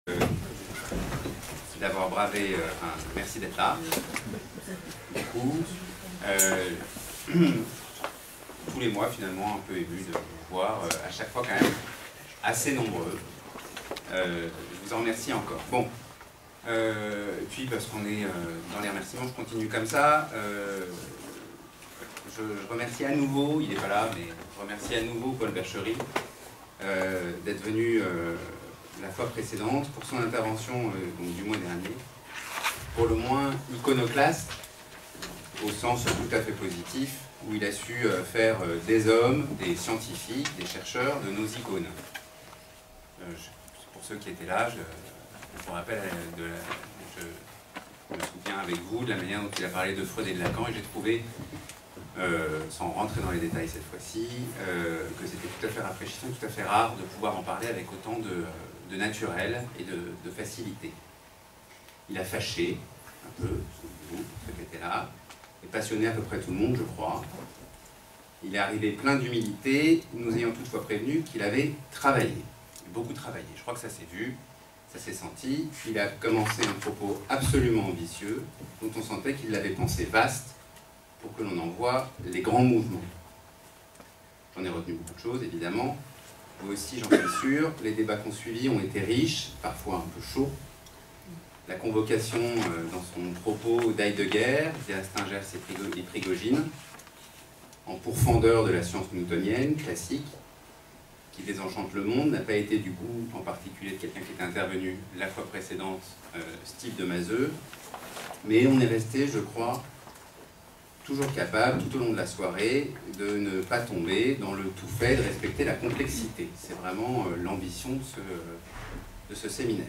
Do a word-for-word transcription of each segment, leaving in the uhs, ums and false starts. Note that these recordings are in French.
Euh, d'avoir bravé, euh, enfin, merci d'être là. Du coup, euh, tous les mois finalement un peu ému de vous voir, euh, à chaque fois quand même assez nombreux. Euh, je vous en remercie encore. Bon, euh, et puis parce qu'on est euh, dans les remerciements, je continue comme ça. Euh, je, je remercie à nouveau, il n'est pas là, mais je remercie à nouveau Paul Berchery euh, d'être venu euh, la fois précédente pour son intervention euh, donc, du mois dernier, pour le moins iconoclaste, au sens tout à fait positif, où il a su euh, faire euh, des hommes, des scientifiques, des chercheurs, de nos icônes. Euh, je, pour ceux qui étaient là, je, je vous rappelle, de la, je me souviens avec vous de la manière dont il a parlé de Freud et de Lacan, et j'ai trouvé, euh, sans rentrer dans les détails cette fois-ci, euh, que c'était tout à fait rafraîchissant, tout à fait rare de pouvoir en parler avec autant de, de naturel et de, de facilité. Il a fâché un peu, vous, ceux qui étaient là, et passionné à peu près tout le monde, je crois. Il est arrivé plein d'humilité, nous ayant toutefois prévenu qu'il avait travaillé, beaucoup travaillé. Je crois que ça s'est vu, ça s'est senti. Il a commencé un propos absolument ambitieux, dont on sentait qu'il l'avait pensé vaste, pour que l'on en voie les grands mouvements. J'en ai retenu beaucoup de choses, évidemment. Vous aussi, j'en suis sûr. Les débats qu'on suivit ont été riches, parfois un peu chauds. La convocation euh, dans son propos d'Heidegger, d'Astingers et Prigogine, en pourfendeur de la science newtonienne, classique, qui désenchante le monde, n'a pas été du goût en particulier de quelqu'un qui était intervenu la fois précédente, euh, Steve de Mazeux, mais on est resté, je crois, toujours capable, tout au long de la soirée, de ne pas tomber dans le tout fait, de respecter la complexité. C'est vraiment euh, l'ambition de ce, de ce séminaire.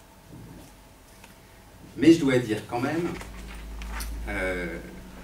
Mais je dois dire quand même euh,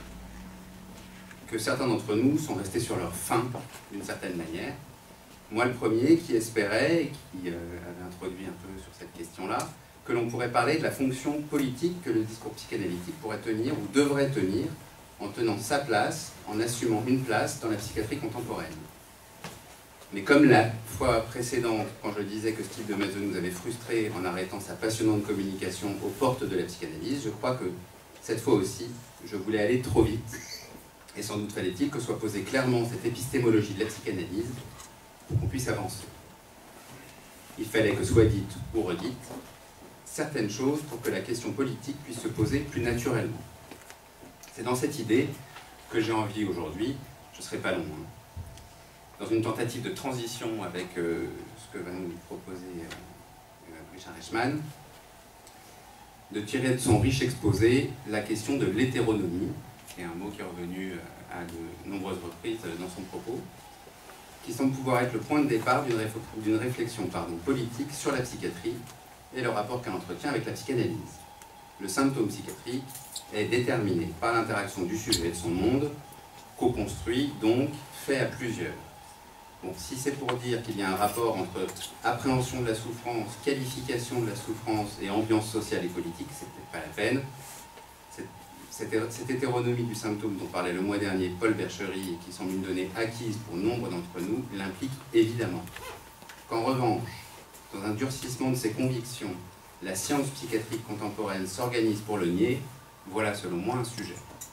que certains d'entre nous sont restés sur leur faim, d'une certaine manière. Moi, le premier, qui espérait, et qui euh, avait introduit un peu sur cette question-là, que l'on pourrait parler de la fonction politique que le discours psychanalytique pourrait tenir, ou devrait tenir, en tenant sa place, en assumant une place dans la psychiatrie contemporaine. Mais comme la fois précédente, quand je disais que Steve de Mazeux nous avait frustrés en arrêtant sa passionnante communication aux portes de la psychanalyse, je crois que cette fois aussi, je voulais aller trop vite. Et sans doute fallait-il que soit posée clairement cette épistémologie de la psychanalyse pour qu'on puisse avancer. Il fallait que soient dites ou redites certaines choses pour que la question politique puisse se poser plus naturellement. C'est dans cette idée que j'ai envie aujourd'hui, je ne serai pas long, hein, dans une tentative de transition avec euh, ce que va nous proposer euh, Richard Reichmann, de tirer de son riche exposé la question de l'hétéronomie, qui est un mot qui est revenu à de nombreuses reprises dans son propos, qui semble pouvoir être le point de départ d'une réf d'une réflexion pardon, politique sur la psychiatrie et le rapport qu'elle entretient avec la psychanalyse. Le symptôme psychiatrique est déterminé par l'interaction du sujet et de son monde, co-construit, donc fait à plusieurs. Bon, si c'est pour dire qu'il y a un rapport entre appréhension de la souffrance, qualification de la souffrance et ambiance sociale et politique, c'est peut-être pas la peine. Cette, cette hétéronomie du symptôme dont parlait le mois dernier Paul Berchery et qui semble une donnée acquise pour nombre d'entre nous, l'implique évidemment. Qu'en revanche, dans un durcissement de ses convictions, la science psychiatrique contemporaine s'organise pour le nier, voilà selon moi un sujet.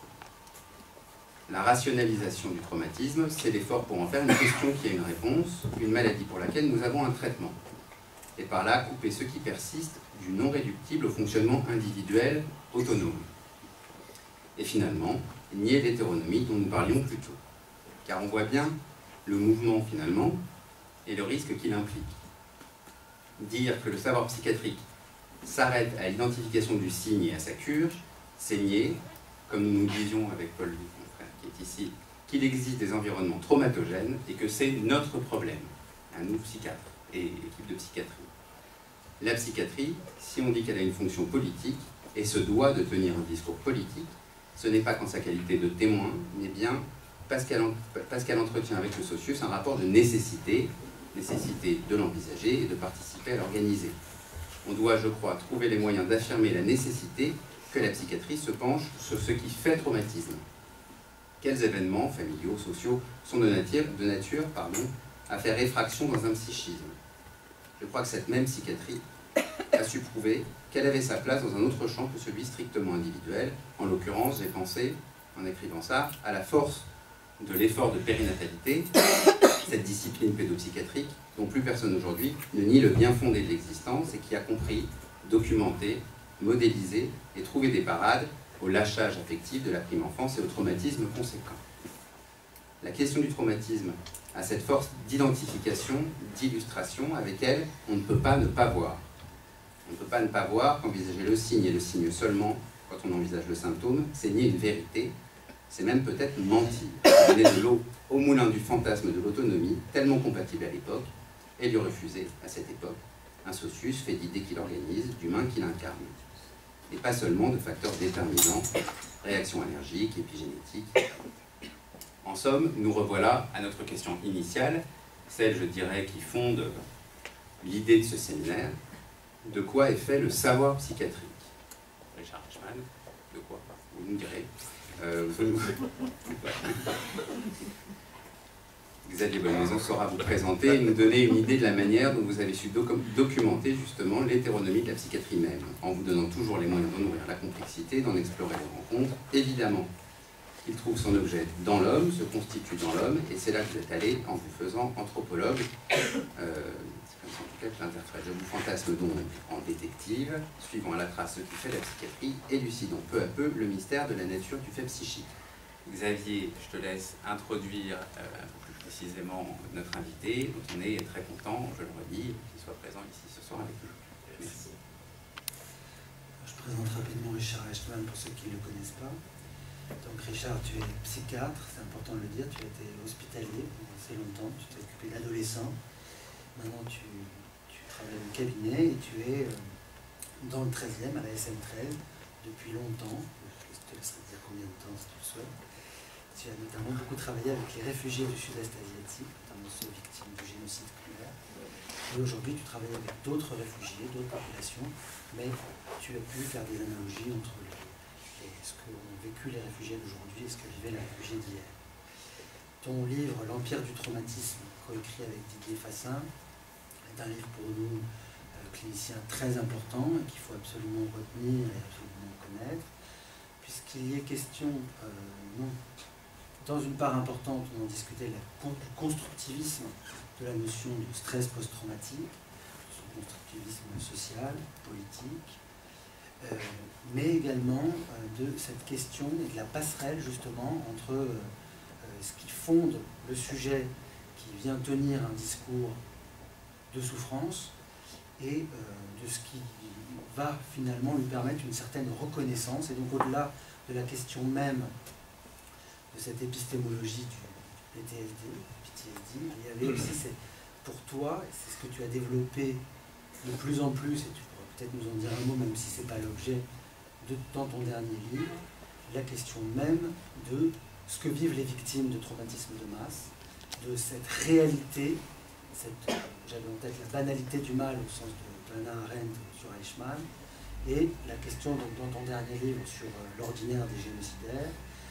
La rationalisation du traumatisme, c'est l'effort pour en faire une question qui a une réponse, une maladie pour laquelle nous avons un traitement. Et par là, couper ceux qui persistent du non réductible au fonctionnement individuel autonome. Et finalement, nier l'hétéronomie dont nous parlions plus tôt. Car on voit bien le mouvement finalement et le risque qu'il implique. Dire que le savoir psychiatrique s'arrête à l'identification du signe et à sa cure, c'est nier, comme nous nous disions avec Paul, mon frère qui est ici, qu'il existe des environnements traumatogènes et que c'est notre problème, à nous psychiatres et équipe de psychiatrie. La psychiatrie, si on dit qu'elle a une fonction politique et se doit de tenir un discours politique, ce n'est pas qu'en sa qualité de témoin, mais bien parce qu'elle parce qu'elle entretient avec le socius un rapport de nécessité, nécessité de l'envisager et de participer à l'organiser. On doit, je crois, trouver les moyens d'affirmer la nécessité que la psychiatrie se penche sur ce qui fait traumatisme. Quels événements familiaux, sociaux sont de nature, de nature pardon, à faire effraction dans un psychisme? Je crois que cette même psychiatrie a su prouver qu'elle avait sa place dans un autre champ que celui strictement individuel. En l'occurrence, j'ai pensé, en écrivant ça, à la force de l'effort de périnatalité, cette discipline pédopsychiatrique dont plus personne aujourd'hui ne nie le bien fondé de l'existence et qui a compris, documenté, modélisé et trouvé des parades au lâchage affectif de la prime enfance et au traumatisme conséquent. La question du traumatisme a cette force d'identification, d'illustration avec elle, on ne peut pas ne pas voir. On ne peut pas ne pas voir qu'envisager le signe et le signe seulement, quand on envisage le symptôme, c'est nier une vérité, c'est même peut-être mentir, donner de l'eau au moulin du fantasme de l'autonomie, tellement compatible à l'époque, et lui refuser, à cette époque, un socius fait d'idées qu'il organise, d'humains qu'il incarne. Et pas seulement de facteurs déterminants, réactions allergiques, épigénétiques. En somme, nous revoilà à notre question initiale, celle, je dirais, qui fonde l'idée de ce séminaire. De quoi est fait le savoir psychiatrique? Richard Eichmann, de quoi? Vous nous direz. Euh, vous... Xavier Bonnemaison saura vous présenter et nous donner une idée de la manière dont vous avez su doc documenter justement l'hétéronomie de la psychiatrie même, en vous donnant toujours les moyens d'en nourrir la complexité, d'en explorer les rencontres. Évidemment, il trouve son objet dans l'homme, se constitue dans l'homme, et c'est là que vous êtes allé en vous faisant anthropologue. Euh, c'est comme ça en tout cas que je l'interprète. Je vous fantasme donc en détective, suivant à la trace ce qui fait la psychiatrie, élucidant peu à peu le mystère de la nature du fait psychique. Xavier, je te laisse introduire euh, un peu plus précisément notre invité, dont on est très content, je le redis, qu'il soit présent ici ce soir avec nous. Merci. Je présente rapidement Richard Eichmann pour ceux qui ne le connaissent pas. Donc Richard, tu es psychiatre, c'est important de le dire, tu as été hospitalier pendant assez longtemps, tu t'es occupé d'adolescents. Maintenant tu, tu travailles au cabinet et tu es dans le treizième, à la S M treize, depuis longtemps. Je te laisserai dire combien de temps si tu le souhaites. Tu as notamment beaucoup travaillé avec les réfugiés du sud-est asiatique, notamment ceux victimes du génocide khmer. Et aujourd'hui, tu travailles avec d'autres réfugiés, d'autres populations, mais tu as pu faire des analogies entre les, les, ce qu'ont vécu les réfugiés d'aujourd'hui et ce que vivaient les réfugiés d'hier. Ton livre, L'Empire du traumatisme, coécrit avec Didier Fassin, est un livre pour nous, euh, cliniciens, très important et qu'il faut absolument retenir et absolument connaître, puisqu'il y est question, euh, non, dans une part importante, on en discutait, du constructivisme de la notion de stress post-traumatique, son constructivisme social, politique, euh, mais également euh, de cette question et de la passerelle justement entre euh, ce qui fonde le sujet qui vient tenir un discours de souffrance et euh, de ce qui va finalement lui permettre une certaine reconnaissance. Et donc au-delà de la question même de cette épistémologie du P T S D, P T S D, il y avait aussi, c'est, pour toi, et c'est ce que tu as développé de plus en plus, et tu pourras peut-être nous en dire un mot, même si ce n'est pas l'objet de dans ton dernier livre, la question même de ce que vivent les victimes de traumatisme de masse, de cette réalité, cette, j'avais en tête la banalité du mal au sens de Hannah Arendt sur Eichmann, et la question donc, dans ton dernier livre sur euh, l'ordinaire des génocidaires,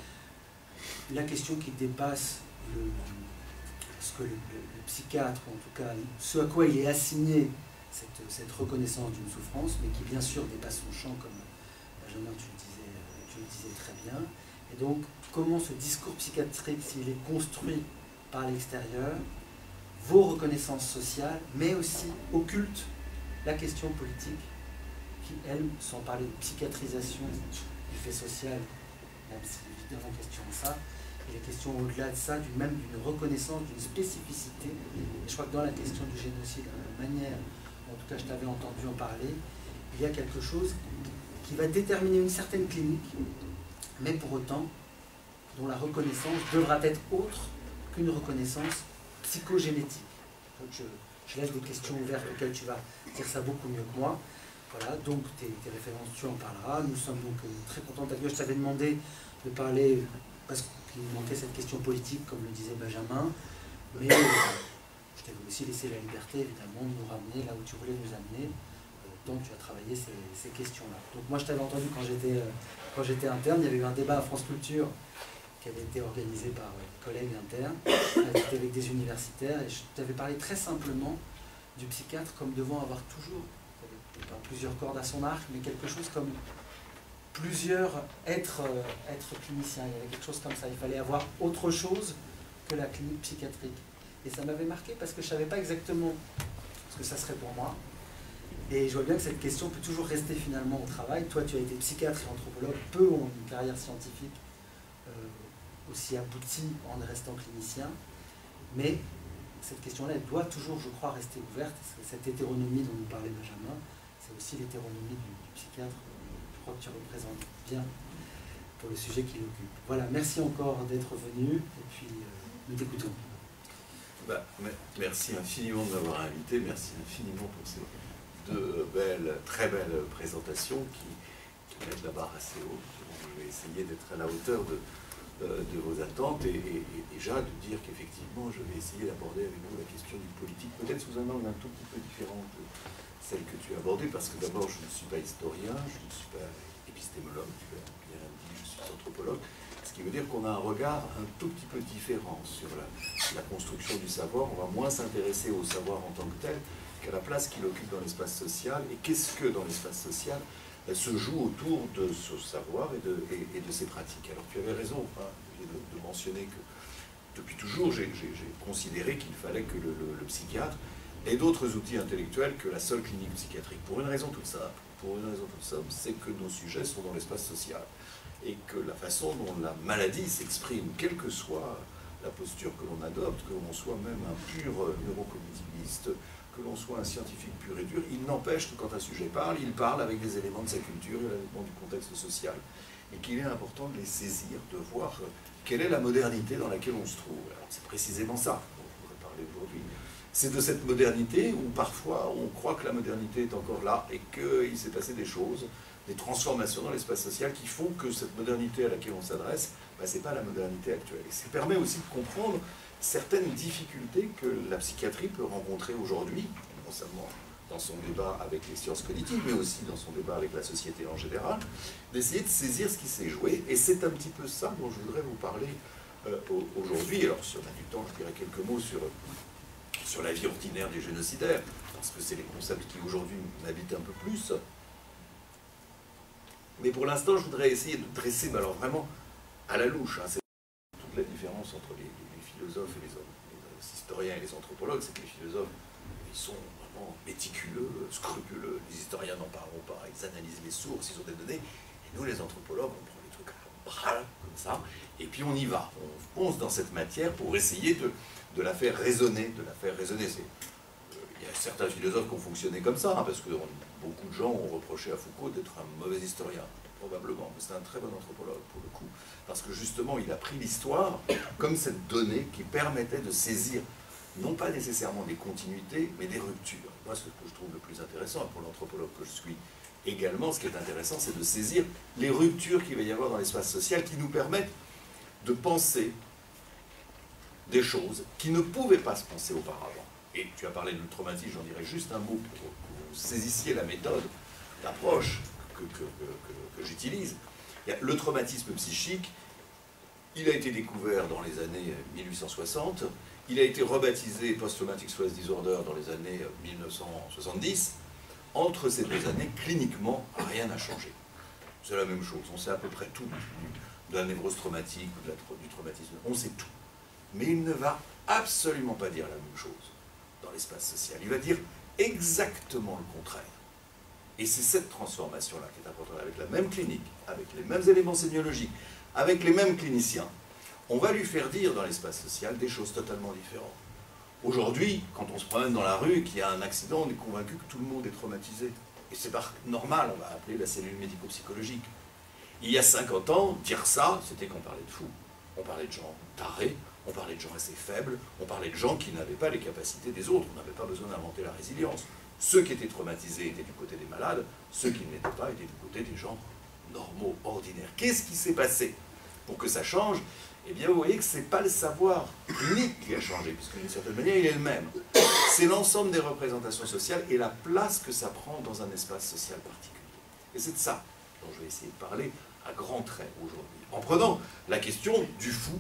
la question qui dépasse le, ce que le, le, le psychiatre, en tout cas ce à quoi il est assigné cette, cette reconnaissance d'une souffrance, mais qui bien sûr dépasse son champ, comme Benjamin tu le disais, tu le disais très bien. Et donc, comment ce discours psychiatrique, s'il est construit par l'extérieur, vos reconnaissances sociales, mais aussi occulte la question politique, qui, elle, sans parler de psychiatrisation du fait social, même si évidemment question de ça, il est question au-delà de ça, du, même d'une reconnaissance, d'une spécificité. Et je crois que dans la question du génocide, de la manière, en tout cas je t'avais entendu en parler, il y a quelque chose qui va déterminer une certaine clinique, mais pour autant, dont la reconnaissance devra être autre qu'une reconnaissance psychogénétique. Donc je, je laisse des questions ouvertes auxquelles tu vas dire ça beaucoup mieux que moi. Voilà, donc tes, tes références, tu en parleras. Nous sommes donc très contents d'accueillir. Je t'avais demandé de parler, parce qu'il manquait cette question politique, comme le disait Benjamin, mais euh, je t'avais aussi laissé la liberté, évidemment, de nous ramener là où tu voulais nous amener, euh, tant que tu as travaillé ces, ces questions-là. Donc moi, je t'avais entendu quand j'étais euh, quand j'étais interne, il y avait eu un débat à France Culture qui avait été organisé par euh, des collègues internes, avec, avec des universitaires, et je t'avais parlé très simplement du psychiatre comme devant avoir toujours, pas plusieurs cordes à son arc, mais quelque chose comme plusieurs êtres, euh, êtres cliniciens. Il y avait quelque chose comme ça. Il fallait avoir autre chose que la clinique psychiatrique. Et ça m'avait marqué parce que je ne savais pas exactement ce que ça serait pour moi. Et je vois bien que cette question peut toujours rester finalement au travail. Toi, tu as été psychiatre et anthropologue, peu ont une carrière scientifique euh, aussi aboutie en restant clinicien. Mais cette question-là, elle doit toujours, je crois, rester ouverte. Cette hétéronomie dont nous parlait Benjamin, c'est aussi l'hétéronomie du, du psychiatre. Je crois que tu représentes bien pour le sujet qui l'occupe. Voilà, merci encore d'être venu, et puis euh, nous t'écoutons. Bah, merci infiniment de m'avoir invité, merci infiniment pour ces deux belles, très belles présentations qui, qui mettent la barre assez haut. Je vais essayer d'être à la hauteur de, de vos attentes et, et, et déjà de dire qu'effectivement je vais essayer d'aborder avec vous la question du politique, peut-être sous un angle un tout petit peu différent de celle que tu as abordée, parce que d'abord je ne suis pas historien, je ne suis pas épistémologue, tu l'as bien dit, je suis anthropologue, ce qui veut dire qu'on a un regard un tout petit peu différent sur la, la construction du savoir. On va moins s'intéresser au savoir en tant que tel qu'à la place qu'il occupe dans l'espace social, et qu'est-ce que dans l'espace social se joue autour de ce savoir et de, et, et de ses pratiques. Alors tu avais raison hein, de, de mentionner que depuis toujours j'ai considéré qu'il fallait que le, le, le psychiatre ait d'autres outils intellectuels que la seule clinique psychiatrique. Pour une raison toute simple, pour une raison toute simple, c'est que nos sujets sont dans l'espace social et que la façon dont la maladie s'exprime, quelle que soit la posture que l'on adopte, que l'on soit même un pur neurocognitiviste, que l'on soit un scientifique pur et dur, il n'empêche que quand un sujet parle, il parle avec des éléments de sa culture et des éléments du contexte social. Et qu'il est important de les saisir, de voir quelle est la modernité dans laquelle on se trouve. Alors c'est précisément ça dont je voudrais parler aujourd'hui. C'est de cette modernité où parfois on croit que la modernité est encore là et qu'il s'est passé des choses, des transformations dans l'espace social qui font que cette modernité à laquelle on s'adresse, bah, ce n'est pas la modernité actuelle. Et ça permet aussi de comprendre certaines difficultés que la psychiatrie peut rencontrer aujourd'hui, non seulement dans son débat avec les sciences cognitives, mais aussi dans son débat avec la société en général, d'essayer de saisir ce qui s'est joué. Et c'est un petit peu ça dont je voudrais vous parler euh, aujourd'hui. Alors si on a du temps, je dirais quelques mots sur, sur la vie ordinaire des génocidaires, parce que c'est les concepts qui aujourd'hui m'habitent un peu plus. Mais pour l'instant, je voudrais essayer de dresser, mais alors vraiment à la louche, hein, c'est toute la différence entre les, les, les philosophes et les, les historiens et les anthropologues, c'est que les philosophes, ils sont vraiment méticuleux, scrupuleux, les historiens n'en parleront pas, ils analysent les sources, ils ont des données, et nous les anthropologues, on prend les trucs à bras, comme ça, et puis on y va, on fonce dans cette matière pour essayer de, de la faire raisonner, de la faire raisonner. Il y a certains philosophes qui ont fonctionné comme ça, hein, parce que beaucoup de gens ont reproché à Foucault d'être un mauvais historien, probablement, mais c'est un très bon anthropologue pour le coup, parce que justement il a pris l'histoire comme cette donnée qui permettait de saisir non pas nécessairement des continuités, mais des ruptures. Moi, ce que je trouve le plus intéressant, pour l'anthropologue que je suis également, ce qui est intéressant, c'est de saisir les ruptures qu'il va y avoir dans l'espace social qui nous permettent de penser des choses qui ne pouvaient pas se penser auparavant. Et tu as parlé de traumatisme, j'en dirais juste un mot pour que vous saisissiez la méthode d'approche que, que, que, que, que j'utilise. Le traumatisme psychique, il a été découvert dans les années mille huit cent soixante, il a été rebaptisé Post-Traumatic Stress Disorder dans les années mille neuf cent soixante-dix. Entre ces deux années, cliniquement, rien n'a changé. C'est la même chose, on sait à peu près tout de la névrose traumatique ou de la, du traumatisme, on sait tout. Mais il ne va absolument pas dire la même chose dans l'espace social. Il va dire exactement le contraire. Et c'est cette transformation-là qui est importante, avec la même clinique, avec les mêmes éléments sémiologiques, avec les mêmes cliniciens. On va lui faire dire dans l'espace social des choses totalement différentes. Aujourd'hui, quand on se promène dans la rue et qu'il y a un accident, on est convaincu que tout le monde est traumatisé. Et c'est normal, on va appeler la cellule médico-psychologique. Il y a cinquante ans, dire ça, c'était qu'on parlait de fous. On parlait de gens tarés, on parlait de gens assez faibles, on parlait de gens qui n'avaient pas les capacités des autres, on n'avait pas besoin d'inventer la résilience. Ceux qui étaient traumatisés étaient du côté des malades, ceux qui ne l'étaient pas étaient du côté des gens normaux, ordinaires. Qu'est-ce qui s'est passé pour que ça change? Eh bien, vous voyez que ce n'est pas le savoir unique qui a changé, puisque d'une certaine manière, il est le même. C'est l'ensemble des représentations sociales et la place que ça prend dans un espace social particulier. Et c'est de ça dont je vais essayer de parler à grands traits aujourd'hui, en prenant la question du fou.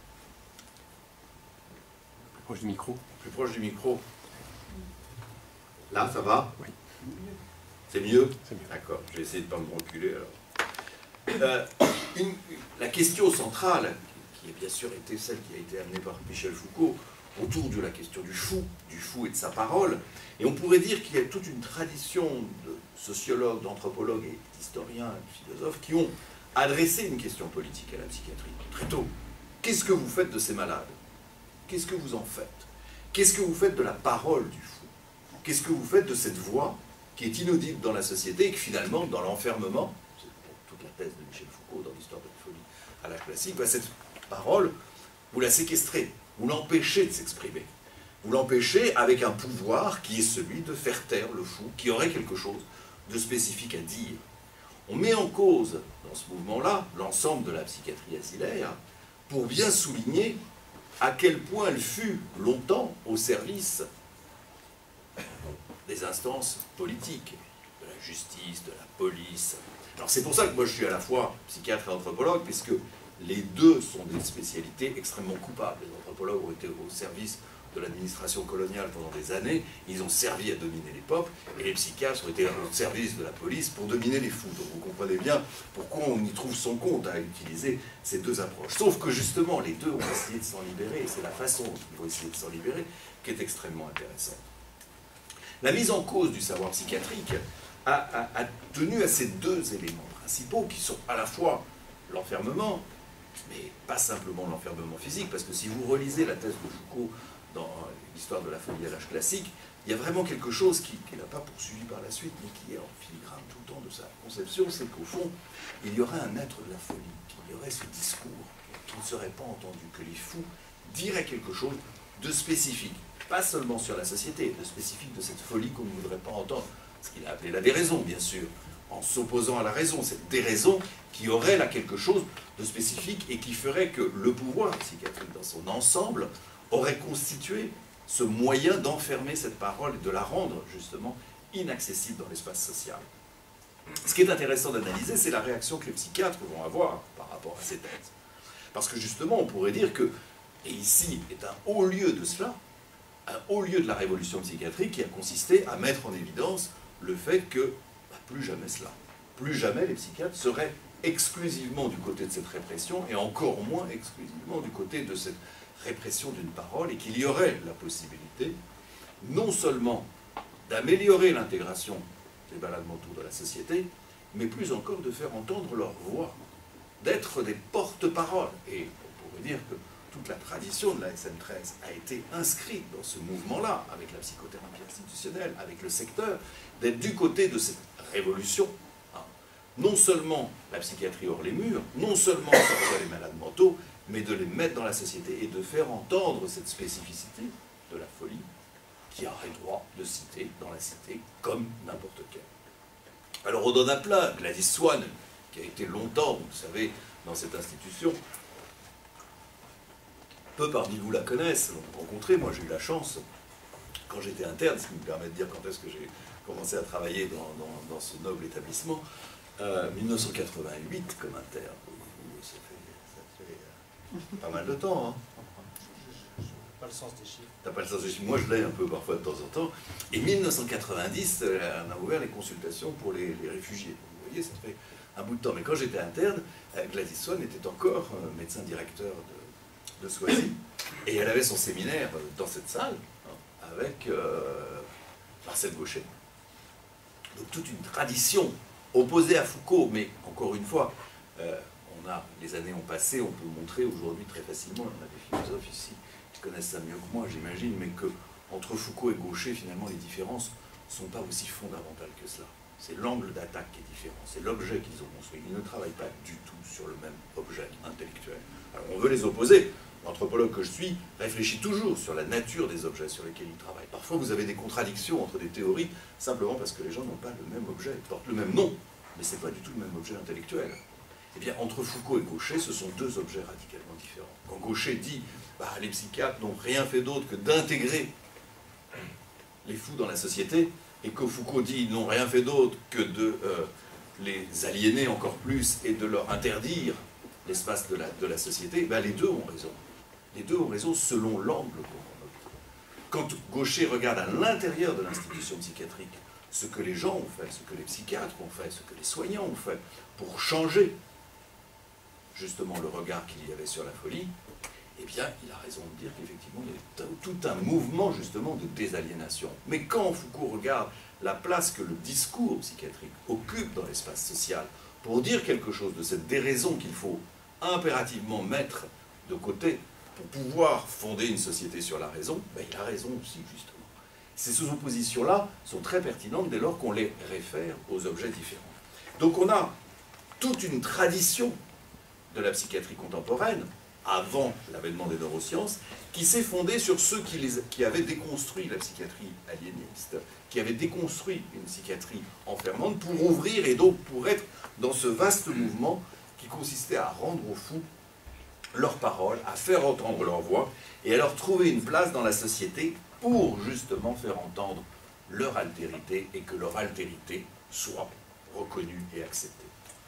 Plus proche du micro. Plus proche du micro. Là, ça va? Oui. C'est mieux? C'est mieux. D'accord, je vais essayer de ne pas me reculer alors. Euh, une, la question centrale, qui a bien sûr été celle qui a été amenée par Michel Foucault, autour de la question du fou, du fou et de sa parole, et on pourrait dire qu'il y a toute une tradition de sociologues, d'anthropologues et d'historiens, de philosophes qui ont adressé une question politique à la psychiatrie, très tôt. Qu'est-ce que vous faites de ces malades? Qu'est-ce que vous en faites? Qu'est-ce que vous faites de la parole du fou? Qu'est-ce que vous faites de cette voix qui est inaudible dans la société et que finalement, dans l'enfermement, c'est toute la thèse de Michel Foucault dans l'histoire de la folie à la classique, bah cette parole, vous la séquestrez, vous l'empêchez de s'exprimer. Vous l'empêchez avec un pouvoir qui est celui de faire taire le fou, qui aurait quelque chose de spécifique à dire. On met en cause, dans ce mouvement-là, l'ensemble de la psychiatrie asilaire, pour bien souligner à quel point elle fut longtemps au service des instances politiques, de la justice, de la police. Alors c'est pour ça que moi je suis à la fois psychiatre et anthropologue, puisque les deux sont des spécialités extrêmement coupables. Les anthropologues ont été au service de l'administration coloniale pendant des années, ils ont servi à dominer les peuples, et les psychiatres ont été au service de la police pour dominer les fous. Donc vous comprenez bien pourquoi on y trouve son compte à utiliser ces deux approches. Sauf que justement, les deux ont essayé de s'en libérer, et c'est la façon dont ils vont essayer de s'en libérer qui est extrêmement intéressante. La mise en cause du savoir psychiatrique a, a, a tenu à ces deux éléments principaux qui sont à la fois l'enfermement, mais pas simplement l'enfermement physique, parce que si vous relisez la thèse de Foucault dans l'histoire de la folie à l'âge classique, il y a vraiment quelque chose qui, qui n'a pas poursuivi par la suite, mais qui est en filigrane tout le temps de sa conception, c'est qu'au fond, il y aurait un être de la folie, qu'il y aurait ce discours qui ne serait pas entendu, que les fous diraient quelque chose de spécifique, pas seulement sur la société, de spécifique de cette folie qu'on ne voudrait pas entendre, ce qu'il a appelé la déraison, bien sûr, en s'opposant à la raison, cette déraison qui aurait là quelque chose de spécifique et qui ferait que le pouvoir psychiatrique dans son ensemble aurait constitué ce moyen d'enfermer cette parole et de la rendre justement inaccessible dans l'espace social. Ce qui est intéressant d'analyser, c'est la réaction que les psychiatres vont avoir par rapport à ces thèses. Parce que justement, on pourrait dire que, et ici est un haut lieu de cela, un haut lieu de la révolution psychiatrique qui a consisté à mettre en évidence le fait que bah, plus jamais cela, plus jamais les psychiatres seraient exclusivement du côté de cette répression et encore moins exclusivement du côté de cette répression d'une parole, et qu'il y aurait la possibilité non seulement d'améliorer l'intégration des malades mentaux dans la société, mais plus encore de faire entendre leur voix, d'être des porte-paroles. Et on pourrait dire que toute la tradition de la S M treize a été inscrite dans ce mouvement-là, avec la psychothérapie institutionnelle, avec le secteur, d'être du côté de cette révolution. Hein. Non seulement la psychiatrie hors les murs, non seulement sur les malades mentaux, mais de les mettre dans la société et de faire entendre cette spécificité de la folie qui aurait droit de citer dans la cité comme n'importe quelle. Alors on donne à plein Gladys Swann, qui a été longtemps, vous le savez, dans cette institution. Peu parmi vous la connaissent, l'ont rencontrée. Moi j'ai eu la chance, quand j'étais interne, ce qui me permet de dire quand est-ce que j'ai commencé à travailler dans, dans, dans ce noble établissement, euh, mille neuf cent quatre-vingt-huit comme interne. Ça fait, ça fait pas mal de temps, hein. Je n'ai pas le sens des chiffres. T'as pas le sens des chiffres. Moi, je l'ai un peu parfois de temps en temps. Et mille neuf cent quatre-vingt-dix, on a ouvert les consultations pour les, les réfugiés. Vous voyez, ça fait un bout de temps. Mais quand j'étais interne, Gladys Swann était encore médecin directeur de, de Soisy. Et elle avait son séminaire dans cette salle, hein, avec euh, Marcel Gauchet. Donc toute une tradition opposée à Foucault, mais encore une fois, euh, on a, les années ont passé, on peut montrer aujourd'hui très facilement, on a des philosophes ici qui connaissent ça mieux que moi, j'imagine, mais que entre Foucault et Gauchet, finalement, les différences ne sont pas aussi fondamentales que cela. C'est l'angle d'attaque qui est différent, c'est l'objet qu'ils ont construit. Ils ne travaillent pas du tout sur le même objet intellectuel. Alors on veut les opposer. L'anthropologue que je suis réfléchit toujours sur la nature des objets sur lesquels il travaille. Parfois, vous avez des contradictions entre des théories, simplement parce que les gens n'ont pas le même objet, ils portent le même nom, mais ce n'est pas du tout le même objet intellectuel. Eh bien, entre Foucault et Gauchet, ce sont deux objets radicalement différents. Quand Gauchet dit bah, les psychiatres n'ont rien fait d'autre que d'intégrer les fous dans la société, et que Foucault dit ils n'ont rien fait d'autre que de euh, les aliéner encore plus et de leur interdire l'espace de la, de la société, bah, les deux ont raison. Les deux ont raison selon l'angle qu'on en opte. Quand Gauchet regarde à l'intérieur de l'institution psychiatrique ce que les gens ont fait, ce que les psychiatres ont fait, ce que les soignants ont fait, pour changer justement le regard qu'il y avait sur la folie, eh bien, il a raison de dire qu'effectivement, il y a tout un mouvement justement de désaliénation. Mais quand Foucault regarde la place que le discours psychiatrique occupe dans l'espace social, pour dire quelque chose de cette déraison qu'il faut impérativement mettre de côté pour pouvoir fonder une société sur la raison, ben il a raison aussi, justement. Ces sous-oppositions-là sont très pertinentes dès lors qu'on les réfère aux objets différents. Donc on a toute une tradition de la psychiatrie contemporaine, avant l'avènement des neurosciences, qui s'est fondée sur ceux qui, les, qui avaient déconstruit la psychiatrie aliéniste, qui avaient déconstruit une psychiatrie enfermante pour ouvrir et donc pour être dans ce vaste mouvement qui consistait à rendre aux fous leurs paroles, à faire entendre leur voix et à leur trouver une place dans la société pour justement faire entendre leur altérité et que leur altérité soit reconnue et acceptée.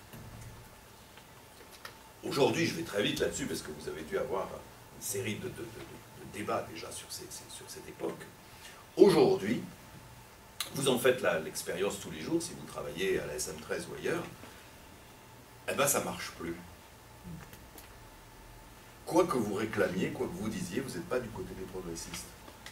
Aujourd'hui, je vais très vite là-dessus parce que vous avez dû avoir une série de, de, de, de débats déjà sur, ces, sur cette époque. Aujourd'hui, vous en faites l'expérience tous les jours si vous travaillez à la S M treize ou ailleurs, eh bien ça ne marche plus. Quoi que vous réclamiez, quoi que vous disiez, vous n'êtes pas du côté des progressistes.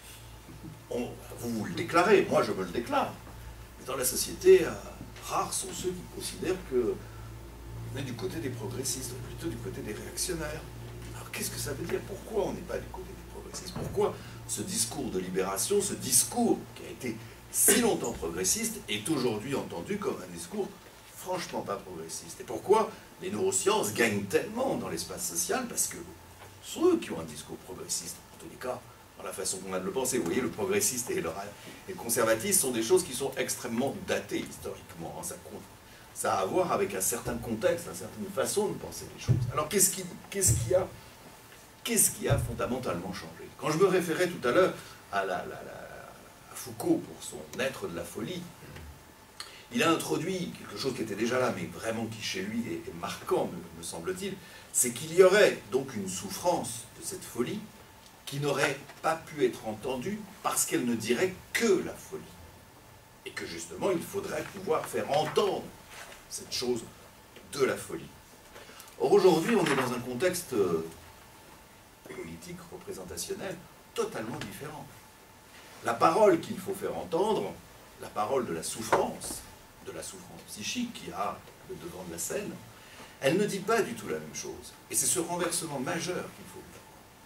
On, vous vous le déclarez, moi je me le déclare. Mais dans la société, euh, rares sont ceux qui considèrent que on est du côté des progressistes, plutôt du côté des réactionnaires. Alors qu'est-ce que ça veut dire? Pourquoi on n'est pas du côté des progressistes? Pourquoi ce discours de libération, ce discours qui a été si longtemps progressiste, est aujourd'hui entendu comme un discours franchement pas progressiste? Et pourquoi les neurosciences gagnent tellement dans l'espace social? Parce que ce sont eux qui ont un discours progressiste, en tous les cas, dans la façon qu'on a de le penser. Vous voyez, le progressiste et le, et le conservatisme sont des choses qui sont extrêmement datées historiquement. Hein, ça compte. Ça a à voir avec un certain contexte, une certaine façon de penser les choses. Alors qu'est-ce qui, qu'est-ce qui, a, qu'est-ce qui a fondamentalement changé? Quand je me référais tout à l'heure à, la, la, la, à Foucault pour son être de la folie, il a introduit quelque chose qui était déjà là, mais vraiment qui chez lui est, est marquant, me, me semble-t-il, c'est qu'il y aurait donc une souffrance de cette folie qui n'aurait pas pu être entendue parce qu'elle ne dirait que la folie. Et que justement, il faudrait pouvoir faire entendre cette chose de la folie. Or aujourd'hui, on est dans un contexte euh, politique, représentationnel, totalement différent. La parole qu'il faut faire entendre, la parole de la souffrance, de la souffrance psychique qui a le devant de la scène, elle ne dit pas du tout la même chose. Et c'est ce renversement majeur qu'il faut voir.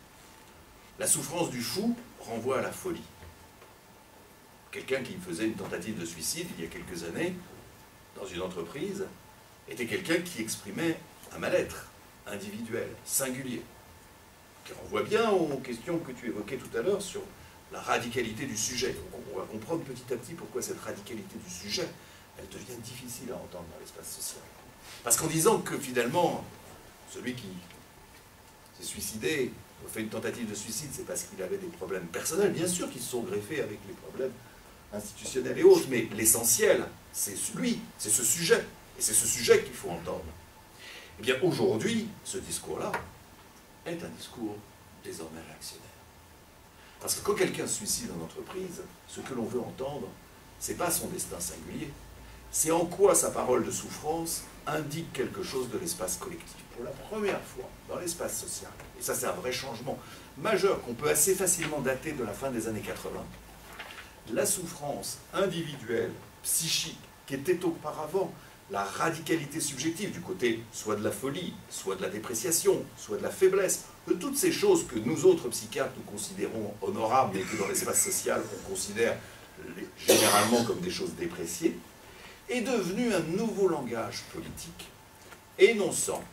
La souffrance du fou renvoie à la folie. Quelqu'un qui faisait une tentative de suicide il y a quelques années, dans une entreprise, était quelqu'un qui exprimait un mal-être individuel, singulier, qui renvoie bien aux questions que tu évoquais tout à l'heure sur la radicalité du sujet. Donc on va comprendre petit à petit pourquoi cette radicalité du sujet, elle devient difficile à entendre dans l'espace social. Parce qu'en disant que finalement, celui qui s'est suicidé, ou fait une tentative de suicide, c'est parce qu'il avait des problèmes personnels, bien sûr qu'ils se sont greffés avec les problèmes institutionnels et autres, mais l'essentiel, c'est lui, c'est ce sujet, et c'est ce sujet qu'il faut entendre. Eh bien, aujourd'hui, ce discours-là est un discours désormais réactionnaire. Parce que quand quelqu'un se suicide en entreprise, ce que l'on veut entendre, c'est pas son destin singulier, c'est en quoi sa parole de souffrance indique quelque chose de l'espace collectif. Pour la première fois, dans l'espace social, et ça c'est un vrai changement majeur qu'on peut assez facilement dater de la fin des années quatre-vingt, la souffrance individuelle, psychique, qui était auparavant la radicalité subjective du côté soit de la folie, soit de la dépréciation, soit de la faiblesse, de toutes ces choses que nous autres psychiatres nous considérons honorables et que dans l'espace social on considère généralement comme des choses dépréciées, est devenu un nouveau langage politique énonçant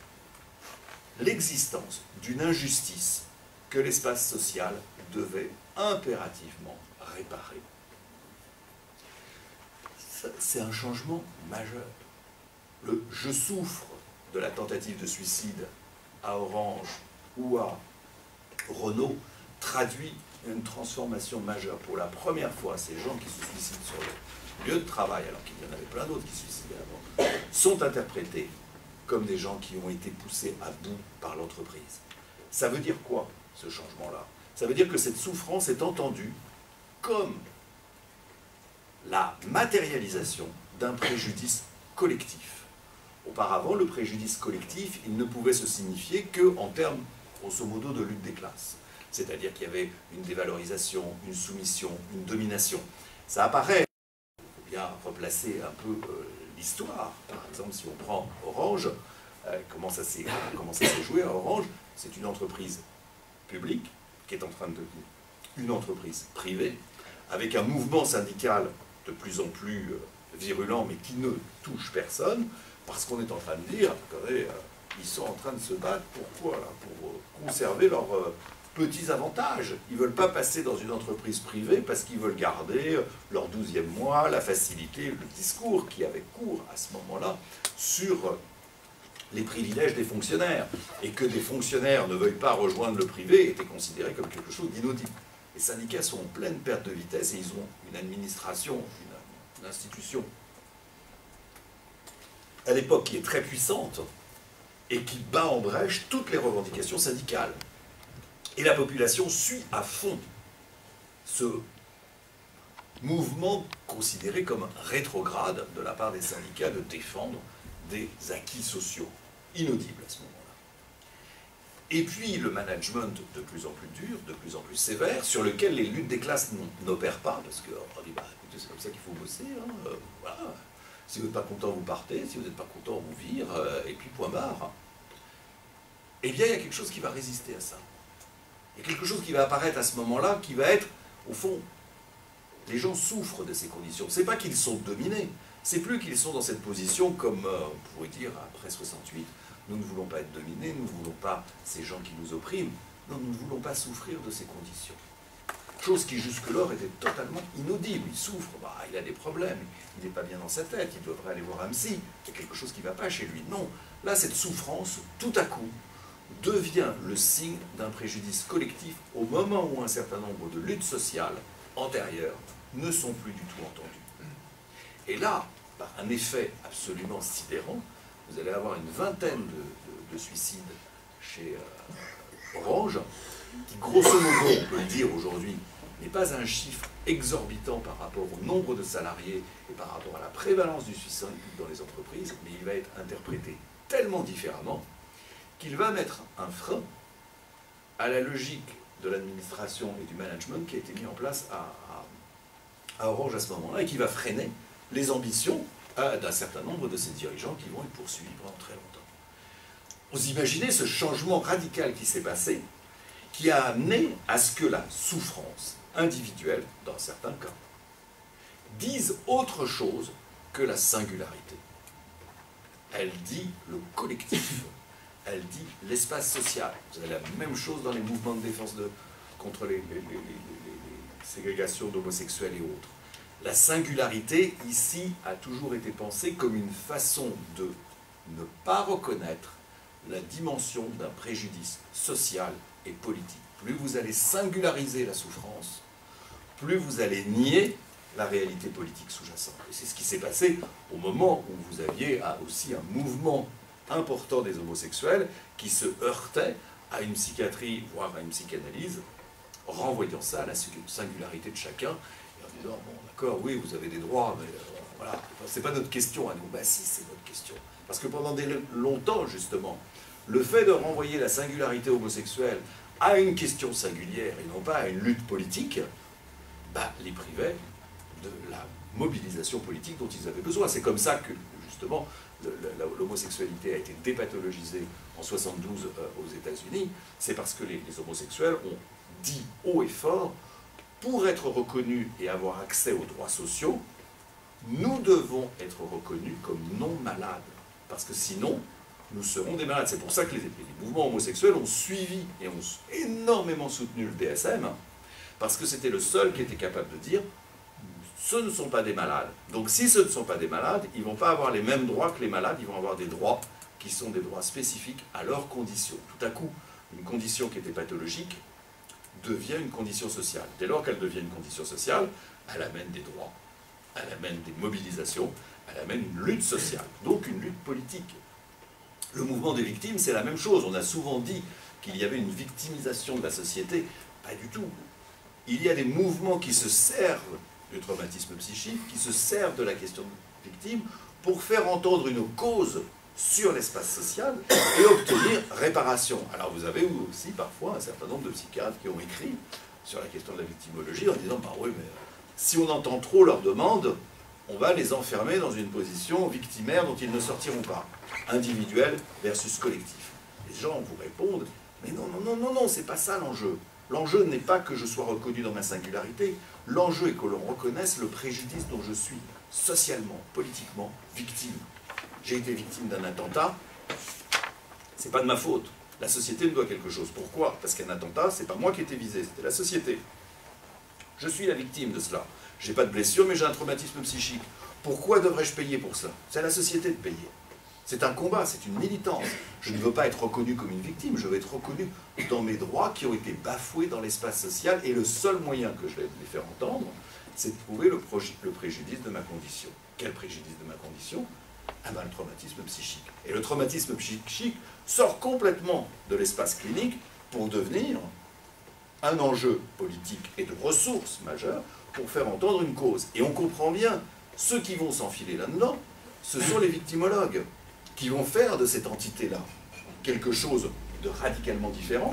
l'existence d'une injustice que l'espace social devait impérativement réparer. C'est un changement majeur. Le « je souffre » de la tentative de suicide à Orange ou à Renault traduit une transformation majeure. Pour la première fois, ces gens qui se suicident sur le lieu de travail, alors qu'il y en avait plein d'autres qui se suicidaient avant, sont interprétés comme des gens qui ont été poussés à bout par l'entreprise. Ça veut dire quoi, ce changement-là? Ça veut dire que cette souffrance est entendue comme la matérialisation d'un préjudice collectif. Auparavant, le préjudice collectif, il ne pouvait se signifier qu'en termes, grosso modo, de lutte des classes. C'est-à-dire qu'il y avait une dévalorisation, une soumission, une domination. Ça apparaît, il faut bien replacer un peu euh, l'histoire. Par exemple, si on prend Orange, euh, comment ça s'est joué à Orange? C'est une entreprise publique qui est en train de devenir une entreprise privée, avec un mouvement syndical de plus en plus euh, virulent, mais qui ne touche personne, parce qu'on est en train de dire, regardez, euh, ils sont en train de se battre, pourquoi là? Pour euh, conserver leurs euh, petits avantages. Ils ne veulent pas passer dans une entreprise privée parce qu'ils veulent garder euh, leur douzième mois, la facilité, le discours qui avait cours à ce moment-là sur euh, les privilèges des fonctionnaires, et que des fonctionnaires ne veuillent pas rejoindre le privé était considéré comme quelque chose d'inaudible. Les syndicats sont en pleine perte de vitesse et ils ont une administration, une, une institution à l'époque qui est très puissante et qui bat en brèche toutes les revendications syndicales. Et la population suit à fond ce mouvement considéré comme rétrograde de la part des syndicats de défendre des acquis sociaux inaudibles à ce moment-là. Et puis le management de plus en plus dur, de plus en plus sévère, sur lequel les luttes des classes n'opèrent pas, parce qu'on dit, bah, écoutez, c'est comme ça qu'il faut bosser, hein, euh, voilà. Si vous n'êtes pas content, vous partez, si vous n'êtes pas content, on vous vire, euh, et puis point barre. Eh bien, il y a quelque chose qui va résister à ça. Il y a quelque chose qui va apparaître à ce moment-là, qui va être, au fond, les gens souffrent de ces conditions. C'est pas qu'ils sont dominés, c'est plus qu'ils sont dans cette position comme, euh, on pourrait dire, après soixante-huit, nous ne voulons pas être dominés, nous ne voulons pas ces gens qui nous oppriment, non, nous ne voulons pas souffrir de ces conditions. Chose qui jusque-là était totalement inaudible. Il souffre, bah, il a des problèmes, il n'est pas bien dans sa tête, il devrait aller voir un psy, il y a quelque chose qui ne va pas chez lui. Non, là, cette souffrance, tout à coup, devient le signe d'un préjudice collectif au moment où un certain nombre de luttes sociales antérieures ne sont plus du tout entendues. Et là, par un effet absolument sidérant, vous allez avoir une vingtaine de, de, de suicides chez euh, Orange, qui grosso modo, on peut le dire aujourd'hui, n'est pas un chiffre exorbitant par rapport au nombre de salariés et par rapport à la prévalence du suicide dans les entreprises, mais il va être interprété tellement différemment qu'il va mettre un frein à la logique de l'administration et du management qui a été mis en place à, à, à Orange à ce moment-là et qui va freiner les ambitions d'un certain nombre de ces dirigeants qui vont être poursuivis pendant très longtemps. Vous imaginez ce changement radical qui s'est passé, qui a amené à ce que la souffrance individuelle, dans certains cas, dise autre chose que la singularité. Elle dit le collectif, elle dit l'espace social. Vous avez la même chose dans les mouvements de défense de, contre les, les, les, les, les, les ségrégations d'homosexuels et autres. La singularité, ici, a toujours été pensée comme une façon de ne pas reconnaître la dimension d'un préjudice social et politique. Plus vous allez singulariser la souffrance, plus vous allez nier la réalité politique sous-jacente. Et c'est ce qui s'est passé au moment où vous aviez aussi un mouvement important des homosexuels qui se heurtait à une psychiatrie, voire à une psychanalyse, renvoyant ça à la singularité de chacun, et en disant, bon d'accord, oui, vous avez des droits, mais euh, voilà, c'est pas notre question à nous. Ben si, c'est notre question. Parce que pendant des longtemps, justement, le fait de renvoyer la singularité homosexuelle à une question singulière et non pas à une lutte politique, bah, les privait de la mobilisation politique dont ils avaient besoin. C'est comme ça que, justement, l'homosexualité a été dépathologisée en soixante-douze euh, aux États-Unis. C'est parce que les, les homosexuels ont dit haut et fort, pour être reconnus et avoir accès aux droits sociaux, nous devons être reconnus comme non malades. Parce que sinon, nous serons des malades. C'est pour ça que les, les mouvements homosexuels ont suivi et ont énormément soutenu le D S M, parce que c'était le seul qui était capable de dire ce ne sont pas des malades. Donc si ce ne sont pas des malades, ils ne vont pas avoir les mêmes droits que les malades, ils vont avoir des droits qui sont des droits spécifiques à leurs conditions. Tout à coup, une condition qui était pathologique devient une condition sociale. Dès lors qu'elle devient une condition sociale, elle amène des droits, elle amène des mobilisations, elle amène une lutte sociale, donc une lutte politique. Le mouvement des victimes, c'est la même chose. On a souvent dit qu'il y avait une victimisation de la société. Pas du tout. Il y a des mouvements qui se servent du traumatisme psychique qui se servent de la question de victime pour faire entendre une cause sur l'espace social et obtenir réparation. Alors vous avez aussi parfois un certain nombre de psychiatres qui ont écrit sur la question de la victimologie en disant bah oui mais si on entend trop leurs demandes, on va les enfermer dans une position victimaire dont ils ne sortiront pas. Individuel versus collectif. Les gens vous répondent mais non, non, non, non, non, c'est pas ça l'enjeu. L'enjeu n'est pas que je sois reconnu dans ma singularité, l'enjeu est que l'on reconnaisse le préjudice dont je suis socialement, politiquement, victime. J'ai été victime d'un attentat, c'est pas de ma faute. La société me doit quelque chose. Pourquoi? Parce qu'un attentat, c'est pas moi qui étais visé, c'était la société. Je suis la victime de cela. J'ai pas de blessure, mais j'ai un traumatisme psychique. Pourquoi devrais-je payer pour cela? C'est à la société de payer. C'est un combat, c'est une militance. Je ne veux pas être reconnu comme une victime, je veux être reconnu dans mes droits qui ont été bafoués dans l'espace social, et le seul moyen que je vais les faire entendre, c'est de prouver le, le préjudice de ma condition. Quel préjudice de ma condition? Ah ben, le traumatisme psychique. Et le traumatisme psychique sort complètement de l'espace clinique pour devenir un enjeu politique et de ressources majeures pour faire entendre une cause. Et on comprend bien, ceux qui vont s'enfiler là-dedans, ce sont les victimologues, qui vont faire de cette entité-là quelque chose de radicalement différent,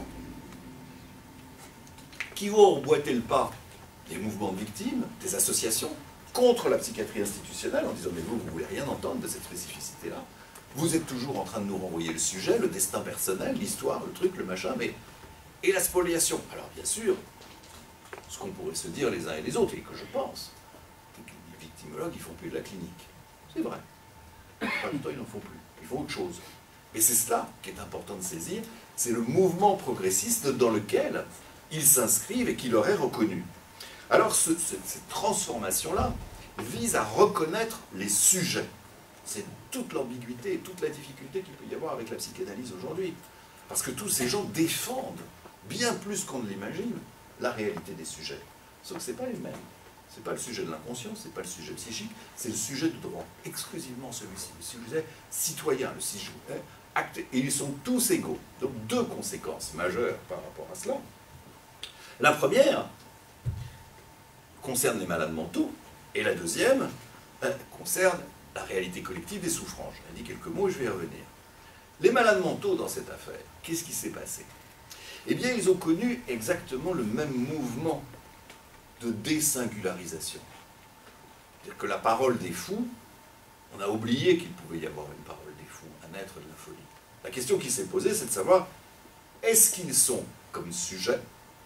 qui vont emboîter le pas des mouvements de victimes, des associations, contre la psychiatrie institutionnelle, en disant « mais vous, vous ne voulez rien entendre de cette spécificité-là. Vous êtes toujours en train de nous renvoyer le sujet, le destin personnel, l'histoire, le truc, le machin, mais... » Et la spoliation. Alors bien sûr, ce qu'on pourrait se dire les uns et les autres, et que je pense, c'est que les victimologues, ils ne font plus de la clinique. C'est vrai. Pas du temps, ils n'en font plus. Ils font autre chose. Et c'est cela qui est important de saisir, c'est le mouvement progressiste dans lequel ils s'inscrivent et qui leur est reconnu. Alors ce, ce, cette transformation-là vise à reconnaître les sujets. C'est toute l'ambiguïté et toute la difficulté qu'il peut y avoir avec la psychanalyse aujourd'hui. Parce que tous ces gens défendent, bien plus qu'on ne l'imagine, la réalité des sujets. Sauf que ce n'est pas les mêmes. Ce n'est pas le sujet de l'inconscient, ce n'est pas le sujet psychique, c'est le sujet de droit, exclusivement celui-ci, le sujet citoyen, le sujet acte, et ils sont tous égaux. Donc deux conséquences majeures par rapport à cela. La première concerne les malades mentaux, et la deuxième euh, concerne la réalité collective des souffrances. Je dis quelques mots et je vais y revenir. Les malades mentaux dans cette affaire, qu'est-ce qui s'est passé? Eh bien, ils ont connu exactement le même mouvement de désingularisation. C'est-à-dire que la parole des fous, on a oublié qu'il pouvait y avoir une parole des fous, un être de la folie. La question qui s'est posée, c'est de savoir, est-ce qu'ils sont, comme sujet,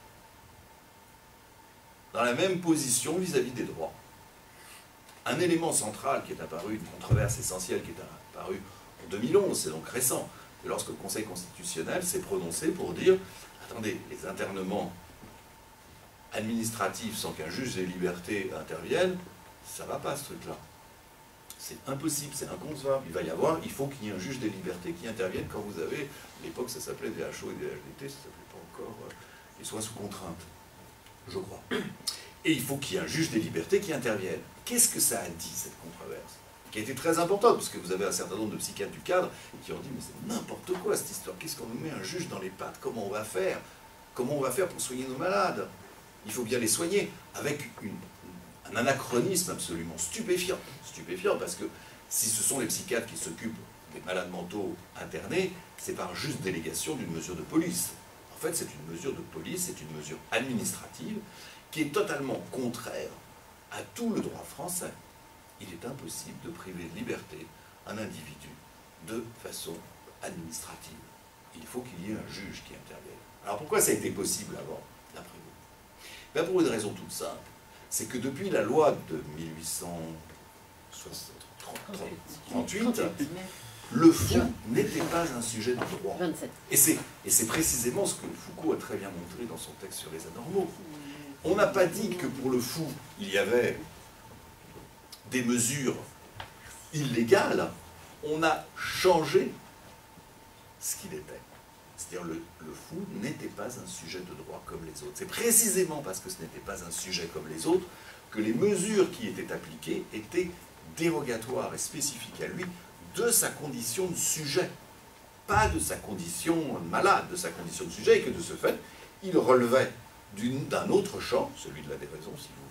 dans la même position vis-à-vis des droits? Un élément central qui est apparu, une controverse essentielle qui est apparue en deux mille onze, c'est donc récent, c'est lorsque le Conseil constitutionnel s'est prononcé pour dire, attendez, les internements administratifs sans qu'un juge des libertés intervienne, ça ne va pas ce truc-là. C'est impossible, c'est inconcevable. Il va y avoir, il faut qu'il y ait un juge des libertés qui intervienne quand vous avez, à l'époque ça s'appelait D H O et D H D T, ça ne s'appelait pas encore euh, les soins sous contrainte, je crois. Et il faut qu'il y ait un juge des libertés qui intervienne. Qu'est-ce que ça a dit, cette controverse? Qui a été très importante, parce que vous avez un certain nombre de psychiatres du cadre qui ont dit, mais c'est n'importe quoi cette histoire, qu'est-ce qu'on nous met un juge dans les pattes? Comment on va faire? Comment on va faire pour soigner nos malades? Il faut bien les soigner, avec une, un anachronisme absolument stupéfiant. Stupéfiant, parce que si ce sont les psychiatres qui s'occupent des malades mentaux internés, c'est par juste délégation d'une mesure de police. En fait, c'est une mesure de police, c'est une mesure administrative, qui est totalement contraire à tout le droit français. Il est impossible de priver de liberté un individu de façon administrative. Il faut qu'il y ait un juge qui intervienne. Alors pourquoi ça a été possible avant, d'après vous? Ben pour une raison toute simple. C'est que depuis la loi de mille huit cent trente-huit, le fou n'était pas un sujet de droit. Et c'est précisément ce que Foucault a très bien montré dans son texte sur les anormaux. On n'a pas dit que pour le fou, il y avait des mesures illégales, on a changé ce qu'il était. C'est-à-dire le, le fou n'était pas un sujet de droit comme les autres. C'est précisément parce que ce n'était pas un sujet comme les autres que les mesures qui étaient appliquées étaient dérogatoires et spécifiques à lui de sa condition de sujet, pas de sa condition malade, de sa condition de sujet, et que de ce fait, il relevait d'un autre champ, celui de la déraison si vous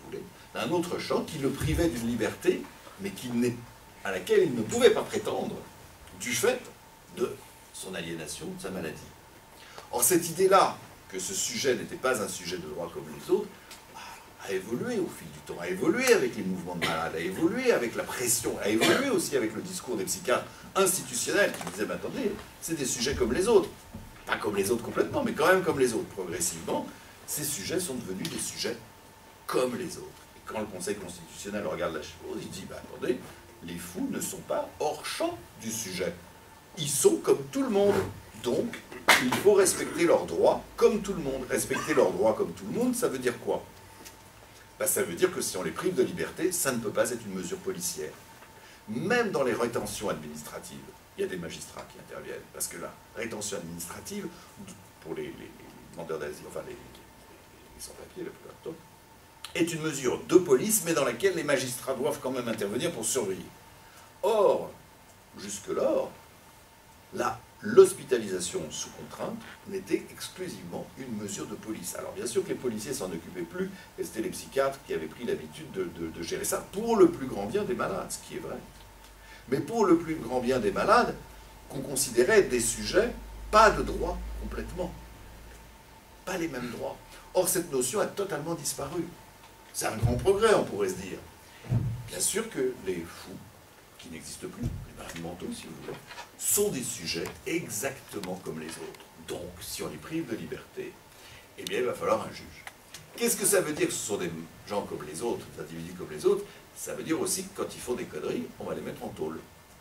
voulez, d'un autre champ qui le privait d'une liberté, mais qui n'est, à laquelle il ne pouvait pas prétendre du fait de son aliénation, de sa maladie. Or, cette idée-là, que ce sujet n'était pas un sujet de droit comme les autres, a évolué au fil du temps, a évolué avec les mouvements de malades, a évolué avec la pression, a évolué aussi avec le discours des psychiatres institutionnels qui disaient, mais attendez, c'est des sujets comme les autres. Pas comme les autres complètement, mais quand même comme les autres. Progressivement, ces sujets sont devenus des sujets comme les autres. Et quand le Conseil constitutionnel regarde la chose, il dit, bah attendez, les fous ne sont pas hors champ du sujet. Ils sont comme tout le monde. Donc, il faut respecter leurs droits comme tout le monde. Respecter leurs droits comme tout le monde, ça veut dire quoi? Ben, ça veut dire que si on les prive de liberté, ça ne peut pas être une mesure policière. Même dans les rétentions administratives, il y a des magistrats qui interviennent. Parce que la rétention administrative, pour les, les, les demandeurs d'asile, enfin les, les sans-papiers, la plupart du temps, est une mesure de police, mais dans laquelle les magistrats doivent quand même intervenir pour surveiller. Or, jusque-là, là, l'hospitalisation sous contrainte n'était exclusivement une mesure de police. Alors bien sûr que les policiers s'en occupaient plus, et c'était les psychiatres qui avaient pris l'habitude de, de, de gérer ça pour le plus grand bien des malades, ce qui est vrai. Mais pour le plus grand bien des malades, qu'on considérait des sujets, pas de droit complètement. Pas les mêmes droits. Or cette notion a totalement disparu. C'est un grand progrès, on pourrait se dire. Bien sûr que les fous, qui n'existent plus, les malades mentaux si vous voulez, sont des sujets exactement comme les autres. Donc, si on les prive de liberté, eh bien, il va falloir un juge. Qu'est-ce que ça veut dire que ce sont des gens comme les autres, des individus comme les autres? Ça veut dire aussi que quand ils font des conneries, on va les mettre en tôle.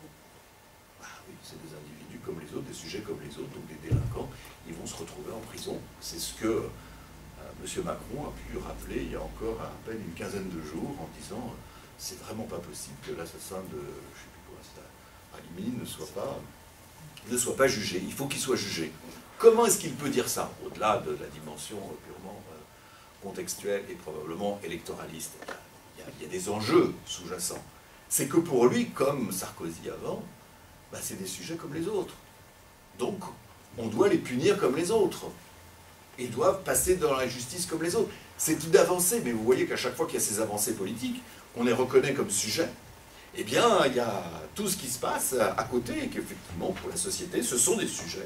Ah oui, c'est des individus comme les autres, des sujets comme les autres, donc des délinquants, ils vont se retrouver en prison. C'est ce que euh, M. Macron a pu rappeler il y a encore à peine une quinzaine de jours en disant euh, c'est vraiment pas possible que l'assassin de, je sais plus quoi, c'était Halimi ne soit pas, ne soit pas jugé. Il faut qu'il soit jugé. Comment est-ce qu'il peut dire ça, au-delà de la dimension purement euh, contextuelle et probablement électoraliste? Il y a, il y a des enjeux sous-jacents. C'est que pour lui, comme Sarkozy avant, bah, c'est des sujets comme les autres. Donc, on doit les punir comme les autres. Ils doivent passer dans la justice comme les autres. C'est une avancée, mais vous voyez qu'à chaque fois qu'il y a ces avancées politiques, on les reconnaît comme sujets, eh bien, il y a tout ce qui se passe à côté, et qu'effectivement, pour la société, ce sont des sujets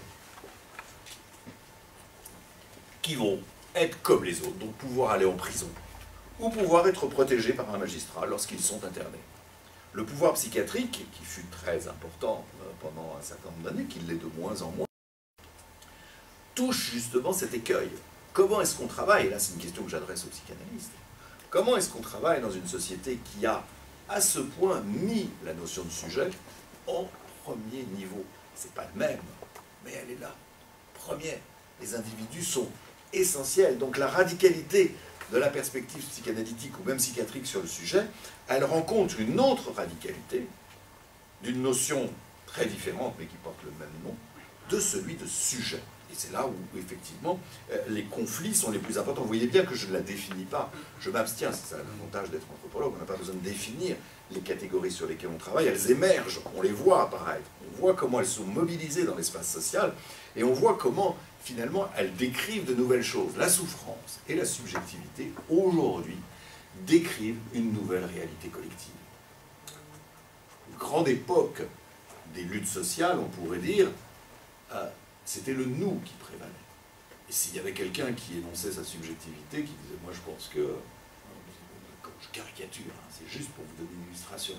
qui vont être comme les autres, donc pouvoir aller en prison, ou pouvoir être protégés par un magistrat lorsqu'ils sont internés. Le pouvoir psychiatrique, qui fut très important pendant un certain nombre d'années, qui l'est de moins en moins, touche justement cet écueil. Comment est-ce qu'on travaille? Et là, c'est une question que j'adresse aux psychanalystes. Comment est-ce qu'on travaille dans une société qui a, à ce point, mis la notion de sujet en premier niveau? C'est pas le même, mais elle est là. Première, les individus sont essentiels. Donc la radicalité de la perspective psychanalytique ou même psychiatrique sur le sujet, elle rencontre une autre radicalité, d'une notion très différente, mais qui porte le même nom, de celui de sujet. Et c'est là où, effectivement, les conflits sont les plus importants. Vous voyez bien que je ne la définis pas. Je m'abstiens, c'est ça l'avantage d'être anthropologue. On n'a pas besoin de définir les catégories sur lesquelles on travaille. Elles émergent, on les voit apparaître. On voit comment elles sont mobilisées dans l'espace social. Et on voit comment, finalement, elles décrivent de nouvelles choses. La souffrance et la subjectivité, aujourd'hui, décrivent une nouvelle réalité collective. Une grande époque des luttes sociales, on pourrait dire, euh, c'était le nous qui prévalait. Et s'il y avait quelqu'un qui énonçait sa subjectivité, qui disait, moi je pense que, je caricature, hein, c'est juste pour vous donner une illustration,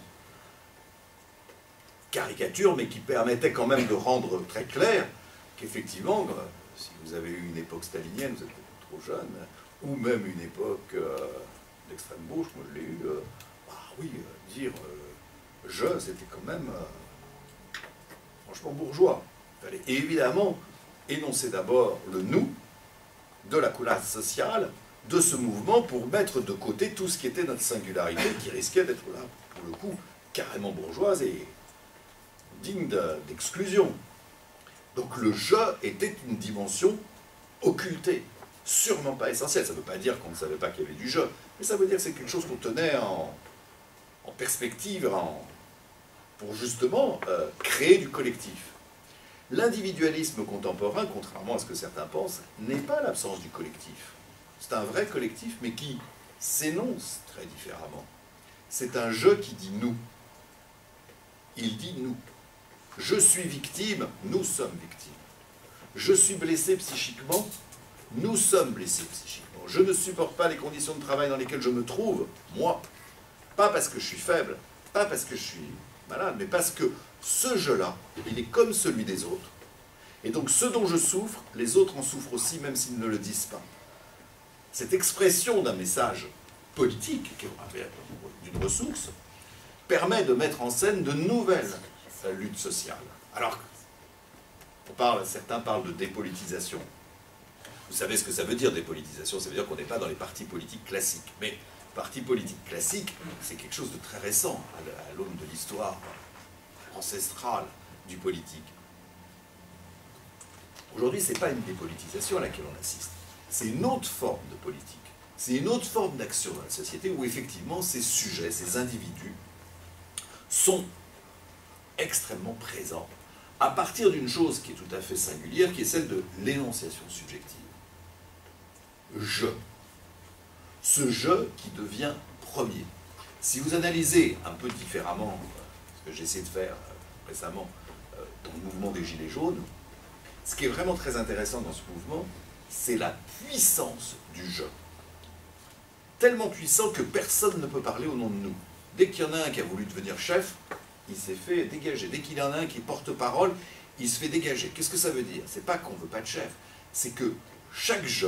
caricature, mais qui permettait quand même de rendre très clair qu'effectivement, si vous avez eu une époque stalinienne, vous êtes peut-être trop jeune, ou même une époque euh, d'extrême gauche, moi je l'ai eu, euh, bah oui, euh, dire euh, je, c'était quand même euh, franchement bourgeois. Il fallait évidemment énoncer d'abord le nous de la classe sociale, de ce mouvement, pour mettre de côté tout ce qui était notre singularité, qui risquait d'être là, pour le coup, carrément bourgeoise et digne d'exclusion. Donc le je était une dimension occultée, sûrement pas essentielle. Ça ne veut pas dire qu'on ne savait pas qu'il y avait du je, mais ça veut dire que c'est quelque chose qu'on tenait en, en perspective, en, pour justement euh, créer du collectif. L'individualisme contemporain, contrairement à ce que certains pensent, n'est pas l'absence du collectif. C'est un vrai collectif, mais qui s'énonce très différemment. C'est un « je » qui dit « nous ». Il dit « nous ». Je suis victime, nous sommes victimes. Je suis blessé psychiquement, nous sommes blessés psychiquement. Je ne supporte pas les conditions de travail dans lesquelles je me trouve, moi. Pas parce que je suis faible, pas parce que je suis malade, mais parce que ce jeu-là, il est comme celui des autres. Et donc ce dont je souffre, les autres en souffrent aussi, même s'ils ne le disent pas. Cette expression d'un message politique, d'une ressource, permet de mettre en scène de nouvelles luttes sociales. Alors, on parle, certains parlent de dépolitisation. Vous savez ce que ça veut dire, dépolitisation? Ça veut dire qu'on n'est pas dans les partis politiques classiques. Mais parti politique classique, c'est quelque chose de très récent à l'aune de l'histoire ancestrale du politique. Aujourd'hui, ce n'est pas une dépolitisation à laquelle on assiste. C'est une autre forme de politique. C'est une autre forme d'action dans la société où effectivement ces sujets, ces individus sont extrêmement présents à partir d'une chose qui est tout à fait singulière, qui est celle de l'énonciation subjective. Je. Ce je qui devient premier. Si vous analysez un peu différemment ce que j'ai essayé de faire récemment dans le mouvement des Gilets jaunes, ce qui est vraiment très intéressant dans ce mouvement, c'est la puissance du je. Tellement puissant que personne ne peut parler au nom de nous. Dès qu'il y en a un qui a voulu devenir chef, il s'est fait dégager. Dès qu'il y en a un qui porte parole, il se fait dégager. Qu'est-ce que ça veut dire? C'est pas qu'on ne veut pas de chef, c'est que chaque je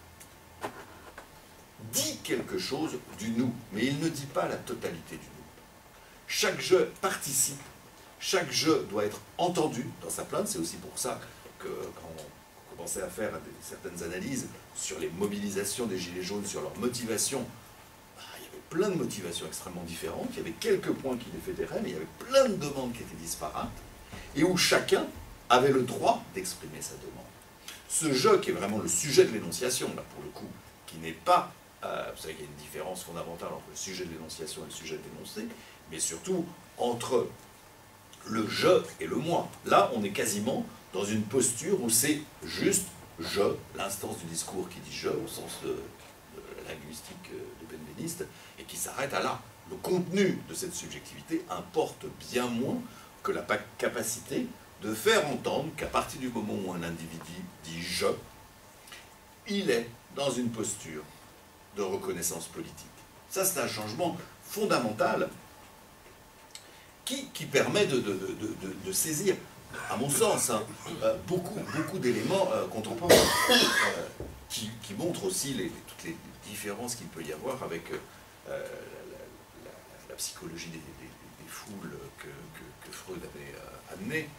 dit quelque chose du nous, mais il ne dit pas la totalité du nous. Chaque je participe, chaque je doit être entendu dans sa plainte. C'est aussi pour ça que quand on commençait à faire des, certaines analyses sur les mobilisations des Gilets jaunes, sur leur motivation, bah, il y avait plein de motivations extrêmement différentes, il y avait quelques points qui les fédéraient, mais il y avait plein de demandes qui étaient disparates, et où chacun avait le droit d'exprimer sa demande. Ce je qui est vraiment le sujet de l'énonciation, là pour le coup, qui n'est pas, euh, vous savez qu'il y a une différence fondamentale entre le sujet de l'énonciation et le sujet de l'énoncé, mais surtout entre le je et le moi. Là, on est quasiment dans une posture où c'est juste je, l'instance du discours qui dit je, au sens de, de la linguistique de Benveniste, et qui s'arrête à là. Le contenu de cette subjectivité importe bien moins que la capacité de faire entendre qu'à partir du moment où un individu dit je, il est dans une posture de reconnaissance politique. Ça, c'est un changement fondamental qui, qui permet de, de, de, de, de saisir, à mon sens, hein, euh, beaucoup, beaucoup d'éléments euh, contemporains euh, qui, qui montrent aussi les, toutes les différences qu'il peut y avoir avec euh, la, la, la, la psychologie des, des, des foules que, que, que Freud avait euh, amenée.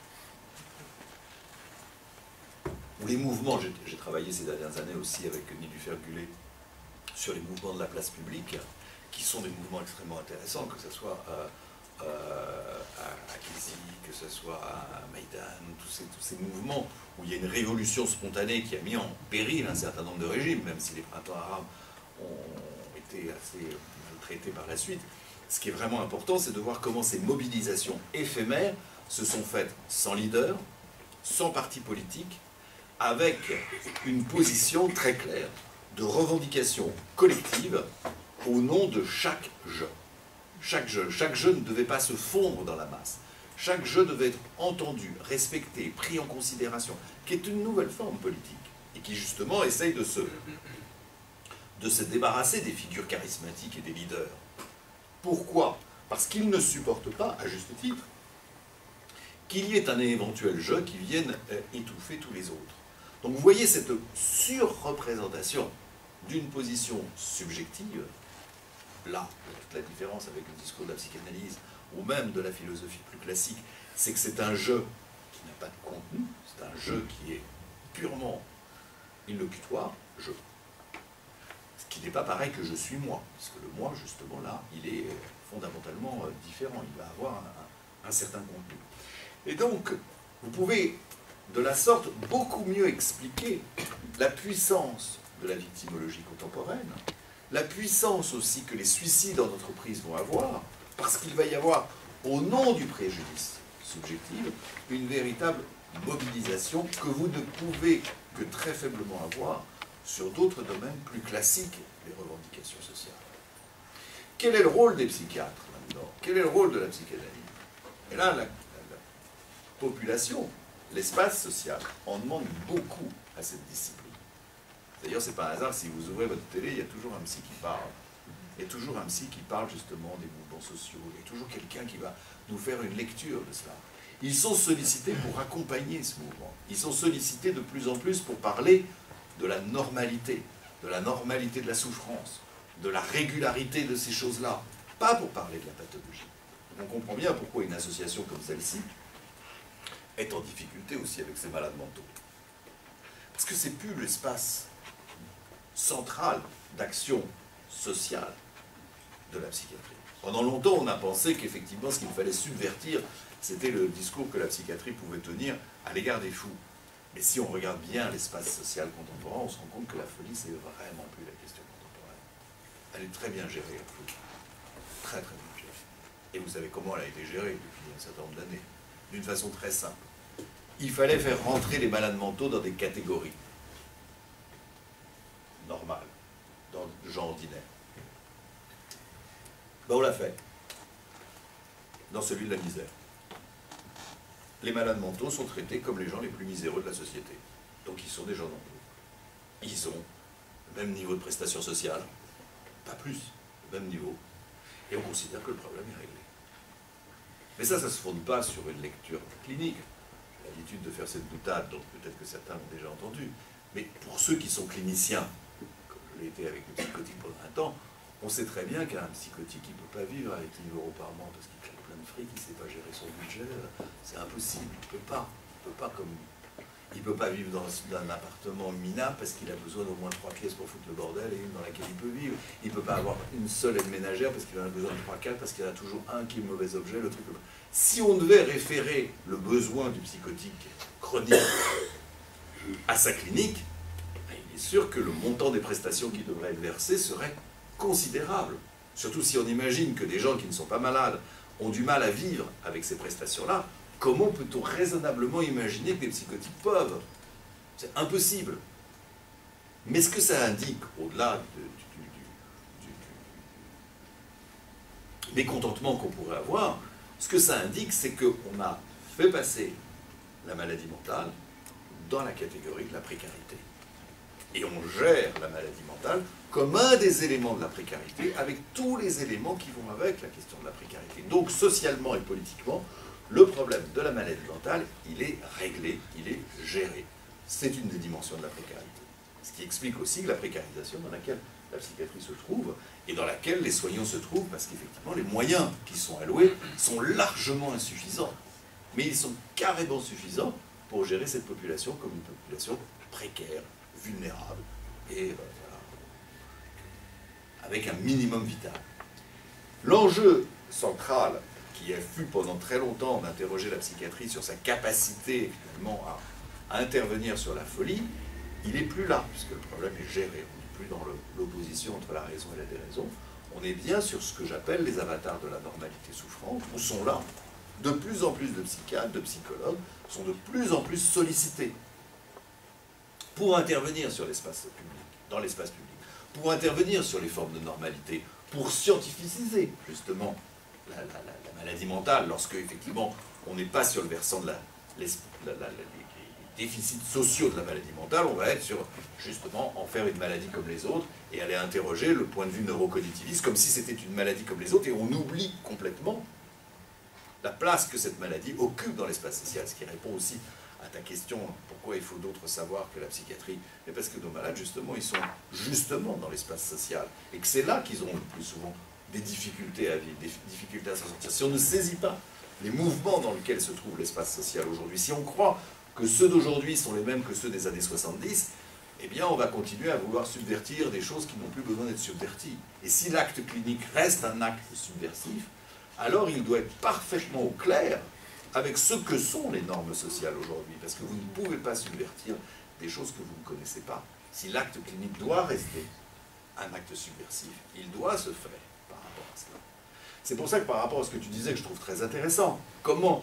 Ou les mouvements, j'ai travaillé ces dernières années aussi avec Nilufer Gulé sur les mouvements de la place publique, qui sont des mouvements extrêmement intéressants, que ce soit euh, euh, à Kizi, que ce soit à Maïdan, tous ces, tous ces mouvements où il y a une révolution spontanée qui a mis en péril un certain nombre de régimes, même si les printemps arabes ont été assez traités par la suite. Ce qui est vraiment important, c'est de voir comment ces mobilisations éphémères se sont faites sans leader, sans parti politique, avec une position très claire de revendication collective au nom de chaque je. Chaque je, chaque je ne devait pas se fondre dans la masse. Chaque je devait être entendu, respecté, pris en considération, qui est une nouvelle forme politique, et qui justement essaye de se, de se débarrasser des figures charismatiques et des leaders. Pourquoi? Parce qu'ils ne supportent pas, à juste titre, qu'il y ait un éventuel je qui vienne étouffer tous les autres. Donc vous voyez cette surreprésentation d'une position subjective, là, toute la différence avec le discours de la psychanalyse, ou même de la philosophie plus classique, c'est que c'est un je qui n'a pas de contenu, c'est un je qui est purement illocutoire, je. Ce qui n'est pas pareil que je suis moi, parce que le moi, justement, là, il est fondamentalement différent, il va avoir un, un, un certain contenu. Et donc, vous pouvez de la sorte beaucoup mieux expliquer la puissance de la victimologie contemporaine, la puissance aussi que les suicides en entreprise vont avoir, parce qu'il va y avoir, au nom du préjudice subjectif, une véritable mobilisation que vous ne pouvez que très faiblement avoir sur d'autres domaines plus classiques des revendications sociales. Quel est le rôle des psychiatres là-dedans? Quel est le rôle de la psychanalyse? Et là, la, la, la population, l'espace social, en demande beaucoup à cette discipline. D'ailleurs, c'est pas un hasard, si vous ouvrez votre télé, il y a toujours un psy qui parle. Il y a toujours un psy qui parle justement des mouvements sociaux. Il y a toujours quelqu'un qui va nous faire une lecture de cela. Ils sont sollicités pour accompagner ce mouvement. Ils sont sollicités de plus en plus pour parler de la normalité, de la normalité de la souffrance, de la régularité de ces choses-là, pas pour parler de la pathologie. On comprend bien pourquoi une association comme celle-ci est en difficulté aussi avec ses malades mentaux. Parce que c'est plus l'espace central d'action sociale de la psychiatrie. Pendant longtemps, on a pensé qu'effectivement, ce qu'il fallait subvertir, c'était le discours que la psychiatrie pouvait tenir à l'égard des fous. Mais si on regarde bien l'espace social contemporain, on se rend compte que la folie, c'est vraiment plus la question contemporaine. Elle est très bien gérée, la folie. Très, très bien gérée. Et vous savez comment elle a été gérée depuis un certain nombre d'années? D'une façon très simple. Il fallait faire rentrer les malades mentaux dans des catégories normales, dans le genre ordinaire. Ben, on l'a fait. Dans celui de la misère. Les malades mentaux sont traités comme les gens les plus miséreux de la société. Donc ils sont des gens nombreux. Ils ont le même niveau de prestation sociale, pas plus, le même niveau. Et on considère que le problème est réglé. Mais ça, ça ne se fonde pas sur une lecture clinique. J'ai l'habitude de faire cette boutade, donc peut-être que certains l'ont déjà entendu. Mais pour ceux qui sont cliniciens, comme je l'ai été avec le psychotique pendant un temps, on sait très bien qu'un psychotique, il ne peut pas vivre avec dix euros par mois parce qu'il claque plein de fric, il ne sait pas gérer son budget. C'est impossible, il ne peut pas. Il ne peut pas comme... Il peut pas vivre dans un appartement minable parce qu'il a besoin d'au moins trois pièces pour foutre le bordel et une dans laquelle il peut vivre. Il ne peut pas avoir une seule aide ménagère parce qu'il en a besoin de trois, quatre, parce qu'il y en a toujours un qui est mauvais objet, le truc. Si on devait référer le besoin du psychotique chronique à sa clinique, il est sûr que le montant des prestations qui devraient être versées serait considérable. Surtout si on imagine que des gens qui ne sont pas malades ont du mal à vivre avec ces prestations-là. Comment peut-on raisonnablement imaginer que des psychotiques peuvent? C'est impossible. Mais ce que ça indique, au-delà de, du, du, du, du mécontentement qu'on pourrait avoir, ce que ça indique, c'est qu'on a fait passer la maladie mentale dans la catégorie de la précarité. Et on gère la maladie mentale comme un des éléments de la précarité, avec tous les éléments qui vont avec la question de la précarité. Donc, socialement et politiquement, le problème de la maladie mentale, il est réglé, il est géré. C'est une des dimensions de la précarité. Ce qui explique aussi que la précarisation dans laquelle la psychiatrie se trouve, et dans laquelle les soignants se trouvent, parce qu'effectivement, les moyens qui sont alloués sont largement insuffisants. Mais ils sont carrément suffisants pour gérer cette population comme une population précaire, vulnérable, et euh, voilà, avec un minimum vital. L'enjeu central qui a fut pendant très longtemps d'interroger la psychiatrie sur sa capacité finalement à, à intervenir sur la folie, il n'est plus là, puisque le problème est géré. On n'est plus dans l'opposition entre la raison et la déraison. On est bien sur ce que j'appelle les avatars de la normalité souffrante, où sont là. De plus en plus de psychiatres, de psychologues sont de plus en plus sollicités pour intervenir sur l'espace public, dans l'espace public, pour intervenir sur les formes de normalité, pour scientificiser justement la, la, la, la maladie mentale, lorsque effectivement on n'est pas sur le versant de la, la, la, la, les déficits sociaux de la maladie mentale, on va être sur justement en faire une maladie comme les autres et aller interroger le point de vue neurocognitiviste comme si c'était une maladie comme les autres, et on oublie complètement la place que cette maladie occupe dans l'espace social, ce qui répond aussi à ta question, pourquoi il faut d'autres savoirs que la psychiatrie? Mais parce que nos malades, justement, ils sont justement dans l'espace social, et que c'est là qu'ils ont le plus souvent des difficultés à vivre, des difficultés à s'en sortir. Si on ne saisit pas les mouvements dans lesquels se trouve l'espace social aujourd'hui, si on croit que ceux d'aujourd'hui sont les mêmes que ceux des années soixante-dix, eh bien on va continuer à vouloir subvertir des choses qui n'ont plus besoin d'être subverties. Et si l'acte clinique reste un acte subversif, alors il doit être parfaitement au clair avec ce que sont les normes sociales aujourd'hui, parce que vous ne pouvez pas subvertir des choses que vous ne connaissez pas. Si l'acte clinique doit rester un acte subversif, il doit se faire par rapport à cela. C'est pour ça que par rapport à ce que tu disais, que je trouve très intéressant, comment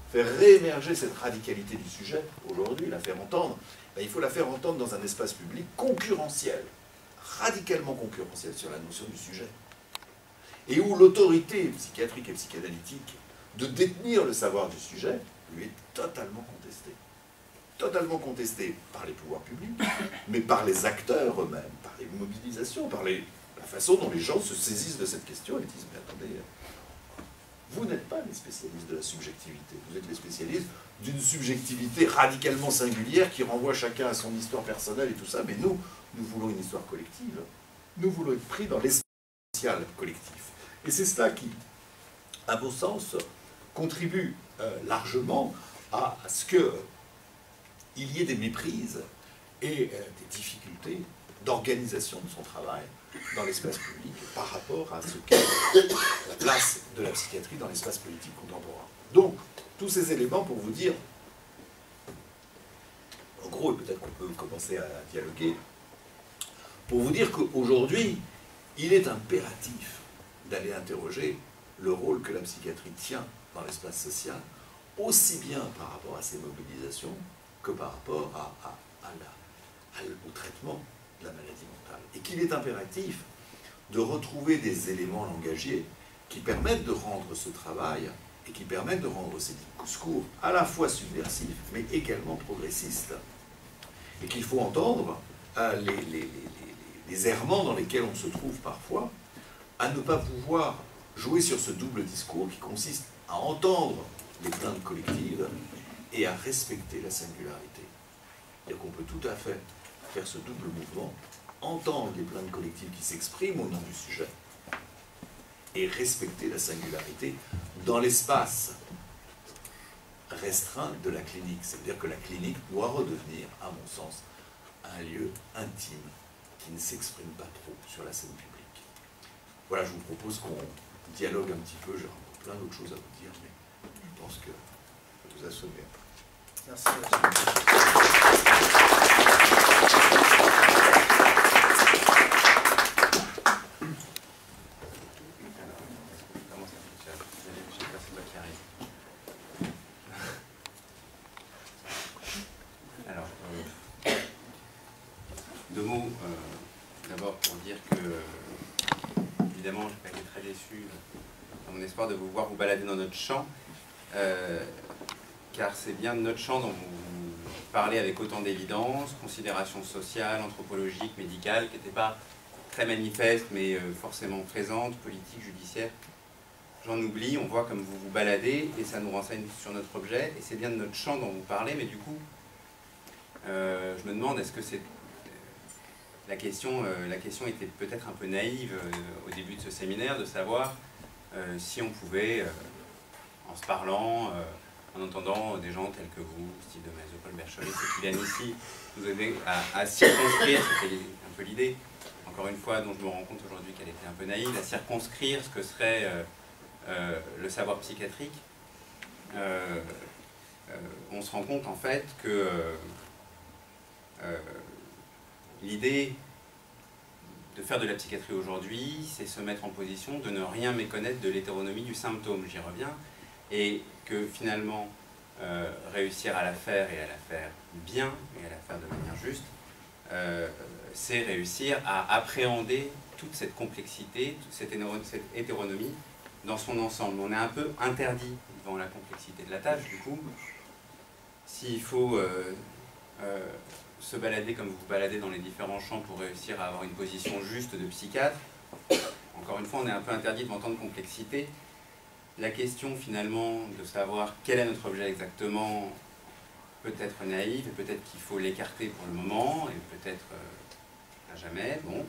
faire réémerger cette radicalité du sujet, aujourd'hui, la faire entendre, ben, il faut la faire entendre dans un espace public concurrentiel, radicalement concurrentiel sur la notion du sujet, et où l'autorité psychiatrique et psychanalytique de détenir le savoir du sujet lui est totalement contestée. Totalement contestée par les pouvoirs publics, mais par les acteurs eux-mêmes, par les mobilisations, par les, la façon dont les gens se saisissent de cette question et disent, mais attendez, vous n'êtes pas les spécialistes de la subjectivité, vous êtes les spécialistes d'une subjectivité radicalement singulière qui renvoie chacun à son histoire personnelle et tout ça, mais nous, nous voulons une histoire collective. Nous voulons être pris dans l'espace social collectif. Et c'est cela qui, à mon sens, contribue euh, largement à, à ce que il y ait des méprises et euh, des difficultés d'organisation de son travail dans l'espace public par rapport à ce qu'est la place de la psychiatrie dans l'espace politique contemporain. Donc, tous ces éléments pour vous dire, en gros, et peut-être qu'on peut commencer à dialoguer, pour vous dire qu'aujourd'hui, il est impératif d'aller interroger le rôle que la psychiatrie tient dans l'espace social, aussi bien par rapport à ses mobilisations que par rapport à, à, à la, à, au traitement de la maladie mentale. Et qu'il est impératif de retrouver des éléments langagiers qui permettent de rendre ce travail et qui permettent de rendre ces discours à la fois subversifs, mais également progressistes. Et qu'il faut entendre euh, les, les, les, les errements dans lesquels on se trouve parfois, à ne pas pouvoir jouer sur ce double discours qui consiste à entendre les plaintes collectives et à respecter la singularité. C'est-à-dire qu'on peut tout à fait faire ce double mouvement, entendre les plaintes collectives qui s'expriment au nom du sujet et respecter la singularité dans l'espace restreint de la clinique. C'est-à-dire que la clinique doit redevenir, à mon sens, un lieu intime qui ne s'exprime pas trop sur la scène publique. Voilà, je vous propose qu'on dialogue un petit peu. J'ai encore plein d'autres choses à vous dire, mais je pense que je vous assommer. Merci. Alors, euh, deux mots. Euh, D'abord pour dire que, évidemment, je n'ai pas été très déçu dans mon espoir de vous voir vous balader dans notre champ. Euh, car c'est bien de notre champ dont vous parlez avec autant d'évidence, considérations sociales, anthropologiques, médicales, qui n'étaient pas très manifestes, mais forcément présentes, politiques, judiciaires. J'en oublie, on voit comme vous vous baladez, et ça nous renseigne sur notre objet, et c'est bien de notre champ dont vous parlez, mais du coup, euh, je me demande, est-ce que c'est... La question, euh, la question était peut-être un peu naïve euh, au début de ce séminaire, de savoir euh, si on pouvait, euh, en se parlant, euh, en entendant des gens tels que vous, Steve de Mazo, Paul Bercholet, ceux qui viennent ici, nous aider à, à circonscrire, c'était un peu l'idée, encore une fois, dont je me rends compte aujourd'hui qu'elle était un peu naïve, à circonscrire ce que serait euh, euh, le savoir psychiatrique. Euh, euh, on se rend compte en fait que euh, euh, l'idée de faire de la psychiatrie aujourd'hui, c'est se mettre en position de ne rien méconnaître de l'hétéronomie du symptôme, j'y reviens, et que finalement, euh, réussir à la faire et à la faire bien, et à la faire de manière juste, euh, c'est réussir à appréhender toute cette complexité, toute cette, cette hétéronomie dans son ensemble. On est un peu interdit devant la complexité de la tâche, du coup, s'il faut euh, euh, se balader comme vous vous baladez dans les différents champs pour réussir à avoir une position juste de psychiatre, encore une fois, on est un peu interdit devant tant de complexité. La question finalement de savoir quel est notre objet exactement peut être naïve, et peut-être qu'il faut l'écarter pour le moment, et peut-être euh, à jamais, bon.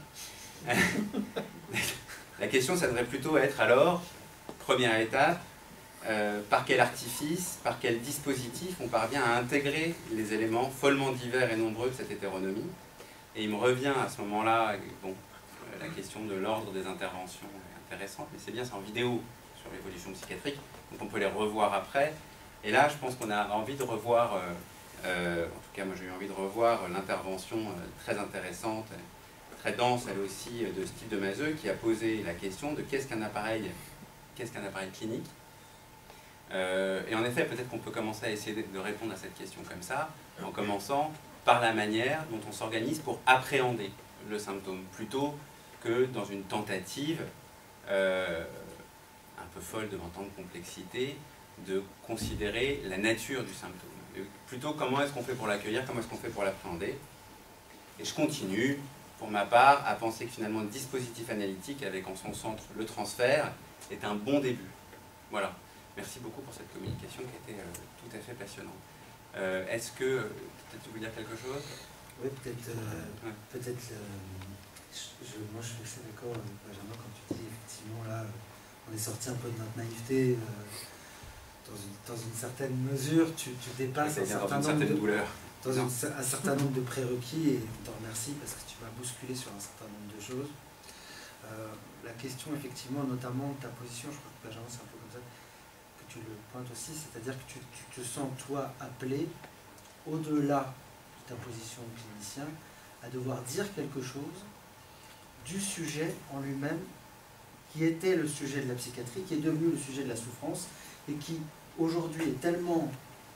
La question, ça devrait plutôt être alors, première étape, euh, par quel artifice, par quel dispositif on parvient à intégrer les éléments follement divers et nombreux de cette hétéronomie. Et il me revient à ce moment-là, bon, la question de l'ordre des interventions est intéressante, mais c'est bien, c'est en vidéo sur l'évolution psychiatrique, donc on peut les revoir après. Et là, je pense qu'on a envie de revoir, euh, euh, en tout cas moi j'ai eu envie de revoir l'intervention euh, très intéressante, très dense elle aussi, de Steve de Mazo, qui a posé la question de qu'est-ce qu'un appareil, qu'est-ce qu'un appareil clinique, Euh, et en effet, peut-être qu'on peut commencer à essayer de répondre à cette question comme ça, en commençant par la manière dont on s'organise pour appréhender le symptôme, plutôt que dans une tentative euh, un peu folle devant tant de complexité, de considérer la nature du symptôme. Et plutôt, comment est-ce qu'on fait pour l'accueillir, comment est-ce qu'on fait pour l'appréhender. Et je continue, pour ma part, à penser que finalement le dispositif analytique, avec en son centre le transfert, est un bon début. Voilà. Merci beaucoup pour cette communication qui était euh, tout à fait passionnante. Euh, Est-ce que, peut-être tu veux dire quelque chose? Oui, peut-être, euh, ouais. peut-être, euh, je, moi je suis assez d'accord avec Benjamin quand tu dis effectivement là, on est sorti un peu de notre naïveté, euh, dans, une, dans une certaine mesure, tu, tu dépasses un certain, dans une nombre de, douleur. Dans une, un certain nombre de prérequis, et on te remercie parce que tu m'as bousculé sur un certain nombre de choses. Euh, la question effectivement, notamment de ta position, je crois que Benjamin c'est un peu comme ça, tu le pointes aussi, c'est-à-dire que tu, tu te sens, toi, appelé, au-delà de ta position de clinicien, à devoir dire quelque chose du sujet en lui-même, qui était le sujet de la psychiatrie, qui est devenu le sujet de la souffrance, et qui, aujourd'hui, est tellement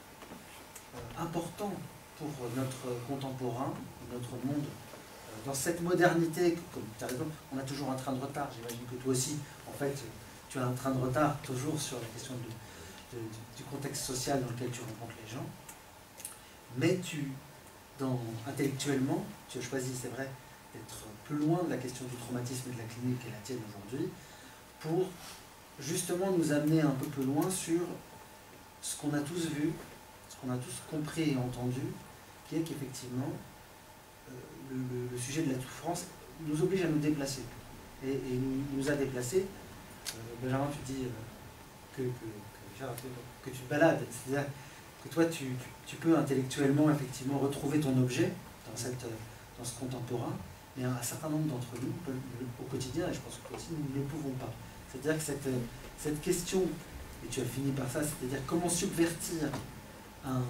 euh, important pour notre contemporain, notre monde, euh, dans cette modernité, comme tu as raison, on a toujours un train de retard, j'imagine que toi aussi, en fait, tu as un train de retard toujours sur la question de De, du contexte social dans lequel tu rencontres les gens, mais tu, dans, intellectuellement, tu as choisi, c'est vrai, d'être plus loin de la question du traumatisme et de la clinique qui est la tienne aujourd'hui, pour justement nous amener un peu plus loin sur ce qu'on a tous vu, ce qu'on a tous compris et entendu, qui est qu'effectivement, euh, le, le, le sujet de la souffrance nous oblige à nous déplacer, et, et nous, nous a déplacés. Euh, Benjamin, tu dis euh, que, que que tu te balades, c'est-à-dire que toi tu, tu peux intellectuellement effectivement retrouver ton objet dans, cette, dans ce contemporain, mais un, un certain nombre d'entre nous au quotidien, et je pense que toi aussi nous ne le pouvons pas. C'est-à-dire que cette, cette question, et tu as fini par ça, c'est-à-dire comment subvertir un,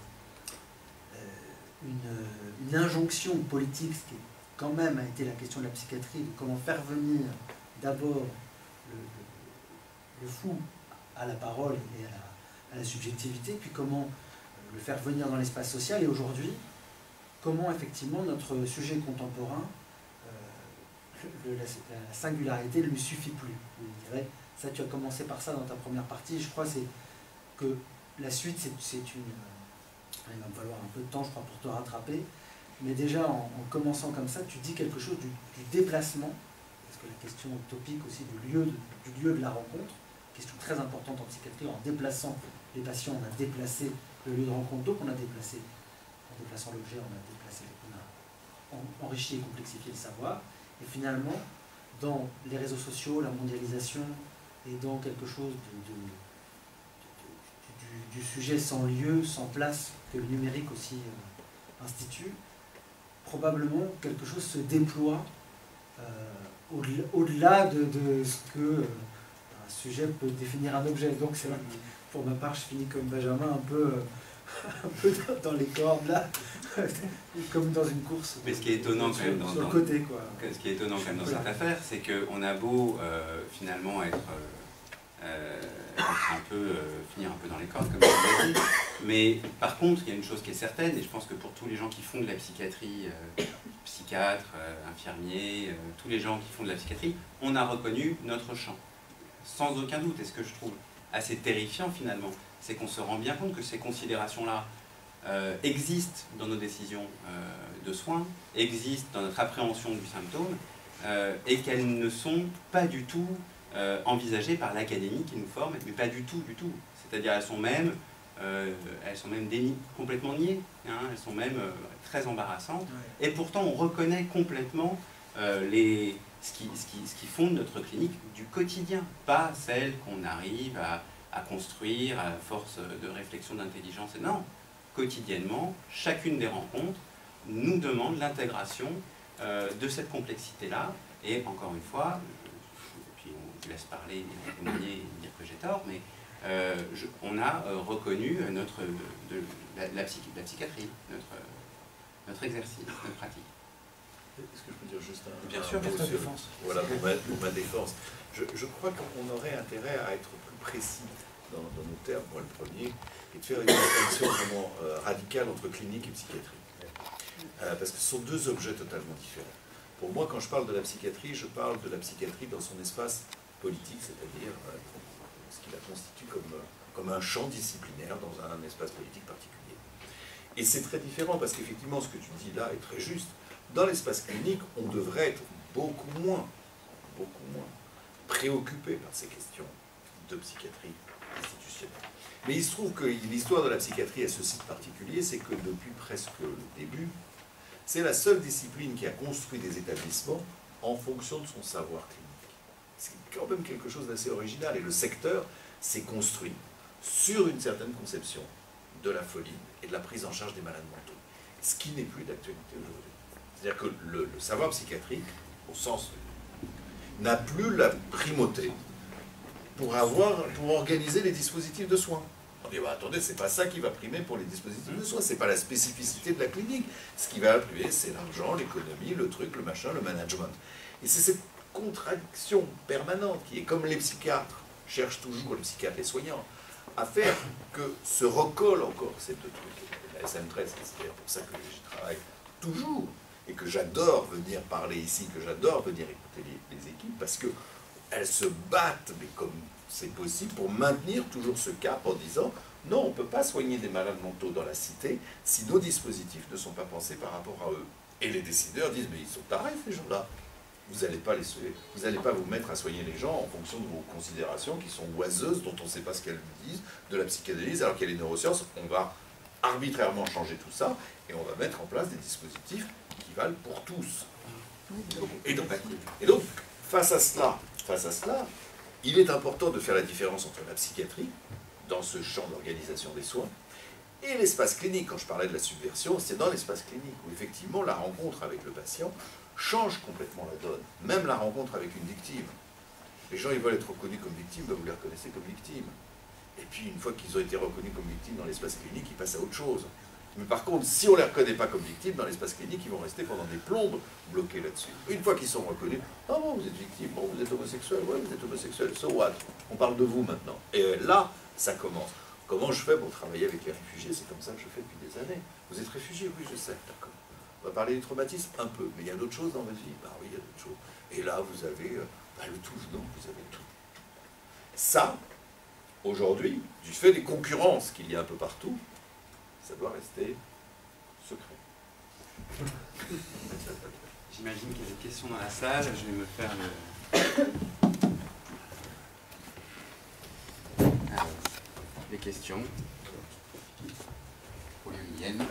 euh, une, une injonction politique, ce qui quand même a été la question de la psychiatrie, de comment faire venir d'abord le, le, le fou à la parole et à la, à la subjectivité, puis comment le faire venir dans l'espace social, et aujourd'hui, comment effectivement notre sujet contemporain, euh, le, la, la singularité ne lui suffit plus. Je dirais, ça tu as commencé par ça dans ta première partie, je crois c'est que la suite c'est une... Il va me falloir un peu de temps je crois pour te rattraper, mais déjà en, en commençant comme ça, tu dis quelque chose du, du déplacement, parce que la question utopique aussi du lieu de, du lieu de la rencontre, question très importante en psychiatrie, en déplaçant les patients, on a déplacé le lieu de rencontre, donc on a déplacé, en déplaçant l'objet, on a déplacé, on a enrichi et complexifié le savoir, et finalement, dans les réseaux sociaux, la mondialisation, et dans quelque chose de, de, de, de, du, du sujet sans lieu, sans place, que le numérique aussi euh, institue, probablement quelque chose se déploie euh, au-delà au-delà de, de ce que euh, un sujet peut définir un objet. Donc c'est vrai que pour ma part, je finis comme Benjamin, un peu, euh, un peu dans les cordes là, comme dans une course. Mais ce qui est étonnant quand même dans, sur le dans, côté, quoi. Ce qui est étonnant quand même dans voilà. cette affaire, c'est qu'on a beau euh, finalement être, euh, être un peu, euh, finir un peu dans les cordes, comme je l'ai dit, mais par contre, il y a une chose qui est certaine, et je pense que pour tous les gens qui font de la psychiatrie, euh, psychiatres, euh, infirmiers, euh, tous les gens qui font de la psychiatrie, on a reconnu notre champ. Sans aucun doute, et ce que je trouve assez terrifiant finalement, c'est qu'on se rend bien compte que ces considérations-là euh, existent dans nos décisions euh, de soins, existent dans notre appréhension du symptôme, euh, et qu'elles ne sont pas du tout euh, envisagées par l'académie qui nous forme, mais pas du tout, du tout. C'est-à-dire elles sont même, euh, elles sont même déni complètement niées, hein, elles sont même euh, très embarrassantes, ouais. Et pourtant on reconnaît complètement euh, les... Ce qui, ce, qui, ce qui fonde notre clinique du quotidien, pas celle qu'on arrive à, à construire à force de réflexion, d'intelligence. Non, quotidiennement, chacune des rencontres nous demande l'intégration euh, de cette complexité-là. Et encore une fois, je, je, puis on vous laisse parler, témoigner et dire que j'ai tort, mais euh, je, on a euh, reconnu notre, de, de, la, la, psychi, la psychiatrie, notre, notre exercice, notre pratique. Est-ce que je peux dire juste un, Bien un sûr, mot pour sur, défense. Voilà, pour ma, pour ma défense. Je, je crois qu'on aurait intérêt à être plus précis dans, dans nos termes, moi le premier, et de faire une distinction vraiment euh, radicale entre clinique et psychiatrie. Euh, parce que ce sont deux objets totalement différents. Pour moi, quand je parle de la psychiatrie, je parle de la psychiatrie dans son espace politique, c'est-à-dire euh, ce qui la constitue comme, comme un champ disciplinaire dans un espace politique particulier. Et c'est très différent, parce qu'effectivement, ce que tu dis là est très juste. Dans l'espace clinique, on devrait être beaucoup moins, beaucoup moins préoccupé par ces questions de psychiatrie institutionnelle. Mais il se trouve que l'histoire de la psychiatrie a ce site particulier, c'est que depuis presque le début, c'est la seule discipline qui a construit des établissements en fonction de son savoir clinique. C'est quand même quelque chose d'assez original. Et le secteur s'est construit sur une certaine conception de la folie et de la prise en charge des malades mentaux, ce qui n'est plus d'actualité aujourd'hui. C'est-à-dire que le, le savoir psychiatrique, au sens, n'a plus la primauté pour, avoir, pour organiser les dispositifs de soins. On dit, bah, attendez, c'est pas ça qui va primer pour les dispositifs de soins, c'est pas la spécificité de la clinique. Ce qui va primer, c'est l'argent, l'économie, le truc, le machin, le management. Et c'est cette contradiction permanente qui est comme les psychiatres cherchent toujours, les psychiatres, les soignants, à faire que se recollent encore ces deux trucs. La S M treize, c'est d'ailleurs pour ça que je travaille toujours, et que j'adore venir parler ici, que j'adore venir écouter les, les équipes, parce qu'elles se battent, mais comme c'est possible, pour maintenir toujours ce cap en disant non, on ne peut pas soigner des malades mentaux dans la cité si nos dispositifs ne sont pas pensés par rapport à eux. Et les décideurs disent mais ils sont tarés ces gens-là. Vous n'allez pas, vous n'allez pas vous mettre à soigner les gens en fonction de vos considérations qui sont oiseuses, dont on ne sait pas ce qu'elles disent, de la psychanalyse, alors qu'il y a les neurosciences. On va arbitrairement changer tout ça et on va mettre en place des dispositifs qui valent pour tous. Et donc, et donc face à cela, face à cela, il est important de faire la différence entre la psychiatrie, dans ce champ d'organisation des soins, et l'espace clinique. Quand je parlais de la subversion, c'est dans l'espace clinique, où effectivement la rencontre avec le patient change complètement la donne, même la rencontre avec une victime. Les gens, ils veulent être reconnus comme victimes, ben vous les reconnaissez comme victimes. Et puis, une fois qu'ils ont été reconnus comme victimes dans l'espace clinique, ils passent à autre chose. Mais par contre, si on ne les reconnaît pas comme victimes, dans l'espace clinique, ils vont rester pendant des plombes bloqués là-dessus. Une fois qu'ils sont reconnus, ah bon, vous êtes victime, bon, vous êtes homosexuel, ouais, vous êtes homosexuel, so what? On parle de vous maintenant. Et là, ça commence. Comment je fais pour travailler avec les réfugiés? C'est comme ça que je fais depuis des années. Vous êtes réfugié? Oui, je sais, d'accord. On va parler du traumatisme un peu, mais il y a d'autres choses dans votre vie. Bah oui, il y a d'autres choses. Et là, vous avez euh, bah, le tout, non, vous avez tout. Ça, aujourd'hui, du fait des concurrences qu'il y a un peu partout, ça doit rester secret. J'imagine qu'il y a des questions dans la salle. Je vais me faire le... Alors, les questions. Pour Liliane.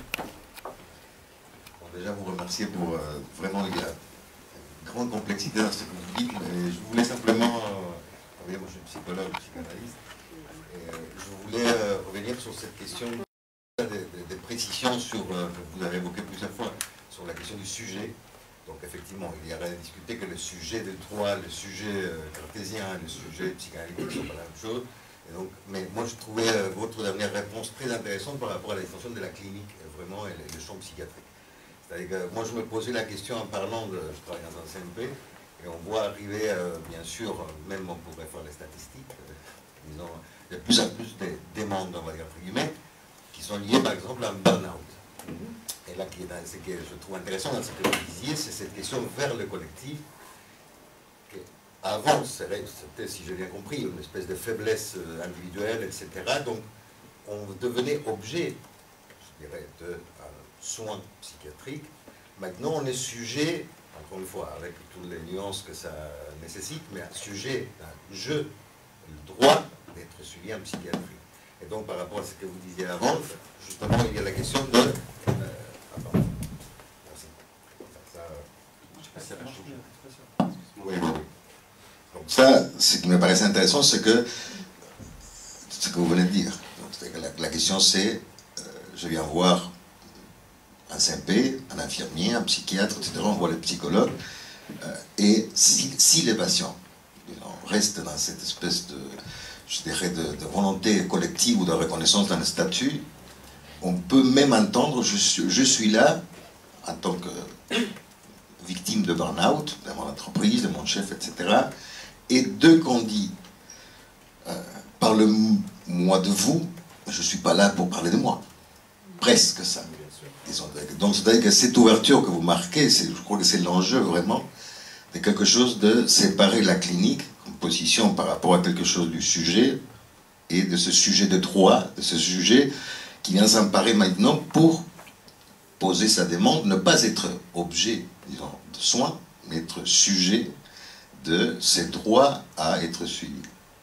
Déjà vous remercier pour euh, vraiment la grande complexité dans ce que vous dites. Mais je voulais simplement, euh, moi je suis psychologue, psychanalyste, et, euh, je voulais euh, revenir sur cette question des, des, des précisions sur, euh, que vous avez évoqué plusieurs fois, sur la question du sujet. Donc effectivement, il y a rien à discuter que le sujet de droit, le sujet euh, cartésien, le sujet psychanalytique ne sont pas la même chose. Et donc, mais moi je trouvais euh, votre dernière réponse très intéressante par rapport à la distinction de la clinique, euh, vraiment, et le, le champ psychiatrique. Que moi, je me posais la question en parlant de... Je travaille dans un C M P, et on voit arriver, euh, bien sûr, même on pourrait faire les statistiques, euh, disons, il y a de plus en plus de demandes, on va dire, entre guillemets, qui sont liées, par exemple, à un burn-out. Et là, ce que je trouve intéressant dans ce que vous disiez, c'est cette question vers le collectif, qui avant, c'était, si j'ai bien compris, une espèce de faiblesse individuelle, et cetera. Donc, on devenait objet, je dirais, de... soins psychiatriques. Maintenant, on est sujet, encore une fois, avec toutes les nuances que ça nécessite, mais un sujet, un jeu, le droit d'être suivi en psychiatrie. Et donc, par rapport à ce que vous disiez avant, justement, il y a la question de... Euh, attends. Merci. Ça, je sais pas si ça marche. Oui, oui. Donc ça, ce qui me paraissait intéressant, c'est que ce que vous venez de dire. Donc, la, la question, c'est, euh, je viens voir un C M P, un infirmier, un psychiatre, et cetera, on voit les psychologues, euh, et si, si les patients disons, restent dans cette espèce de, je dirais, de, de volonté collective ou de reconnaissance d'un statut, on peut même entendre, je suis, je suis là, en tant que victime de burn-out, de mon entreprise, de mon chef, et cetera, et dès qu'on dit, euh, par le moi de vous, je ne suis pas là pour parler de moi. Presque ça. Disons. Donc c'est-à-dire que cette ouverture que vous marquez, je crois que c'est l'enjeu vraiment, de quelque chose de séparer la clinique, en position par rapport à quelque chose du sujet, et de ce sujet de droit, de ce sujet qui vient s'emparer maintenant pour poser sa demande, ne pas être objet, disons, de soins, mais être sujet de ses droits à être suivis.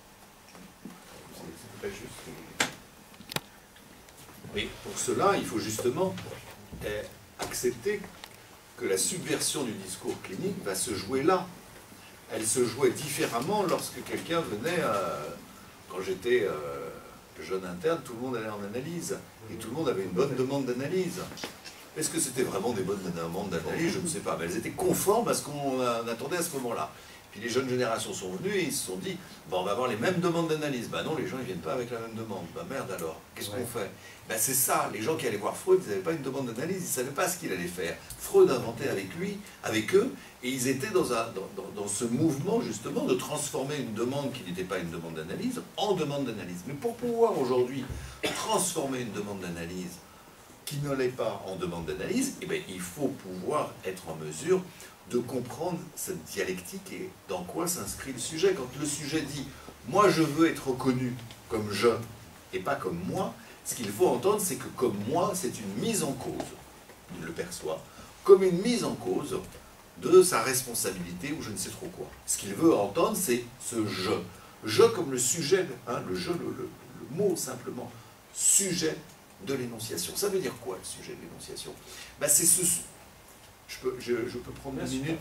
Oui, pour cela, il faut justement eh, accepter que la subversion du discours clinique va se jouer là. Elle se jouait différemment lorsque quelqu'un venait, euh, quand j'étais euh, jeune interne, tout le monde allait en analyse, et tout le monde avait une bonne demande d'analyse. Est-ce que c'était vraiment des bonnes demandes d'analyse? Je ne sais pas, mais elles étaient conformes à ce qu'on attendait à ce moment-là. Puis les jeunes générations sont venues et ils se sont dit, bon, on va avoir les mêmes demandes d'analyse. Ben non, les gens ils viennent pas avec la même demande. Ben merde alors, qu'est-ce qu'on fait? Ben c'est ça, les gens qui allaient voir Freud, ils n'avaient pas une demande d'analyse, ils ne savaient pas ce qu'il allait faire. Freud inventait avec lui, avec eux, et ils étaient dans, un, dans, dans, dans ce mouvement justement de transformer une demande qui n'était pas une demande d'analyse en demande d'analyse. Mais pour pouvoir aujourd'hui transformer une demande d'analyse qui ne l'est pas en demande d'analyse, eh bien, il faut pouvoir être en mesure de comprendre cette dialectique et dans quoi s'inscrit le sujet. Quand le sujet dit « moi je veux être reconnu comme je et pas comme moi », ce qu'il faut entendre c'est que comme moi c'est une mise en cause, il le perçoit, comme une mise en cause de sa responsabilité ou je ne sais trop quoi. Ce qu'il veut entendre c'est ce « je ». Je comme le sujet, hein, le « je », le, le, le mot simplement, sujet de l'énonciation. Ça veut dire quoi le sujet de l'énonciation? Ben, c'est ce... Je peux, je, je peux prendre une minute.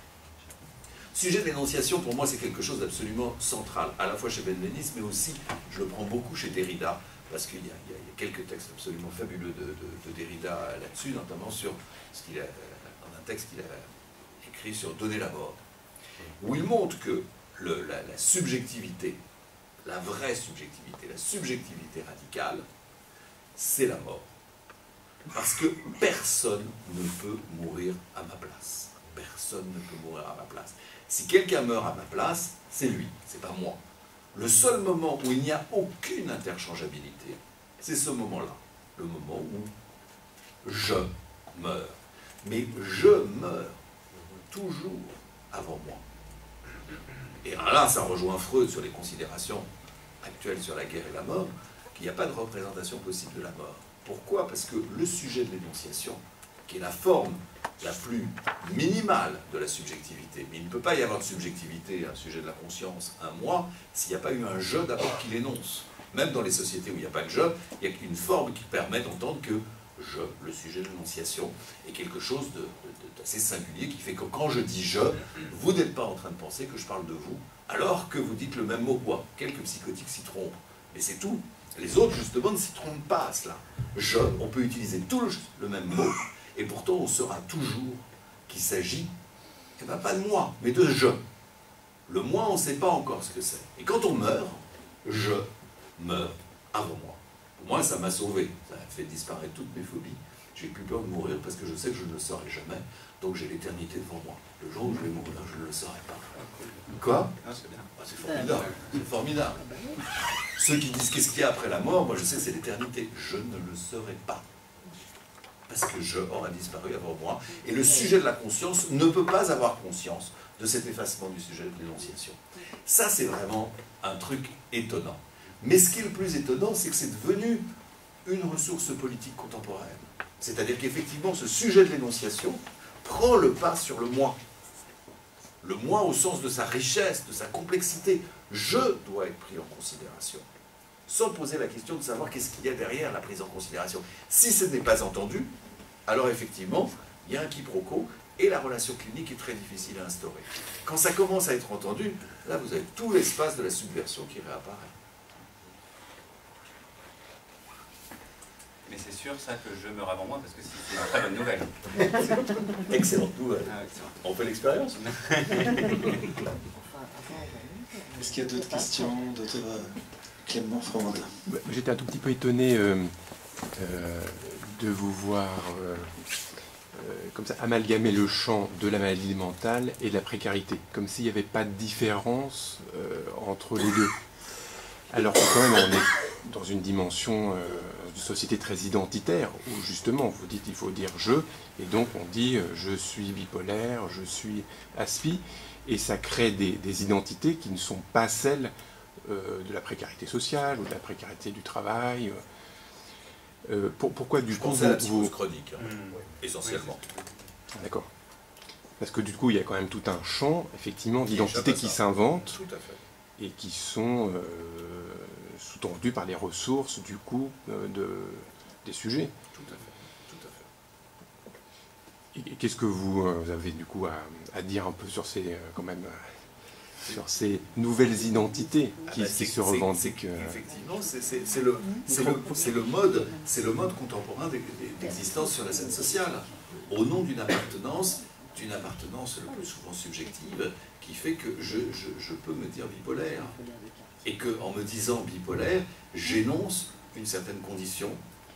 Sujet de l'énonciation, pour moi, c'est quelque chose d'absolument central, à la fois chez Benveniste, mais aussi, je le prends beaucoup chez Derrida, parce qu'il y, y, y a quelques textes absolument fabuleux de, de, de Derrida là-dessus, notamment sur ce qu'il a, dans un texte qu'il a écrit sur Donner la mort, où il montre que le, la, la subjectivité, la vraie subjectivité, la subjectivité radicale, c'est la mort. Parce que personne ne peut mourir à ma place. Personne ne peut mourir à ma place. Si quelqu'un meurt à ma place, c'est lui, c'est pas moi. Le seul moment où il n'y a aucune interchangeabilité, c'est ce moment-là. Le moment où je meurs. Mais je meurs toujours avant moi. Et là, ça rejoint Freud sur les considérations actuelles sur la guerre et la mort, qu'il n'y a pas de représentation possible de la mort. Pourquoi? Parce que le sujet de l'énonciation, qui est la forme la plus minimale de la subjectivité, mais il ne peut pas y avoir de subjectivité, un sujet de la conscience, un moi, s'il n'y a pas eu un je d'abord qui l'énonce. Même dans les sociétés où il n'y a pas de je, il y a qu'une forme qui permet d'entendre que je, le sujet de l'énonciation, est quelque chose d'assez singulier qui fait que quand je dis je, vous n'êtes pas en train de penser que je parle de vous, alors que vous dites le même mot quoi. Quelques psychotiques s'y trompent, mais c'est tout. Les autres, justement, ne s'y trompent pas à cela. Je, on peut utiliser tous le même mot, et pourtant on saura toujours qu'il s'agit, eh ben, pas de moi, mais de je. Le moi, on ne sait pas encore ce que c'est. Et quand on meurt, je meurs avant moi. Pour moi, ça m'a sauvé. Ça a fait disparaître toutes mes phobies. J'ai plus peur de mourir parce que je sais que je ne le saurai jamais. Donc j'ai l'éternité devant moi. Le jour où je vais mourir, je ne le saurai pas. Quoi? Ah, c'est bien. Ah, c'est formidable. C'est formidable. Ceux qui disent qu'est-ce qu'il y a après la mort, moi je sais que c'est l'éternité. Je ne le saurai pas. Parce que je aura disparu avant moi. Et le sujet de la conscience ne peut pas avoir conscience de cet effacement du sujet de l'énonciation. Ça, c'est vraiment un truc étonnant. Mais ce qui est le plus étonnant, c'est que c'est devenu une ressource politique contemporaine. C'est-à-dire qu'effectivement, ce sujet de l'énonciation prend le pas sur le moi. Le moi au sens de sa richesse, de sa complexité. Je dois être pris en considération. Sans poser la question de savoir qu'est-ce qu'il y a derrière la prise en considération. Si ce n'est pas entendu, alors effectivement, il y a un quiproquo et la relation clinique est très difficile à instaurer. Quand ça commence à être entendu, là vous avez tout l'espace de la subversion qui réapparaît. Mais c'est sûr, ça, que je meurs avant moi, parce que c'est une très bonne nouvelle. Excellente nouvelle. Ah, excellent. On fait l'expérience. Est-ce qu'il y a d'autres questions, d'autres... Clément Fromentin. J'étais un tout petit peu étonné euh, euh, de vous voir euh, euh, comme ça amalgamer le champ de la maladie mentale et de la précarité, comme s'il n'y avait pas de différence euh, entre les deux. Alors que quand même on est dans une dimension euh, de société très identitaire, où justement vous dites il faut dire je, et donc on dit euh, je suis bipolaire, je suis aspi, et ça crée des, des identités qui ne sont pas celles euh, de la précarité sociale ou de la précarité du travail. Euh, pour, pourquoi du Je coup pensais à la vous, psychose chronique, hein, Mmh. ouais, essentiellement. D'accord. Parce que du coup il y a quand même tout un champ effectivement Qui d'identités échappe à qui ça. s'inventent Tout à fait. et qui sont euh, sous-tendues par les ressources du coup euh, de, des sujets. Tout à fait. Tout à fait. Et qu'est-ce que vous euh, avez du coup à, à dire un peu sur ces euh, quand même euh, sur ces nouvelles identités qui, Ah bah, qui c'est- se c'est- revendiquent c'est- euh, Effectivement, c'est c'est- c'est le, c'est le, c'est le mode, c'est le mode contemporain d'e- d'existence sur la scène sociale, au nom d'une appartenance, d'une appartenance le plus souvent subjective, qui fait que je, je, je peux me dire bipolaire, et que en me disant bipolaire, j'énonce une certaine condition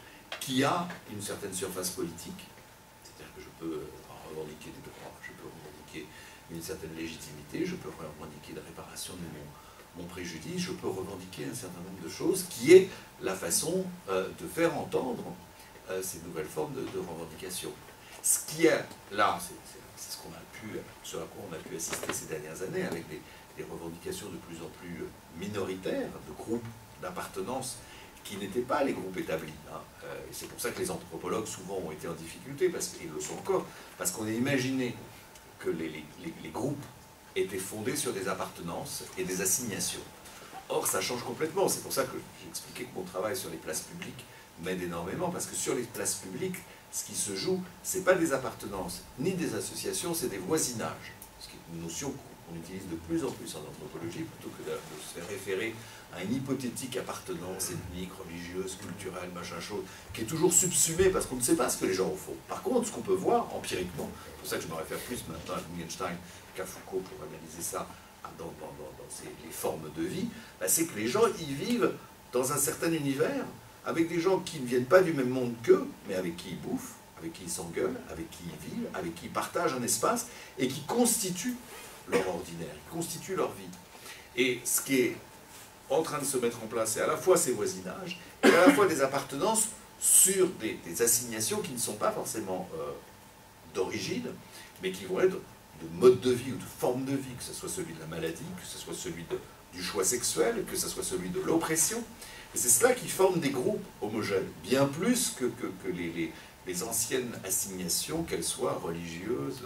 qui a une certaine surface politique, c'est-à-dire que je peux en revendiquer des droits, je peux revendiquer une certaine légitimité, je peux revendiquer la réparation de mon, mon préjudice, je peux revendiquer un certain nombre de choses, qui est la façon euh, de faire entendre euh, ces nouvelles formes de, de revendication. Ce qui est là, c'est c'est ce qu'on a pu, ce à quoi on a pu assister ces dernières années, avec des, des revendications de plus en plus minoritaires, de groupes d'appartenance qui n'étaient pas les groupes établis. Hein. Euh, et c'est pour ça que les anthropologues souvent ont été en difficulté, parce qu'ils le sont encore, parce qu'on a imaginé que les, les, les groupes étaient fondés sur des appartenances et des assignations. Or, ça change complètement. C'est pour ça que j'ai expliqué que mon travail sur les places publiques m'aide énormément, parce que sur les places publiques, ce qui se joue, ce n'est pas des appartenances, ni des associations, c'est des voisinages. Ce qui est une notion qu'on utilise de plus en plus en anthropologie, plutôt que de, de se faire référer à une hypothétique appartenance ethnique, religieuse, culturelle, machin chose, qui est toujours subsumée parce qu'on ne sait pas ce que les gens font. Par contre, ce qu'on peut voir empiriquement, c'est pour ça que je me réfère plus maintenant à Wittgenstein qu'à Foucault pour analyser ça dans, dans, dans, dans ces, les formes de vie, bah, c'est que les gens y vivent dans un certain univers, avec des gens qui ne viennent pas du même monde qu'eux, mais avec qui ils bouffent, avec qui ils s'engueulent, avec qui ils vivent, avec qui ils partagent un espace, et qui constituent leur ordinaire, qui constituent leur vie. Et ce qui est en train de se mettre en place, c'est à la fois ces voisinages, et à la fois des appartenances sur des, des assignations qui ne sont pas forcément euh, d'origine, mais qui vont être de mode de vie ou de forme de vie, que ce soit celui de la maladie, que ce soit celui de, du choix sexuel, que ce soit celui de l'oppression. Et c'est cela qui forme des groupes homogènes, bien plus que, que, que les, les, les anciennes assignations, qu'elles soient religieuses,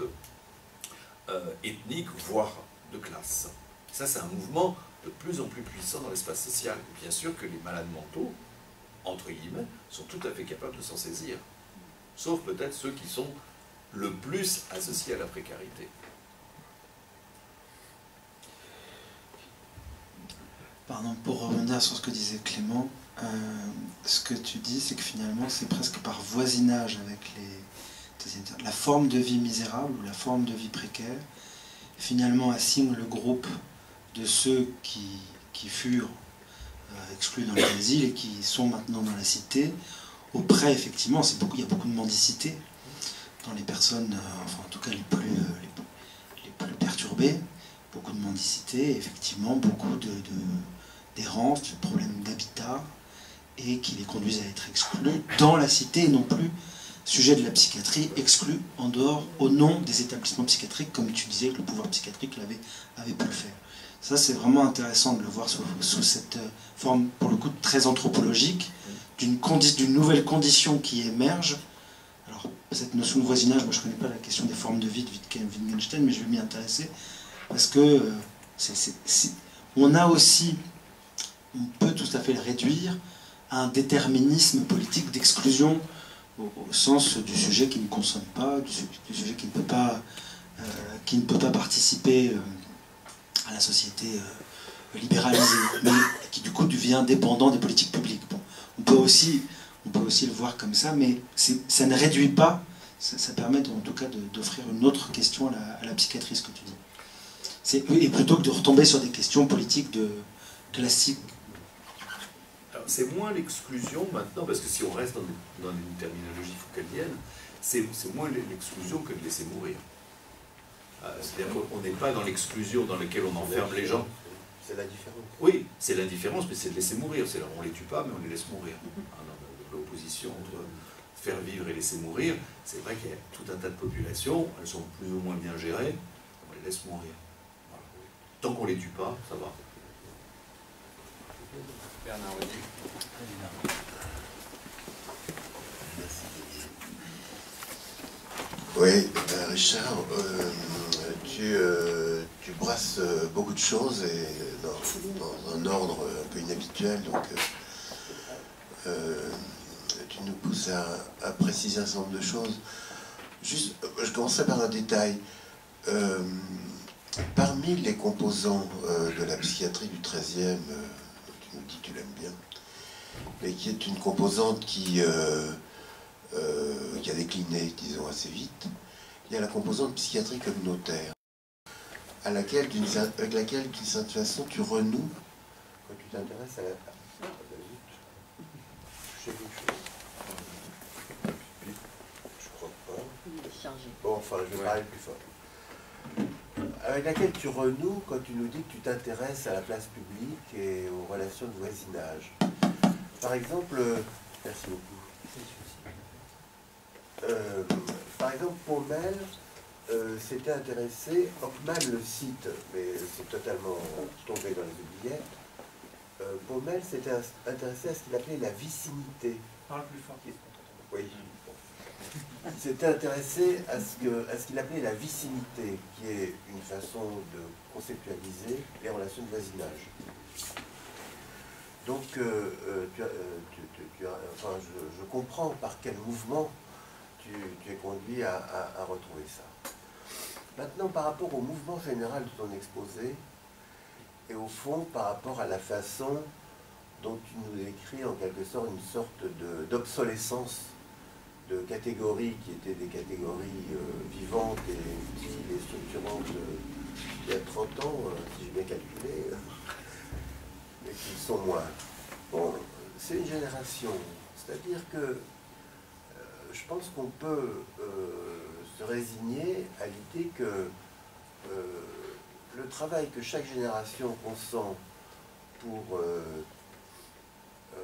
euh, ethniques, voire de classe. Et ça, c'est un mouvement de plus en plus puissant dans l'espace social. Et bien sûr que les malades mentaux, entre guillemets, sont tout à fait capables de s'en saisir. Sauf peut-être ceux qui sont le plus associés à la précarité. Pardon, pour rebondir sur ce que disait Clément, euh, ce que tu dis, c'est que finalement, c'est presque par voisinage avec les, la forme de vie misérable ou la forme de vie précaire, finalement assigne le groupe de ceux qui, qui furent euh, exclus dans les asiles et qui sont maintenant dans la cité, auprès, effectivement, c'est beaucoup, il y a beaucoup de mendicité dans les personnes, euh, enfin en tout cas les plus, euh, les, les plus perturbées, beaucoup de mendicité, effectivement, beaucoup de, de d'errance, de problèmes d'habitat, et qui les conduisent à être exclus dans la cité, et non plus sujet de la psychiatrie, exclus en dehors, au nom des établissements psychiatriques, comme tu disais que le pouvoir psychiatrique l'avait, avait pu le faire. Ça, c'est vraiment intéressant de le voir sous, sous cette forme, pour le coup, très anthropologique, d'une d'une nouvelle condition qui émerge. Alors, cette notion de voisinage, moi je ne connais pas la question des formes de vie de Wittgenstein, mais je vais m'y intéresser, parce que euh, c'est, c'est, c'est, on a aussi, on peut tout à fait le réduire à un déterminisme politique d'exclusion au, au sens du sujet qui ne consomme pas, du, du sujet qui ne peut pas, euh, qui ne peut pas participer euh, à la société euh, libéralisée, mais qui du coup devient dépendant des politiques publiques. Bon, on peut aussi, on peut aussi le voir comme ça, mais ça ne réduit pas, ça, ça permet en tout cas d'offrir une autre question à la, à la psychiatrie, ce que tu dis. Et plutôt que de retomber sur des questions politiques de classiques. C'est moins l'exclusion maintenant, parce que si on reste dans, dans une terminologie foucaldienne, c'est moins l'exclusion que de laisser mourir. Euh, C'est-à-dire qu'on n'est pas dans l'exclusion dans laquelle on enferme les gens, C'est la différence. Oui, c'est l'indifférence, mais c'est de laisser mourir. C'est là, on ne les tue pas, mais on les laisse mourir. L'opposition entre faire vivre et laisser mourir, c'est vrai qu'il y a tout un tas de populations, elles sont plus ou moins bien gérées, on les laisse mourir. Voilà. Tant qu'on ne les tue pas, ça va. Bernard Audy. Oui, ben Richard, euh, tu, euh, tu brasses beaucoup de choses et dans, dans un ordre un peu inhabituel, donc euh, euh, tu nous pousses à, à préciser un certain nombre de choses. Juste, je commencerai par un détail. Euh, parmi les composants euh, de la psychiatrie du treizième, euh, tu nous dis que tu l'aimes bien, mais qui est une composante qui... Euh, Euh, qui a décliné, disons, assez vite, il y a la composante psychiatrie communautaire, à laquelle, avec laquelle, d'une certaine façon, tu renoues quand tu t'intéresses à la... Ah, je sais quelque chose. Je crois pas. Bon, enfin, je vais parler plus fort. Avec laquelle tu renoues quand tu nous dis que tu t'intéresses à la place publique et aux relations de voisinage. Par exemple, merci beaucoup. Euh, par exemple, Paumelle euh, s'était intéressé, Hoffmann le cite, mais c'est totalement tombé dans les oubliettes. Euh, Paumelle s'était intéressé à ce qu'il appelait la vicinité. Parle plus fort. Oui. Il s'était intéressé à ce que, à ce qu'il appelait la vicinité, qui est une façon de conceptualiser les relations de voisinage. Donc, euh, euh, tu as, euh, tu, tu, tu as, enfin, je, je comprends par quel mouvement Tu, tu es conduit à, à, à retrouver ça. Maintenant, par rapport au mouvement général de ton exposé, et au fond, par rapport à la façon dont tu nous décris en quelque sorte une sorte d'obsolescence de, de catégories qui étaient des catégories euh, vivantes et utiles et structurantes euh, il y a trente ans, euh, si j'ai bien calculé, euh, mais qui sont moins. Bon, c'est une génération, c'est-à-dire que je pense qu'on peut euh, se résigner à l'idée que euh, le travail que chaque génération consent pour, euh, euh,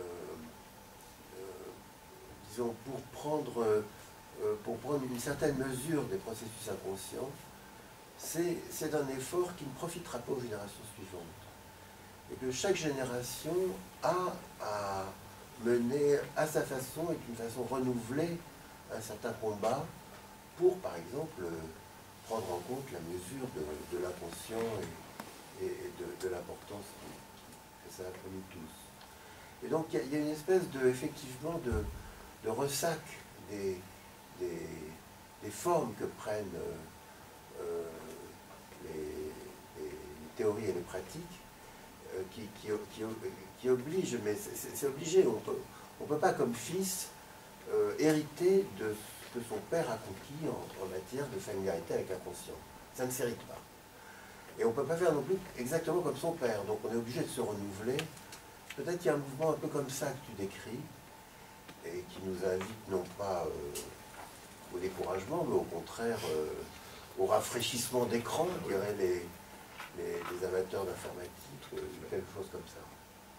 euh, disons, pour prendre, euh, pour prendre une certaine mesure des processus inconscients, c'est un effort qui ne profitera pas aux générations suivantes. Et que chaque génération a à mener à sa façon et d'une façon renouvelée un certain combat pour, par exemple, prendre en compte la mesure de, de l'inconscient et, et de, de l'importance que ça a pour nous tous. Et donc, il y, y a une espèce de, effectivement, de, de ressac des, des, des formes que prennent euh, les, les théories et les pratiques euh, qui, qui, qui, qui obligent, mais c'est obligé, on peut, on peut pas comme fils Euh, hérité de ce que son père a conquis en, en matière de familiarité avec l'inconscient. Ça ne s'hérite pas. Et on ne peut pas faire non plus exactement comme son père. Donc on est obligé de se renouveler. Peut-être qu'il y a un mouvement un peu comme ça que tu décris, et qui nous invite non pas euh, au découragement, mais au contraire euh, au rafraîchissement d'écran, diraient les, les, les amateurs d'informatique, euh, quelque chose comme ça.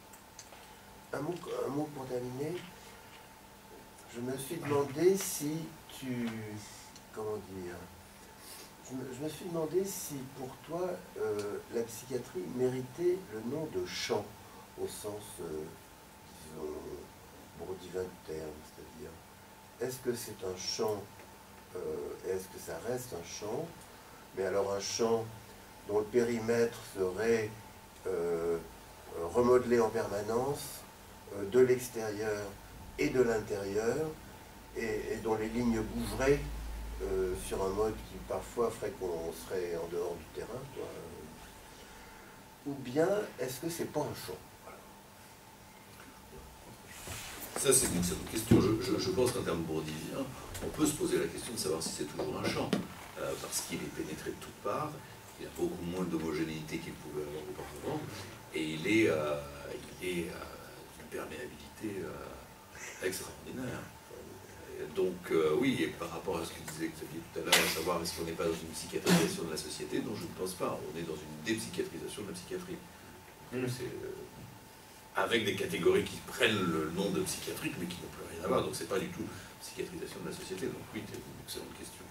Un mot, un mot pour terminer. Je me suis demandé si tu... Comment dire je me, je me suis demandé si pour toi, euh, la psychiatrie méritait le nom de champ, au sens, euh, disons, bourdivin de terme, c'est-à-dire, est-ce que c'est un champ, euh, est-ce que ça reste un champ, mais alors un champ dont le périmètre serait euh, remodelé en permanence, euh, de l'extérieur et de l'intérieur, et, et dont les lignes bougeraient euh, sur un mode qui parfois ferait qu'on serait en dehors du terrain, quoi. Ou bien est-ce que c'est pas un champ? Ça, c'est une excellente question. Je, je, je pense qu'en termes bourdieviens, on peut se poser la question de savoir si c'est toujours un champ, euh, parce qu'il est pénétré de toutes parts, il a beaucoup moins d'homogénéité qu'il pouvait avoir auparavant, et il est, euh, il est euh, d'une perméabilité euh, extraordinaire. Et donc, euh, oui, et par rapport à ce que disait Xavier tout à l'heure, à savoir est-ce qu'on n'est pas dans une psychiatrisation de la société, non, je ne pense pas. On est dans une dépsychiatrisation de la psychiatrie. Mmh. C'est, euh, avec des catégories qui prennent le nom de psychiatrique, mais qui n'ont plus rien à voir. Donc c'est pas du tout psychiatrisation de la société. Donc oui, c'est une excellente question.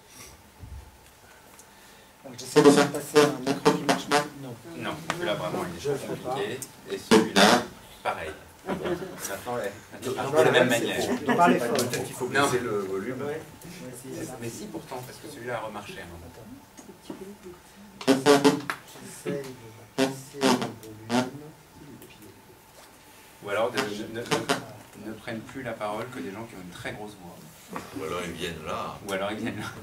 J'essaie de faire passer un macro qui marche mieux. Non. Non, celui-là vraiment il est Je le ferai compliqué. Et celui-là, pareil. Maintenant, ouais. Ah, de la même manière. Donc, parlez fort. Peut-être qu'il faut Non. baisser le volume. Ouais. Ouais, si, ça. Mais si pourtant, parce que celui-là a remarché à un moment. J'essaie de passer le volume. Ou alors de- ne, ne- ne prennent plus la parole que des gens qui ont une très grosse voix. Ou alors ils viennent là. Ou alors ils viennent là.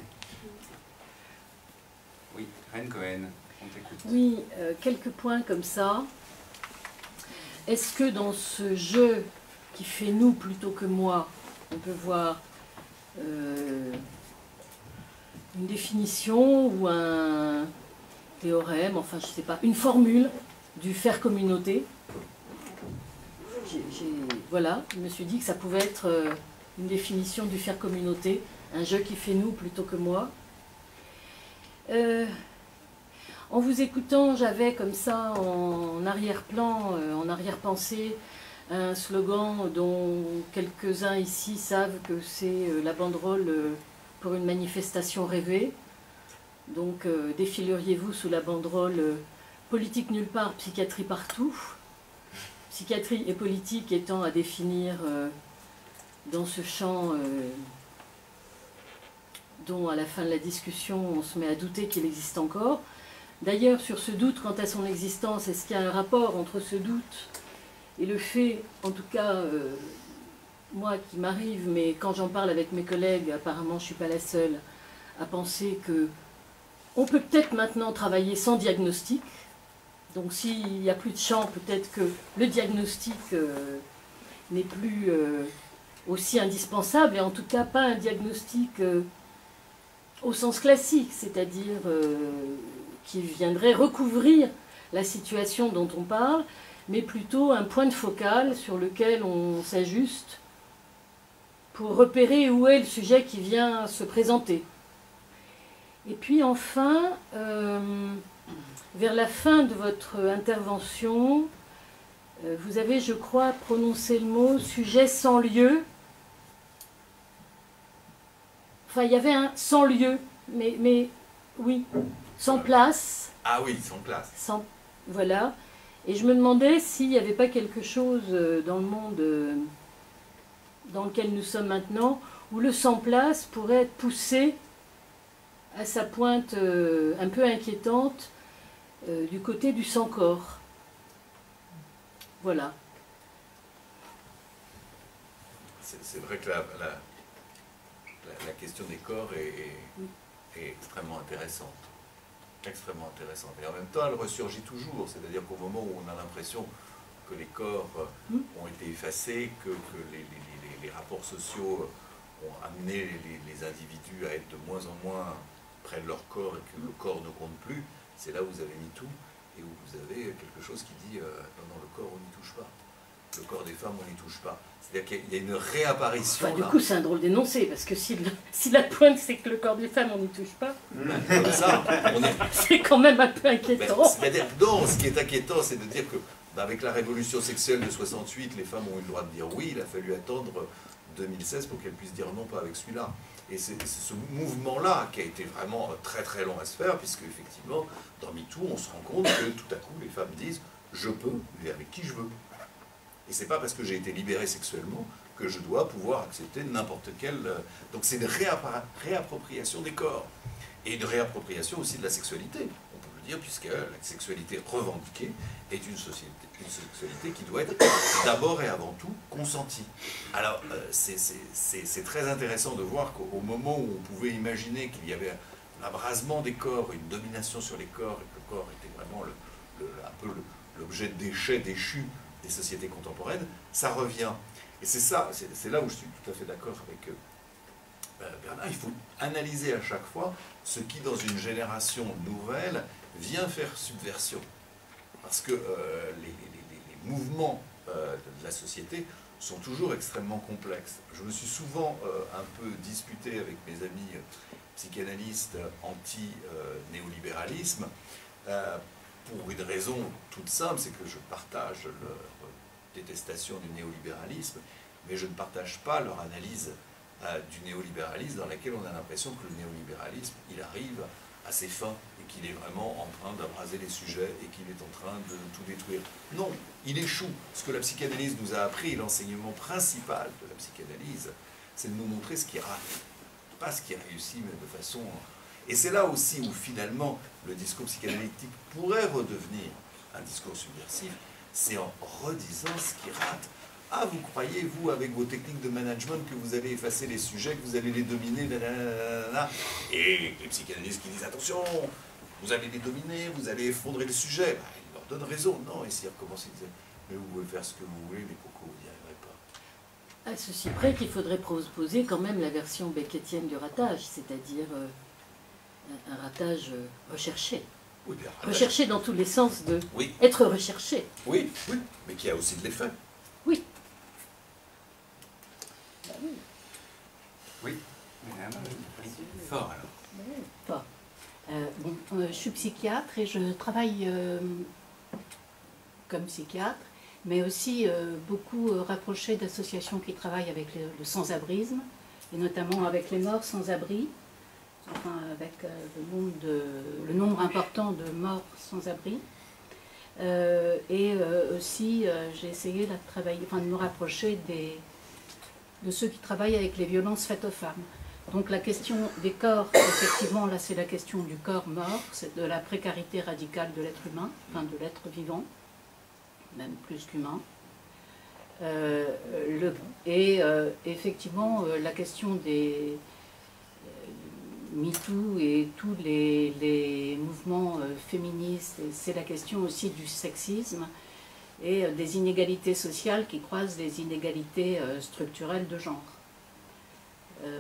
Oui, Reine Cohen, on t'écoute. Oui, euh, quelques points comme ça. Est-ce que dans ce jeu qui fait nous plutôt que moi, on peut voir euh, une définition ou un théorème, enfin je ne sais pas, une formule du faire communauté? J'ai- j'ai- voilà, je me suis dit que ça pouvait être euh, une définition du faire communauté, un jeu qui fait nous plutôt que moi. Euh, en vous écoutant, j'avais comme ça en arrière-plan, euh, en arrière-pensée, un slogan dont quelques-uns ici savent que c'est euh, la banderole euh, pour une manifestation rêvée. Donc euh, défileriez-vous sous la banderole euh, politique nulle part, psychiatrie partout. Psychiatrie et politique étant à définir euh, dans ce champ euh, dont à la fin de la discussion on se met à douter qu'il existe encore. D'ailleurs, sur ce doute quant à son existence, est-ce qu'il y a un rapport entre ce doute et le fait, en tout cas, euh, moi qui m'arrive, mais quand j'en parle avec mes collègues, apparemment je ne suis pas la seule, à penser que on peut peut-être maintenant travailler sans diagnostic. Donc s'il n'y a plus de champ, peut-être que le diagnostic euh, n'est plus euh, aussi indispensable, et en tout cas pas un diagnostic euh, au sens classique, c'est-à-dire euh, qui viendrait recouvrir la situation dont on parle, mais plutôt un point de focal sur lequel on s'ajuste pour repérer où est le sujet qui vient se présenter. Et puis enfin, euh, vers la fin de votre intervention, euh, vous avez, je crois, prononcé le mot « sujet sans lieu ». Enfin, il y avait un « sans lieu », mais, mais oui, sans place. Ah oui, sans place. Sans, voilà. Et je me demandais s'il n'y avait pas quelque chose euh, dans le monde euh, dans lequel nous sommes maintenant, où le sans place pourrait être poussé à sa pointe euh, un peu inquiétante euh, du côté du sans-corps. Voilà. C'est c'est vrai que la, la, la, la question des corps est, est extrêmement intéressante. Extrêmement intéressante. Et en même temps, elle ressurgit toujours. C'est-à-dire qu'au moment où on a l'impression que les corps euh, ont été effacés, que, que les, les, les, les rapports sociaux ont amené les, les individus à être de moins en moins près de leur corps et que le corps ne compte plus, c'est là où vous avez mis tout et où vous avez quelque chose qui dit euh, non, non, le corps, on n'y touche pas. Le corps des femmes, on n'y touche pas. C'est-à-dire qu'il y a une réapparition. Enfin, du là. coup, c'est un drôle d'énoncé, parce que si, le, si la pointe, c'est que le corps des femmes, on n'y touche pas, Comme ça, on est... c'est quand même un peu Mais inquiétant. c'est-à-dire, non, ce qui est inquiétant, c'est de dire que, bah, avec la révolution sexuelle de soixante-huit, les femmes ont eu le droit de dire oui, il a fallu attendre deux mille seize pour qu'elles puissent dire non, pas avec celui-là. Et c'est ce mouvement-là qui a été vraiment très très long à se faire, puisque effectivement, dans MeToo, on se rend compte que tout à coup, les femmes disent « je peux, mais avec qui je veux ». Et c'est pas parce que j'ai été libéré sexuellement que je dois pouvoir accepter n'importe quel... Donc c'est une réappropriation des corps, et une réappropriation aussi de la sexualité, on peut le dire, puisque la sexualité revendiquée est une, société, une sexualité qui doit être d'abord et avant tout consentie. Alors euh, c'est très intéressant de voir qu'au moment où on pouvait imaginer qu'il y avait un abrasement des corps, une domination sur les corps, et que le corps était vraiment le, le, un peu l'objet de déchets déchus des sociétés contemporaines, ça revient. Et c'est ça, c'est là où je suis tout à fait d'accord avec euh, Bernard, il faut analyser à chaque fois ce qui, dans une génération nouvelle, vient faire subversion. Parce que euh, les, les, les, les mouvements euh, de la société sont toujours extrêmement complexes. Je me suis souvent euh, un peu disputé avec mes amis psychanalystes anti-néolibéralisme, euh, pour une raison toute simple, c'est que je partage leur détestation du néolibéralisme, mais je ne partage pas leur analyse euh, du néolibéralisme dans laquelle on a l'impression que le néolibéralisme, il arrive à ses fins et qu'il est vraiment en train d'abraser les sujets et qu'il est en train de tout détruire. Non, il échoue. Ce que la psychanalyse nous a appris, l'enseignement principal de la psychanalyse, c'est de nous montrer ce qui rate, pas ce qui réussit, mais de façon... Et c'est là aussi où finalement le discours psychanalytique pourrait redevenir un discours subversif, c'est en redisant ce qui rate. Ah, vous croyez, vous, avec vos techniques de management, que vous allez effacer les sujets, que vous allez les dominer, nanana. Et les psychanalystes qui disent, attention, vous allez les dominer, vous allez effondrer le sujet. Ben, ils leur donnent raison. Non, et s'ils recommencent, ils disent, mais vous pouvez faire ce que vous voulez, mais pourquoi vous n'y arriverez pas? À ceci près qu'il faudrait proposer quand même la version beckettienne du ratage, c'est-à-dire euh, un ratage euh, recherché. Oui, bien, recherché dans tous les sens de oui. être recherché. Oui, oui, mais qui a aussi de l'effet. Oui. Bah oui. Oui. Fort alors. Fort. Euh, bon, euh, je suis psychiatre et je travaille euh, comme psychiatre, mais aussi euh, beaucoup euh, rapproché d'associations qui travaillent avec le, le sans-abrisme, et notamment avec les morts sans-abri, enfin avec euh, le, nombre de, le nombre important de morts sans-abri. Euh, et euh, aussi, euh, j'ai essayé de, travailler, enfin, de me rapprocher des, de ceux qui travaillent avec les violences faites aux femmes. Donc la question des corps, effectivement, là c'est la question du corps mort, c'est de la précarité radicale de l'être humain, enfin de l'être vivant, même plus qu'humain. Euh, le, et euh, effectivement, euh, la question des euh, MeToo et tous les, les mouvements euh, féministes, c'est la question aussi du sexisme et euh, des inégalités sociales qui croisent les inégalités euh, structurelles de genre. Euh,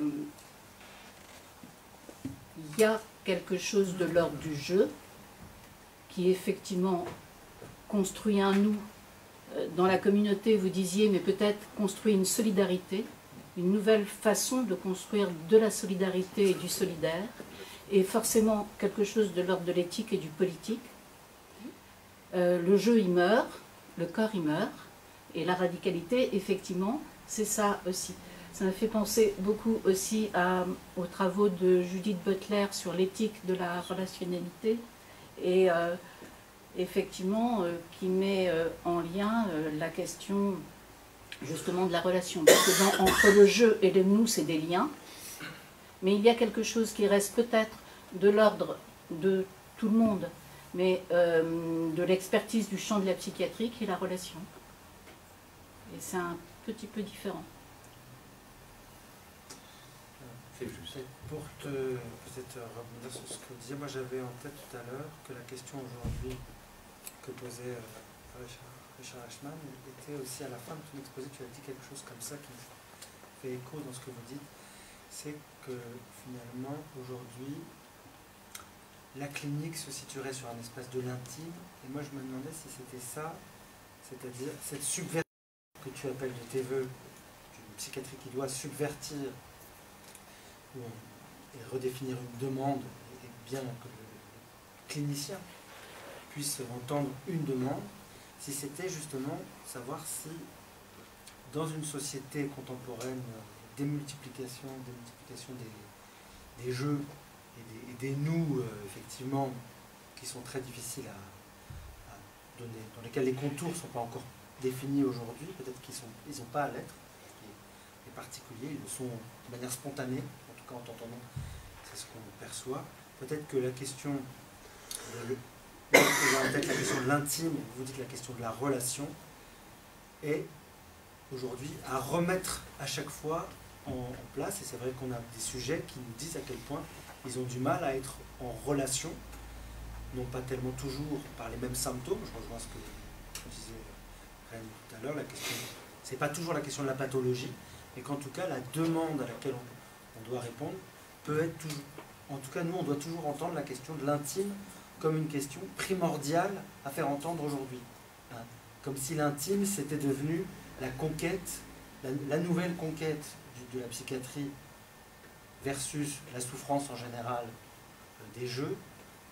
Il y a quelque chose de l'ordre du jeu qui effectivement construit un nous. Dans la communauté, vous disiez, mais peut-être construit une solidarité, une nouvelle façon de construire de la solidarité et du solidaire, et forcément quelque chose de l'ordre de l'éthique et du politique. Euh, le jeu, il meurt, le corps, il meurt, et la radicalité, effectivement, c'est ça aussi. Ça m'a fait penser beaucoup aussi à, aux travaux de Judith Butler sur l'éthique de la relationnalité et euh, effectivement euh, qui met euh, en lien euh, la question justement de la relation. Parce que dans, entre le jeu et le nous, c'est des liens, mais il y a quelque chose qui reste peut-être de l'ordre de tout le monde, mais euh, de l'expertise du champ de la psychiatrie qui est la relation. Et c'est un petit peu différent. Pour te peut-être rebondir sur ce que vous disiez, moi j'avais en tête tout à l'heure que la question aujourd'hui que posait euh, Richard, Richard Eichmann était aussi à la fin de ton exposé, tu as dit quelque chose comme ça qui fait écho dans ce que vous dites, c'est que finalement aujourd'hui la clinique se situerait sur un espace de l'intime, et moi je me demandais si c'était ça, c'est-à-dire cette subversion que tu appelles de tes voeux, d'une psychiatrie qui doit subvertir et redéfinir une demande, et bien que le clinicien puisse entendre une demande, si c'était justement savoir si dans une société contemporaine, démultiplication, démultiplication des, des jeux et des, et des nous, euh, effectivement, qui sont très difficiles à, à donner, dans lesquels les contours ne sont pas encore définis aujourd'hui, peut-être qu'ils n'ont ils ont pas à l'être, les particuliers, ils le sont de manière spontanée, en t'entendant, c'est ce qu'on perçoit. Peut-être que la question de, le, peut-être la question de l'intime, vous dites la question de la relation, est aujourd'hui à remettre à chaque fois en, en place, et c'est vrai qu'on a des sujets qui nous disent à quel point ils ont du mal à être en relation, non pas tellement toujours par les mêmes symptômes, je rejoins ce que disait Reine tout à l'heure, la question, c'est pas toujours la question de la pathologie, mais qu'en tout cas la demande à laquelle on on doit répondre, peut être toujours... En tout cas, nous, on doit toujours entendre la question de l'intime comme une question primordiale à faire entendre aujourd'hui. Hein, comme si l'intime, c'était devenu la conquête, la, la nouvelle conquête du, de la psychiatrie versus la souffrance en général euh, des jeux,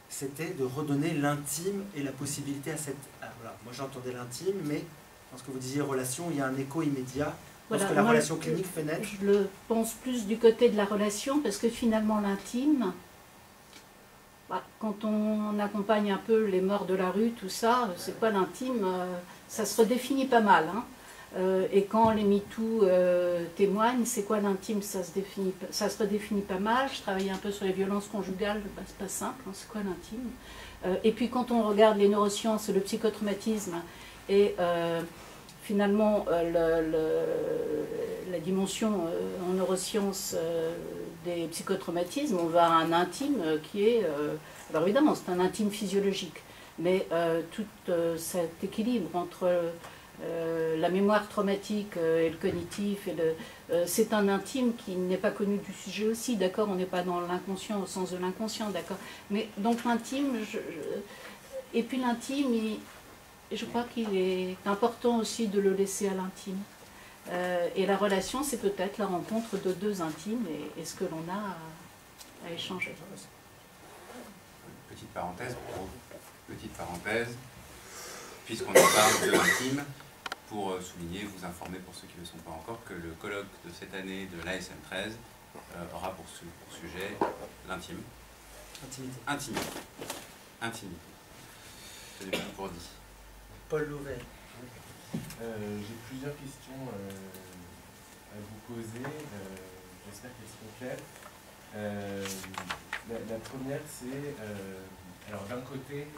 c'était de redonner l'intime et la possibilité à cette... Ah, voilà. Moi j'entendais l'intime, mais dans ce que vous disiez relation, il y a un écho immédiat. Parce Voilà, que la moi, relation clinique fait naître. Je le pense plus du côté de la relation, parce que finalement l'intime, bah, quand on accompagne un peu les morts de la rue, tout ça, c'est quoi l'intime, euh, ça se redéfinit pas mal. Hein. Euh, et quand les MeToo euh, témoignent, c'est quoi l'intime, ça se définit, ça se redéfinit pas mal. Je travaillais un peu sur les violences conjugales, bah, c'est pas simple, hein, c'est quoi l'intime. Euh, et puis quand on regarde les neurosciences, le psychotraumatisme et euh, finalement euh, le, le, la dimension euh, en neurosciences euh, des psychotraumatismes, on va à un intime euh, qui est, euh, alors évidemment c'est un intime physiologique, mais euh, tout euh, cet équilibre entre euh, la mémoire traumatique euh, et le cognitif, et le, euh, c'est un intime qui n'est pas connu du sujet aussi, d'accord, on n'est pas dans l'inconscient au sens de l'inconscient, d'accord, mais donc l'intime, je, je, et puis l'intime, il, je crois qu'il est important aussi de le laisser à l'intime. Euh, et la relation, c'est peut-être la rencontre de deux intimes et, et ce que l'on a à, à échanger. Petite parenthèse, petite parenthèse, puisqu'on en parle de l'intime, pour souligner, vous informer pour ceux qui ne le sont pas encore, que le colloque de cette année de l'A S M treize euh, aura pour, su pour sujet l'intime. Intimité. Intimité. Intimité. C'est du pour dit. Paul Louvet. Euh, J'ai plusieurs questions euh, à vous poser. Euh, J'espère qu'elles seront claires. Euh, la, la première, c'est... Euh, alors, d'un côté,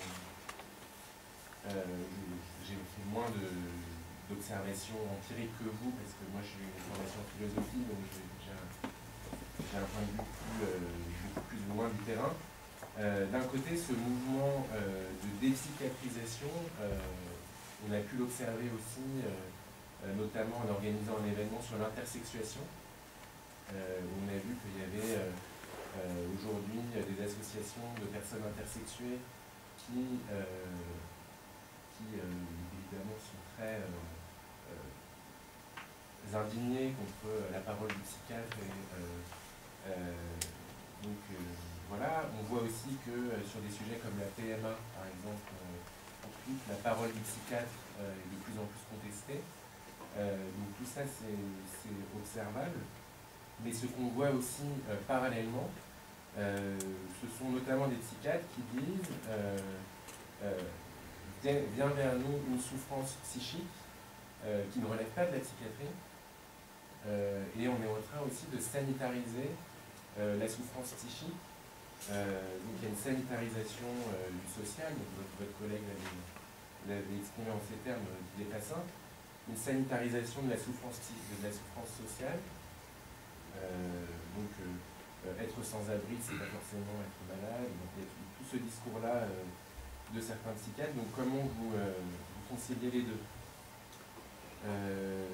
euh, euh, j'ai fait moins d'observations empiriques que vous, parce que moi, je suis une formation en philosophie, donc j'ai un, un point de vue plus, euh, beaucoup plus loin du terrain. Euh, D'un côté, ce mouvement euh, de dépsychiatrisation, euh, on a pu l'observer aussi, euh, notamment en organisant un événement sur l'intersexuation. Euh, on a vu qu'il y avait euh, euh, aujourd'hui des associations de personnes intersexuées qui, euh, qui euh, évidemment, sont très euh, euh, indignées contre la parole du psychiatre. Et, euh, euh, donc, euh, voilà, on voit aussi que euh, sur des sujets comme la P M A, par exemple, euh, la parole du psychiatre euh, est de plus en plus contestée. Euh, donc tout ça, c'est observable. Mais ce qu'on voit aussi euh, parallèlement, euh, ce sont notamment des psychiatres qui disent euh, euh, vient vers nous une souffrance psychique euh, qui ne relève pas de la psychiatrie. Euh, et on est en train aussi de sanitariser euh, la souffrance psychique. Euh, donc il y a une sanitarisation euh, du social, donc votre, votre collègue l'avait exprimé en ces termes, euh, qui n'est pas simple, une sanitarisation de la souffrance, de la souffrance sociale. Euh, donc euh, être sans abri, c'est pas forcément être malade. Donc il y a tout, tout ce discours-là euh, de certains psychiatres. Donc comment vous, euh, vous conciliez les deux? euh,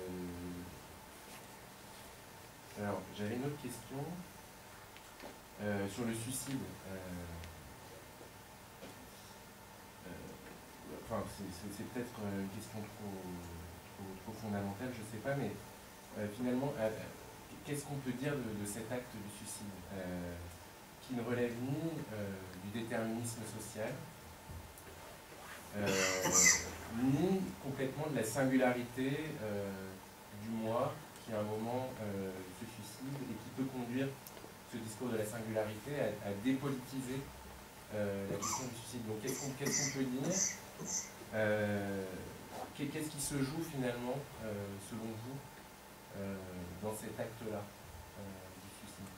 Alors j'avais une autre question. Euh, sur le suicide, euh, euh, enfin c'est peut-être une question trop, trop, trop fondamentale, je ne sais pas, mais euh, finalement, euh, qu'est-ce qu'on peut dire de, de cet acte du suicide euh, qui ne relève ni euh, du déterminisme social, euh, ni complètement de la singularité euh, du moi qui à un moment euh, se suicide et qui peut conduire ce discours de la singularité à, à dépolitiser euh, la question du suicide. Donc qu'est-ce qu'on qu'est-ce qu'on peut dire euh, Qu'est-ce qui se joue finalement, euh, selon vous, euh, dans cet acte-là euh, du suicide?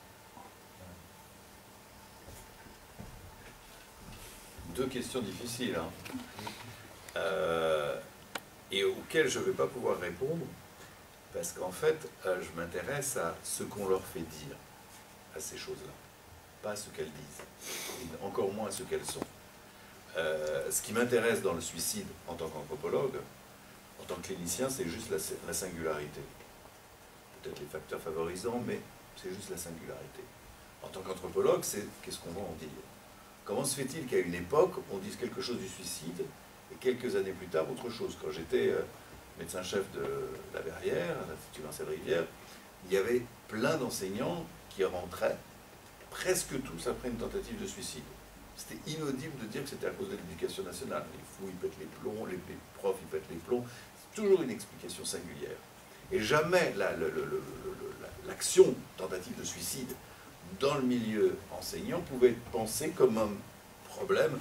Voilà. Deux questions difficiles, hein, euh, et auxquelles je ne vais pas pouvoir répondre, parce qu'en fait, euh, je m'intéresse à ce qu'on leur fait dire à ces choses-là, pas à ce qu'elles disent, et encore moins à ce qu'elles sont. Euh, ce qui m'intéresse dans le suicide en tant qu'anthropologue, en tant que clinicien, c'est juste la, la singularité. Peut-être les facteurs favorisants, mais c'est juste la singularité. En tant qu'anthropologue, c'est qu'est-ce qu'on va en dire? Comment se fait-il qu'à une époque, on dise quelque chose du suicide, et quelques années plus tard, autre chose? Quand j'étais euh, médecin-chef de la Verrière, à l'Institut Vincent de Rivière, il y avait plein d'enseignants qui rentraient, presque tous après une tentative de suicide. C'était inaudible de dire que c'était à cause de l'éducation nationale. Les fous, ils pètent les plombs, les, les profs, ils pètent les plombs. C'est toujours une explication singulière. Et jamais l'action, tentative de suicide, dans le milieu enseignant, pouvait être pensée comme un problème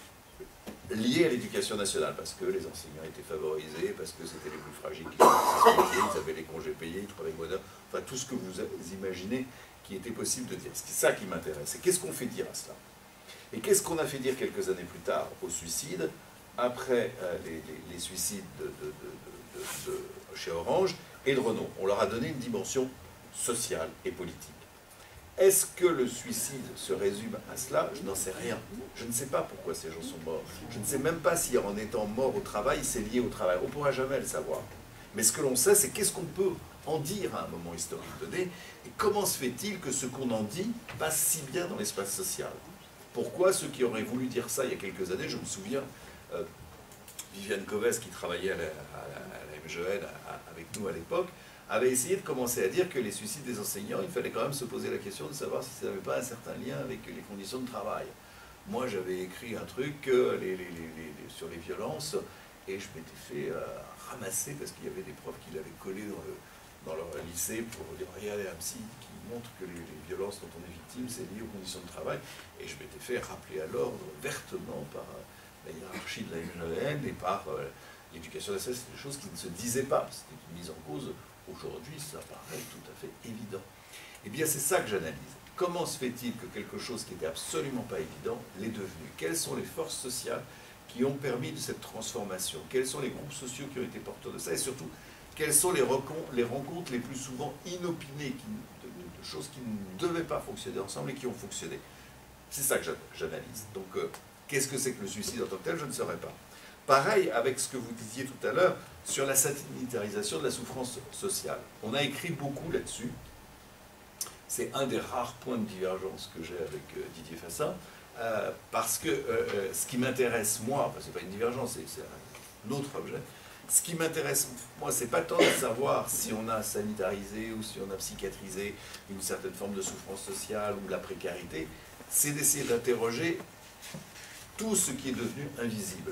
lié à l'éducation nationale, parce que les enseignants étaient favorisés, parce que c'était les plus fragiles qui étaient, ils avaient les congés payés, ils travaillaient moins d'heures, enfin tout ce que vous imaginez qui était possible de dire. C'est ça qui m'intéresse. Et qu'est-ce qu'on fait dire à cela? Et qu'est-ce qu'on a fait dire quelques années plus tard au suicide, après euh, les, les, les suicides de, de, de, de, de, chez Orange et de Renault? On leur a donné une dimension sociale et politique. Est-ce que le suicide se résume à cela? Je n'en sais rien. Je ne sais pas pourquoi ces gens sont morts. Je ne sais même pas si en étant mort au travail, c'est lié au travail. On ne pourra jamais le savoir. Mais ce que l'on sait, c'est qu'est-ce qu'on peut en dire à un moment historique donné, et comment se fait-il que ce qu'on en dit passe si bien dans l'espace social? Pourquoi ceux qui auraient voulu dire ça il y a quelques années, je me souviens, euh, Viviane Covès, qui travaillait à la, à la, à la M G N avec nous à l'époque, avait essayé de commencer à dire que les suicides des enseignants, il fallait quand même se poser la question de savoir si ça n'avait pas un certain lien avec les conditions de travail. Moi, j'avais écrit un truc euh, les, les, les, les, sur les violences, et je m'étais fait euh, ramasser parce qu'il y avait des profs qui l'avaient collé dans, le, dans leur lycée pour dire « Regardez un psy qui montre que les, les violences dont on est victime, c'est lié aux conditions de travail ». Et je m'étais fait rappeler à l'ordre vertement par euh, la hiérarchie de la M G N et par euh, l'éducation nationale. C'était des choses qui ne se disaient pas, c'était une mise en cause. Aujourd'hui, ça paraît tout à fait évident. Eh bien, c'est ça que j'analyse. Comment se fait-il que quelque chose qui n'était absolument pas évident l'est devenu? Quelles sont les forces sociales qui ont permis de cette transformation? Quels sont les groupes sociaux qui ont été porteurs de ça? Et surtout, quelles sont les rencontres les, rencontres les plus souvent inopinées, qui, de, de, de choses qui ne devaient pas fonctionner ensemble et qui ont fonctionné? C'est ça que j'analyse. Donc, euh, qu'est-ce que c'est que le suicide en tant que tel? Je ne saurais pas. Pareil avec ce que vous disiez tout à l'heure sur la sanitarisation de la souffrance sociale. On a écrit beaucoup là-dessus. C'est un des rares points de divergence que j'ai avec euh, Didier Fassin, euh, parce que euh, ce qui m'intéresse, moi, enfin, c'est pas une divergence, c'est un autre objet, ce qui m'intéresse, moi, c'est pas tant de savoir si on a sanitarisé ou si on a psychiatrisé une certaine forme de souffrance sociale ou de la précarité, c'est d'essayer d'interroger tout ce qui est devenu invisible.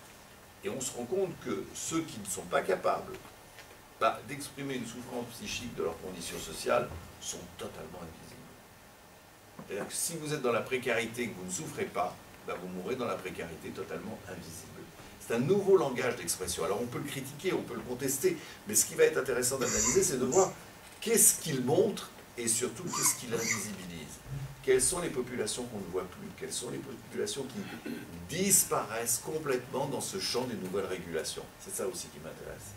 Et on se rend compte que ceux qui ne sont pas capables bah, d'exprimer une souffrance psychique de leurs conditions sociales sont totalement invisibles. C'est-à-dire que si vous êtes dans la précarité et que vous ne souffrez pas, bah, vous mourrez dans la précarité totalement invisible. C'est un nouveau langage d'expression. Alors on peut le critiquer, on peut le contester, mais ce qui va être intéressant d'analyser, c'est de voir qu'est-ce qu'il montre et surtout qu'est-ce qu'il invisibilise. Quelles sont les populations qu'on ne voit plus? Quelles sont les populations qui disparaissent complètement dans ce champ des nouvelles régulations? C'est ça aussi qui m'intéresse.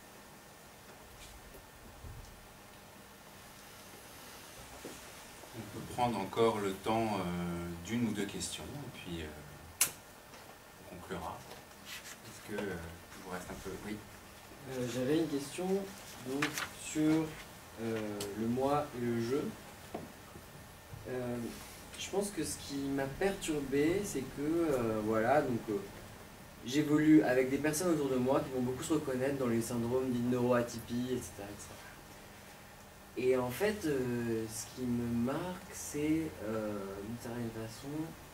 On peut prendre encore le temps euh, d'une ou deux questions, et puis euh, on conclura. Est-ce que euh, il vous reste un peu? Oui. Euh, J'avais une question donc, sur euh, le moi et le je. Euh, je pense que ce qui m'a perturbé, c'est que euh, voilà, donc euh, j'évolue avec des personnes autour de moi qui vont beaucoup se reconnaître dans les syndromes dits neuroatypies, et cetera, et cetera. Et en fait, euh, ce qui me marque, c'est euh, d'une certaine façon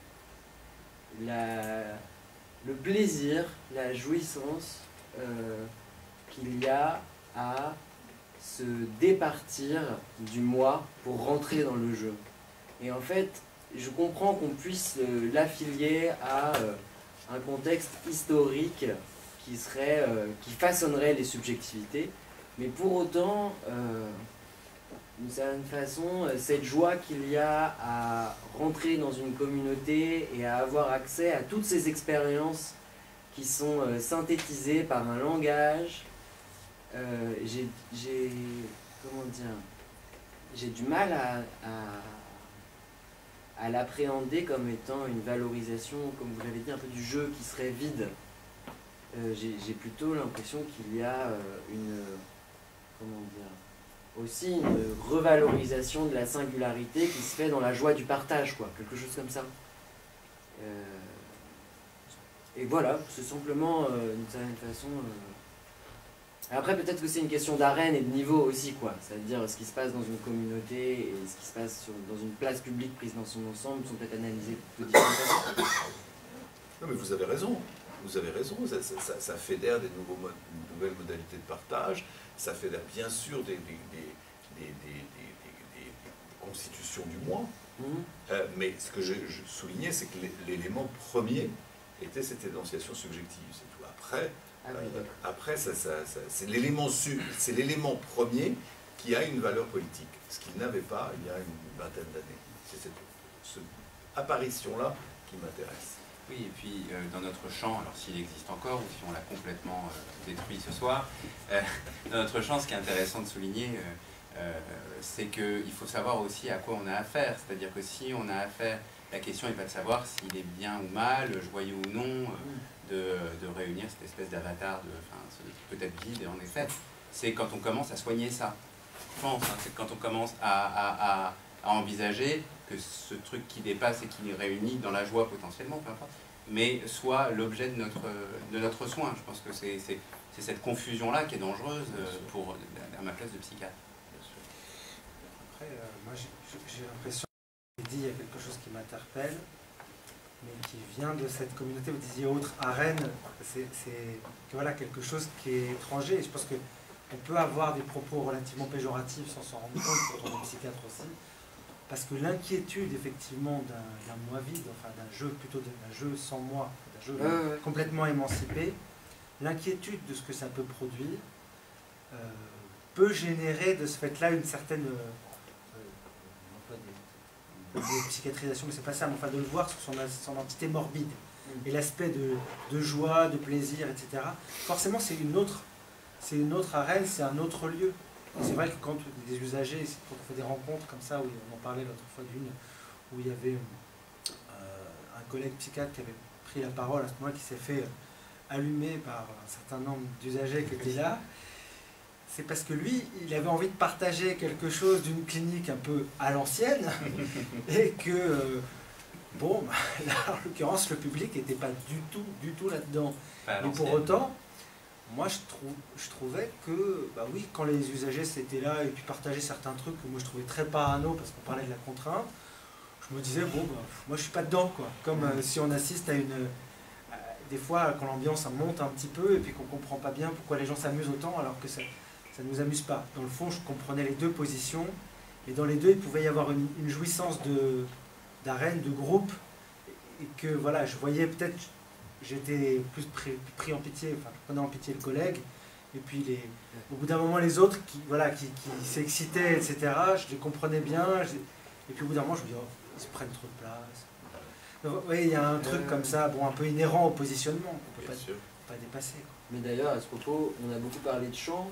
la, le plaisir, la jouissance euh, qu'il y a à se départir du moi pour rentrer dans le jeu. Et en fait, je comprends qu'on puisse euh, l'affilier à euh, un contexte historique qui, serait, euh, qui façonnerait les subjectivités, mais pour autant, euh, d'une certaine façon, cette joie qu'il y a à rentrer dans une communauté et à avoir accès à toutes ces expériences qui sont euh, synthétisées par un langage, euh, j'ai, j'ai, comment dire, j'ai du mal à, à à l'appréhender comme étant une valorisation, comme vous l'avez dit, un peu du jeu qui serait vide. Euh, j'ai plutôt l'impression qu'il y a euh, une, comment dire, aussi une revalorisation de la singularité qui se fait dans la joie du partage, quoi, quelque chose comme ça. Euh, et voilà, c'est simplement, euh, d'une certaine façon, euh, Après, peut-être que c'est une question d'arène et de niveau aussi, quoi. C'est-à-dire, ce qui se passe dans une communauté et ce qui se passe sur, dans une place publique prise dans son ensemble sont peut-être analysés de différentes façons. Non, mais vous avez raison. Vous avez raison. Ça, ça, ça, ça fédère des nouveaux modes, nouvelles modalités de partage. Ça fédère bien sûr des, des, des, des, des, des, des, des constitutions du moi. Mmh. Euh, mais ce que je, je soulignais, c'est que l'élément premier était cette énonciation subjective. C'est tout. Après. Ah oui, euh, après, ça, ça, ça, c'est l'élément c'est l'élément premier qui a une valeur politique, ce qu'il n'avait pas il y a une vingtaine d'années. C'est cette, cette apparition-là qui m'intéresse. Oui, et puis euh, dans notre champ, alors s'il existe encore ou si on l'a complètement euh, détruit ce soir, euh, dans notre champ, ce qui est intéressant de souligner, euh, euh, c'est qu'il faut savoir aussi à quoi on a affaire. C'est-à-dire que si on a affaire, la question n'est pas de savoir s'il est bien ou mal, joyeux ou non, euh, De, de réunir cette espèce d'avatar, enfin, peut-être vide en effet, c'est quand on commence à soigner ça. Je pense, hein, c'est quand on commence à, à, à, à envisager que ce truc qui dépasse et qui nous réunit dans la joie potentiellement, peu importe, mais soit l'objet de notre, de notre soin. Je pense que c'est cette confusion-là qui est dangereuse pour, à ma place de psychiatre. Après, euh, moi j'ai l'impression qu'il dit il y a quelque chose qui m'interpelle, mais qui vient de cette communauté, vous disiez autre arène, c'est voilà, quelque chose qui est étranger. Et je pense qu'on peut avoir des propos relativement péjoratifs sans s'en rendre compte quand on est psychiatre aussi, parce que l'inquiétude effectivement d'un moi vide, enfin d'un jeu plutôt d'un jeu sans moi, d'un jeu ouais, ouais. complètement émancipé, l'inquiétude de ce que ça peut produire euh, peut générer de ce fait-là une certaine... Euh, de psychiatrisation, mais c'est pas ça, mais enfin de le voir sur son, son entité morbide et l'aspect de, de joie, de plaisir, et cetera. Forcément, c'est une autre, c'est une autre arène, c'est un autre lieu. C'est vrai que quand des usagers, quand on fait des rencontres comme ça, où on en parlait l'autre fois d'une, où il y avait euh, un collègue psychiatre qui avait pris la parole à ce moment-là, qui s'est fait allumer par un certain nombre d'usagers qui étaient là. C'est parce que lui, il avait envie de partager quelque chose d'une clinique un peu à l'ancienne et que, euh, bon, là, en l'occurrence, le public n'était pas du tout, du tout là-dedans. Mais pour autant, moi, je, trou je trouvais que, bah oui, quand les usagers étaient là et puis partageaient certains trucs que moi je trouvais très parano parce qu'on parlait de la contrainte, je me disais, bon, bah, moi je suis pas dedans, quoi. Comme euh, si on assiste à une... Euh, des fois, quand l'ambiance monte un petit peu et puis qu'on comprend pas bien pourquoi les gens s'amusent autant alors que ça... ça ne nous amuse pas. Dans le fond, je comprenais les deux positions, et dans les deux, il pouvait y avoir une, une jouissance d'arène, de, de groupe, et que voilà, je voyais peut-être, j'étais plus pris, pris en pitié, enfin, je prenais en pitié le collègue, et puis les, au bout d'un moment, les autres qui, voilà, qui, qui s'excitaient, et cetera, je les comprenais bien, je, et puis au bout d'un moment, je me dis, oh, ils se prennent trop de place. Donc, oui, il y a un truc comme ça, bon, un peu inhérent au positionnement, qu'on ne peut pas, pas dépasser. Quoi. Mais d'ailleurs, à ce propos, on a beaucoup parlé de chant.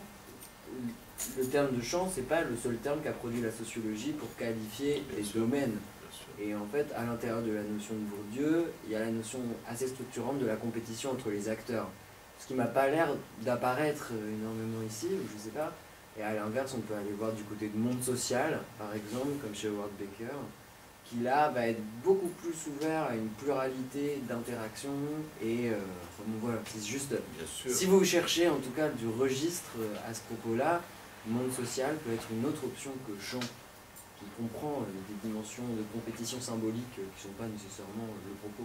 Le terme de champ, c'est pas le seul terme qu'a produit la sociologie pour qualifier les domaines. Et en fait, à l'intérieur de la notion de Bourdieu, il y a la notion assez structurante de la compétition entre les acteurs. Ce qui m'a pas l'air d'apparaître énormément ici, ou je sais pas. Et à l'inverse, on peut aller voir du côté de monde social, par exemple, comme chez Howard Baker, qui là va être beaucoup plus ouvert à une pluralité d'interactions et euh, bon, voilà, c'est juste, si vous cherchez en tout cas du registre à ce propos-là, monde social peut être une autre option que champ, qui comprend euh, des dimensions de compétition symbolique euh, qui ne sont pas nécessairement euh, le propos.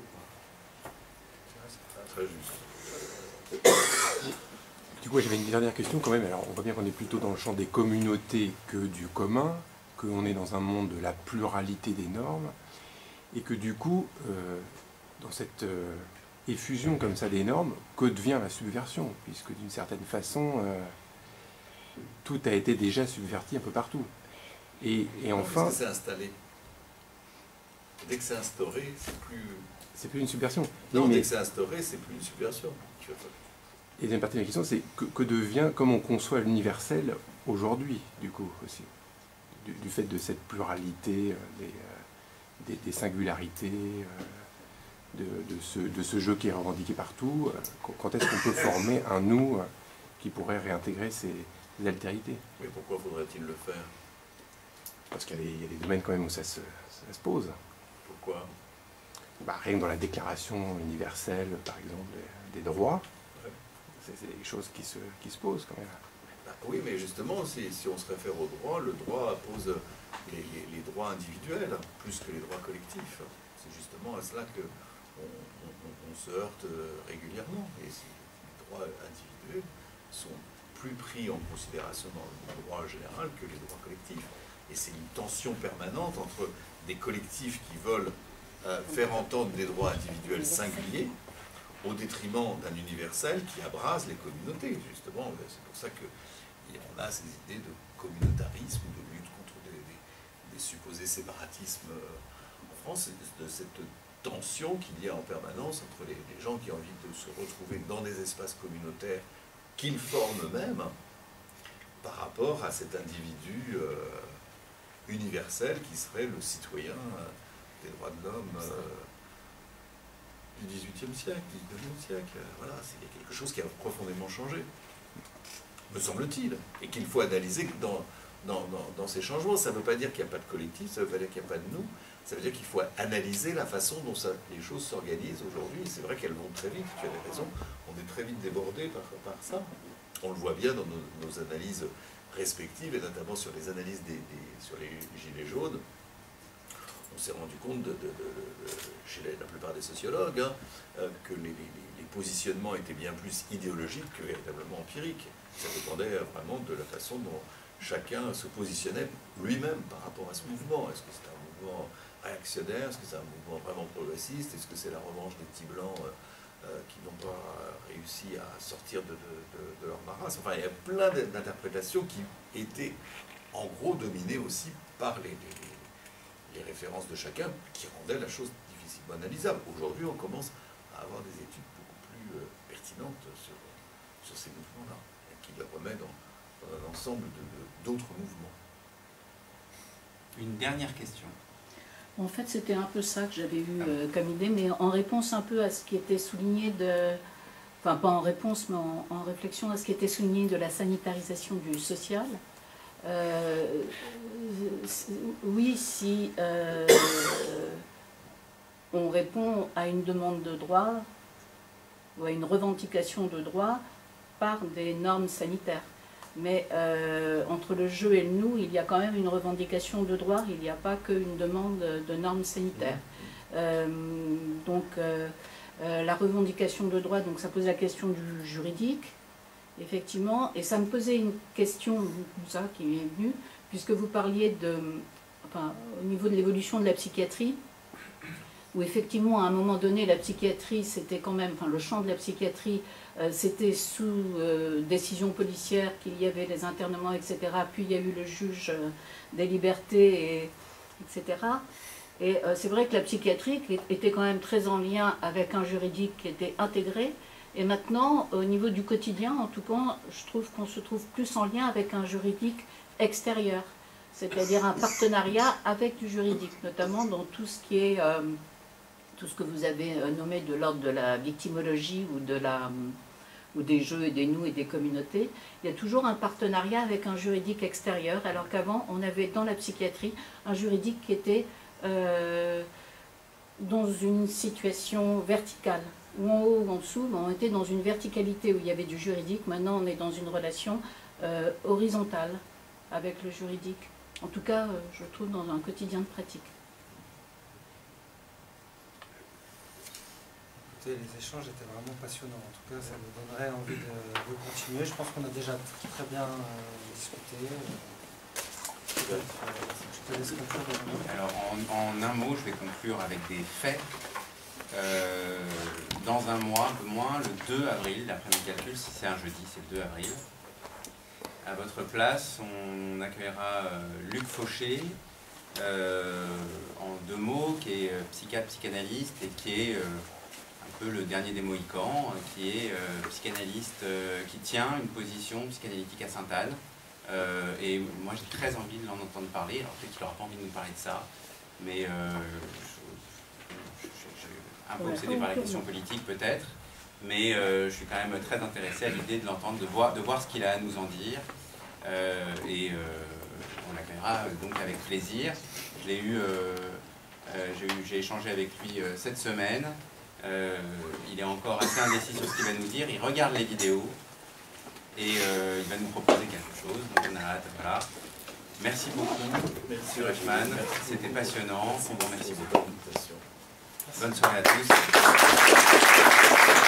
Très juste. Du coup, j'avais une dernière question quand même. Alors, on voit bien qu'on est plutôt dans le champ des communautés que du commun, qu'on est dans un monde de la pluralité des normes, et que du coup, euh, dans cette euh, effusion comme ça des normes, que devient la subversion, puisque d'une certaine façon, euh, tout a été déjà subverti un peu partout. Et, et enfin... c'est installé. Dès que c'est instauré, c'est plus... C'est plus une subversion. Non, oui, mais... dès que c'est instauré, c'est plus une subversion. Et une partie de la question, c'est que, que devient, comment on conçoit l'universel aujourd'hui, du coup, aussi, du, du fait de cette pluralité, euh, des, euh, des, des singularités, euh, de, de, ce, de ce jeu qui est revendiqué partout. Euh, quand est-ce qu'on peut former un nous euh, qui pourrait réintégrer ces, ces altérités? Mais pourquoi faudrait-il le faire? Parce qu'il y, y a des domaines quand même où ça se, ça se pose. Pourquoi? Bah, rien que dans la déclaration universelle, par exemple, des, des droits. c'est des choses qui se, qui se posent quand même. Bah, oui, mais justement, si, si on se réfère au droit, le droit pose les, les, les droits individuels plus que les droits collectifs. C'est justement à cela que on, on, on se heurte régulièrement. Et les droits individuels sont plus pris en considération dans le droit général que les droits collectifs. Et c'est une tension permanente entre des collectifs qui veulent euh, faire entendre des droits individuels singuliers au détriment d'un universel qui abrase les communautés, justement. C'est pour ça qu'on a ces idées de communautarisme, de lutte contre des, des, des supposés séparatismes en France, de cette tension qu'il y a en permanence entre les, les gens qui ont envie de se retrouver dans des espaces communautaires qu'ils forment eux-mêmes par rapport à cet individu euh, universel qui serait le citoyen euh, des droits de l'homme euh, du dix-huitième siècle, du dix-neuvième siècle. Voilà, c'est quelque chose qui a profondément changé, me semble-t-il, et qu'il faut analyser dans, dans, dans, dans ces changements. Ça ne veut pas dire qu'il n'y a pas de collectif, ça ne veut pas dire qu'il n'y a pas de nous, ça veut dire qu'il faut analyser la façon dont ça, les choses s'organisent aujourd'hui. C'est vrai qu'elles vont très vite, tu as raison, on est très vite débordé par, par ça. On le voit bien dans nos, nos analyses respectives, et notamment sur les analyses des, des, sur les gilets jaunes. On s'est rendu compte, de, de, de, de, chez la, la plupart des sociologues, hein, euh, que les, les, les positionnements étaient bien plus idéologiques que véritablement empiriques. Ça dépendait vraiment de la façon dont chacun se positionnait lui-même par rapport à ce mouvement. Est-ce que c'est un mouvement réactionnaire? Est-ce que c'est un mouvement vraiment progressiste? Est-ce que c'est la revanche des petits blancs euh, euh, qui n'ont pas réussi à sortir de, de, de, de leur marasme? Enfin, il y a plein d'interprétations qui étaient en gros dominées aussi par les, les les références de chacun, qui rendaient la chose difficilement analysable. Aujourd'hui, on commence à avoir des études beaucoup plus euh, pertinentes sur, sur ces mouvements-là, et qui les remettent dans, dans un ensemble d'autres mouvements. Une dernière question. En fait, c'était un peu ça que j'avais eu euh, comme idée, mais en réponse un peu à ce qui était souligné de... Enfin, pas en réponse, mais en, en réflexion à ce qui était souligné de la sanitarisation du social. Euh, oui, si euh, on répond à une demande de droit ou à une revendication de droit par des normes sanitaires. Mais euh, entre le je et le nous, il y a quand même une revendication de droit, il n'y a pas qu'une demande de normes sanitaires. Euh, donc euh, euh, la revendication de droit, donc ça pose la question du juridique. Effectivement, et ça me posait une question, ça, qui m'est venue, puisque vous parliez de, enfin, au niveau de l'évolution de la psychiatrie, où effectivement, à un moment donné, la psychiatrie, c'était quand même, enfin, le champ de la psychiatrie, euh, c'était sous euh, décision policière qu'il y avait les internements, et cetera. Puis il y a eu le juge euh, des libertés, et, etc. Et euh, c'est vrai que la psychiatrie était quand même très en lien avec un juridique qui était intégré. Et maintenant, au niveau du quotidien, en tout cas, je trouve qu'on se trouve plus en lien avec un juridique extérieur, c'est-à-dire un partenariat avec du juridique, notamment dans tout ce qui est, euh, tout ce que vous avez nommé de l'ordre de la victimologie ou, de la, ou des jeux et des nous et des communautés. Il y a toujours un partenariat avec un juridique extérieur, alors qu'avant, on avait dans la psychiatrie un juridique qui était euh, dans une situation verticale. Ou en haut ou en dessous, on était dans une verticalité où il y avait du juridique. Maintenant, on est dans une relation euh, horizontale avec le juridique. En tout cas, euh, je trouve dans un quotidien de pratique. Écoutez, les échanges étaient vraiment passionnants. En tout cas, ça me donnerait envie de, de continuer. Je pense qu'on a déjà très bien euh, discuté. Euh, je te laisse conclure. Alors, en, en un mot, je vais conclure avec des faits. Euh, dans un mois, un peu moins, le deux avril, d'après mes calculs, si c'est un jeudi, c'est le deux avril. À votre place, on accueillera euh, Luc Fauché, euh, en deux mots, qui est euh, psychiatre, psychanalyste et qui est euh, un peu le dernier des Mohicans, euh, qui est euh, psychanalyste, euh, qui tient une position psychanalytique à Sainte-Anne. Euh, et moi, j'ai très envie de l'en entendre parler. Alors peut-être qu'il n'aura pas envie de nous parler de ça, mais euh, je, je, je, un peu obsédé par la question politique peut-être, mais euh, je suis quand même très intéressé à l'idée de l'entendre, de voir, de voir ce qu'il a à nous en dire, euh, et euh, on l'accueillera donc avec plaisir. Je l'ai eu, euh, euh, j'ai eu, j'ai échangé avec lui euh, cette semaine, Euh, il est encore assez indécis sur ce qu'il va nous dire. Il regarde les vidéos et euh, il va nous proposer quelque chose. Donc on a hâte. Voilà. Merci beaucoup, Merci Reichmann. C'était passionnant. Merci, bon, merci beaucoup. Bonne soirée à tous.